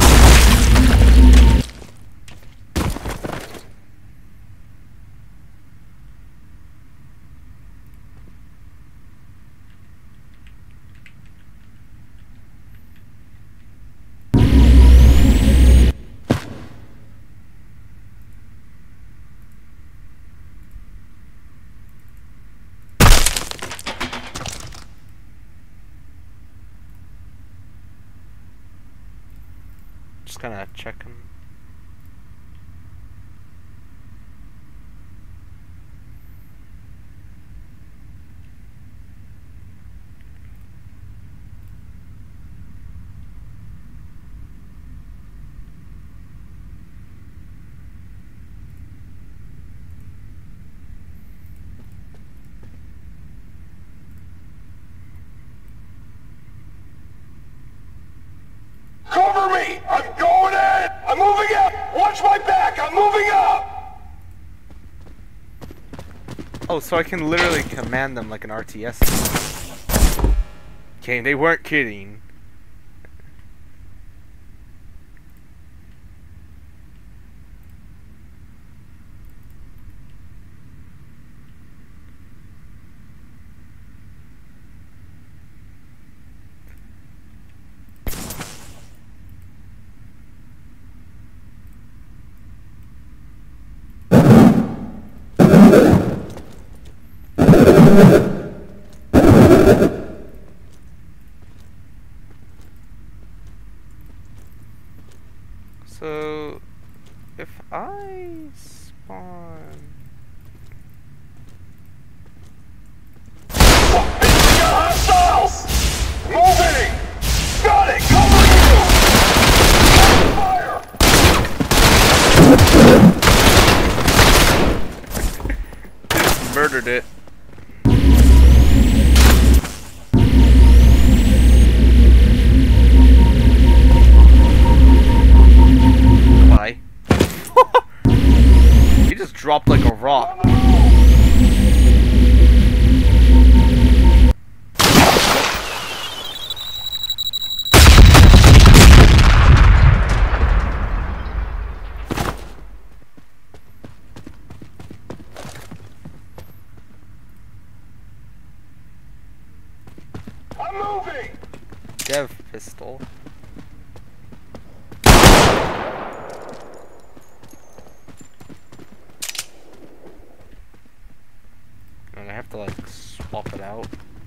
Just kind of checking.
Cover me! I'm going in! I'm moving up! Watch my back! I'm moving up!
Oh, so I can literally command them like an R T S. Okay, they weren't kidding. So, if I spawn...
Hostiles! Moving! Got it! Cover you! Fire!
Just murdered it. Why? He just dropped like a rock.
I'm moving!
Dev pistol. And I have to like swap it out.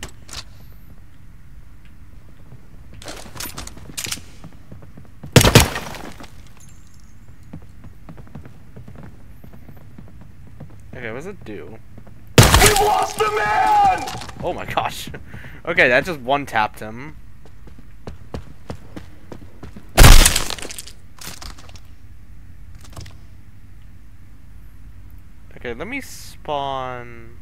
Okay, what does it do?
We've lost a man!
Oh my gosh. Okay, that just one tapped him. Okay, let me spawn.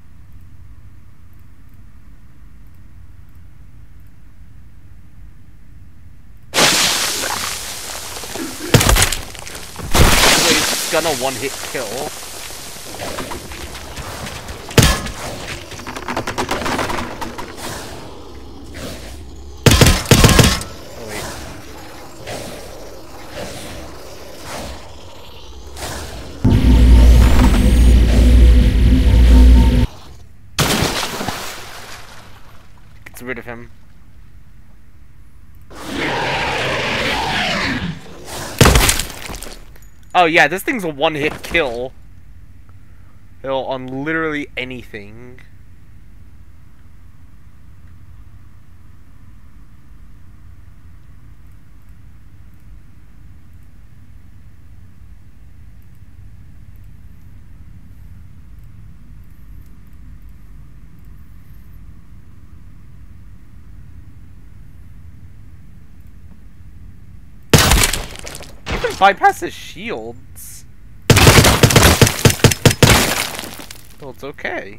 Wait, it's gonna one hit kill. Rid of him. Oh yeah, this thing's a one-hit kill. It'll on literally anything. Bypasses shields. Well, it's okay.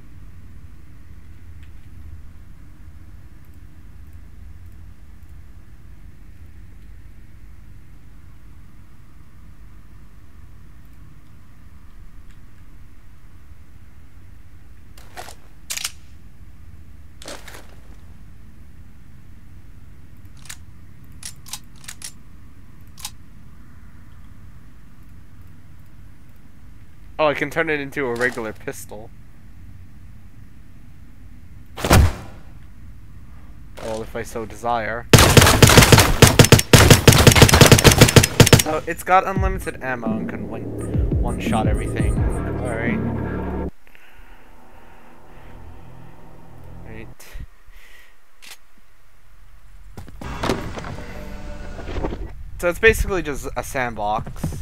Oh, I can turn it into a regular pistol. Well, if I so desire. So it's got unlimited ammo and can one one shot everything. Alright. Right. So it's basically just a sandbox.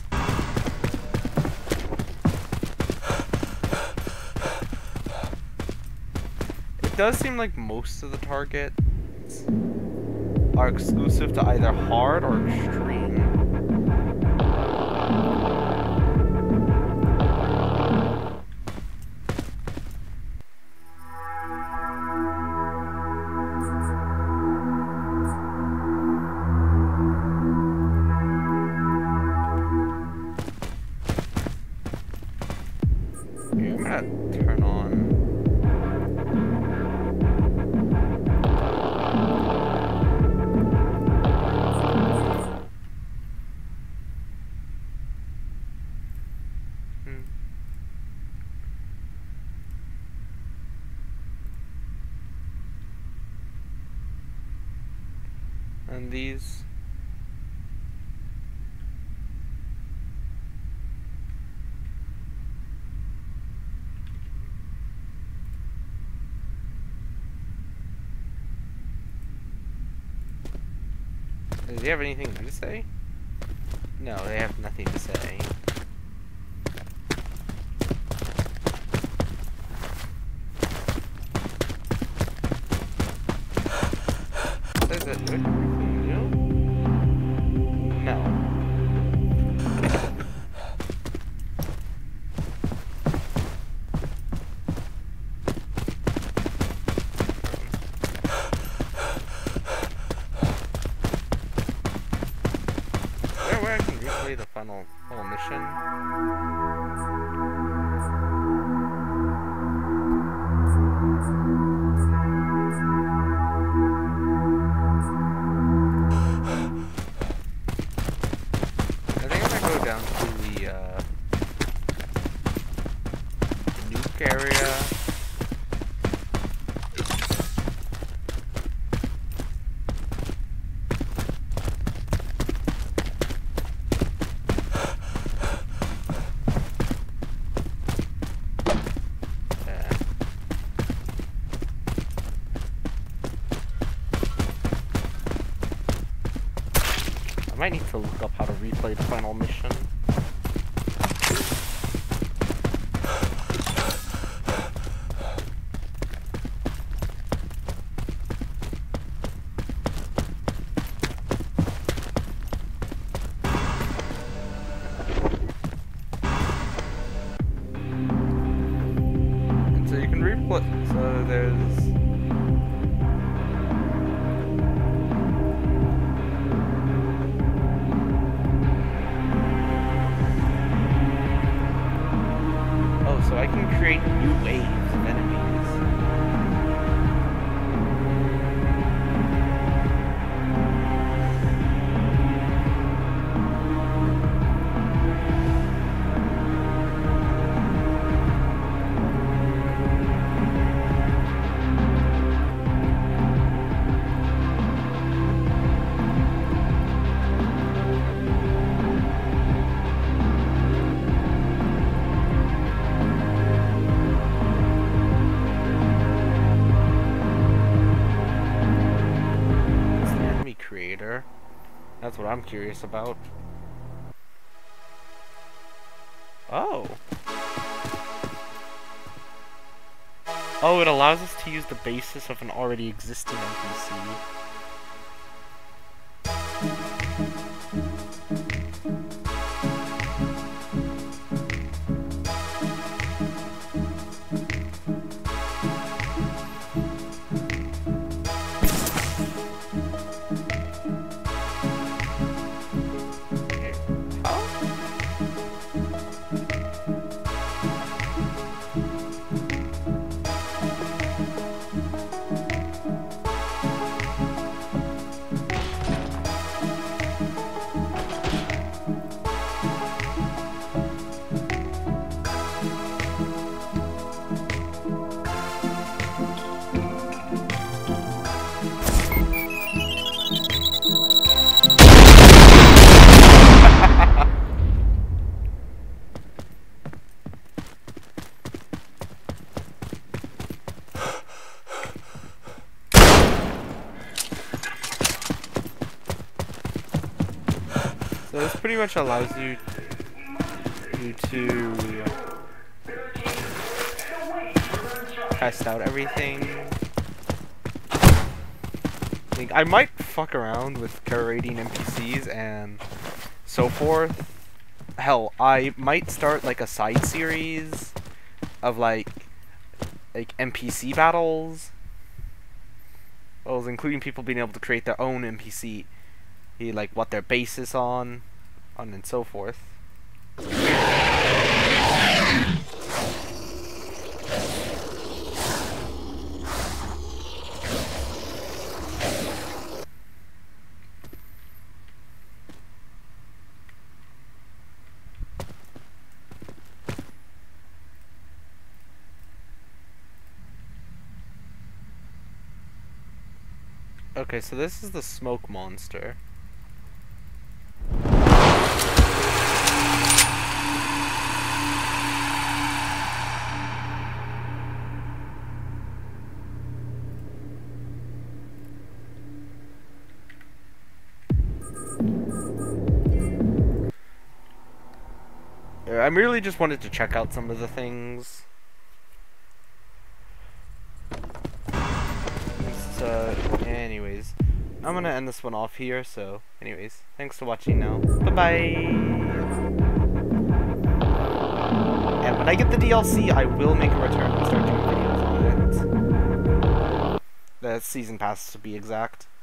It does seem like most of the targets are exclusive to either hard or extreme. Okay, I'm gonna turn on. And these Does he have anything to say? No, they have nothing to say. Is it good? No. Where, where I can replay the final, final mission? Down to the, uh, the nuke area. Yeah. I might need to look up how to replay the final mission. And so you can replay, so there's so I can create new waves of enemies. Creator. That's what I'm curious about. Oh. Oh, it allows us to use the basis of an already existing N P C. So this pretty much allows you, you to test out everything. Like, I might fuck around with curating N P Cs and so forth. Hell, I might start like a side series of like like N P C battles. Well, including people being able to create their own N P C, like what their base is on, on and so forth. Okay, so this is the smoke monster. I really just wanted to check out some of the things. So, anyways, I'm gonna end this one off here, so, anyways, thanks for watching now. Bye-bye! And when I get the D L C, I will make a return and start doing videos on it. The season pass, to be exact.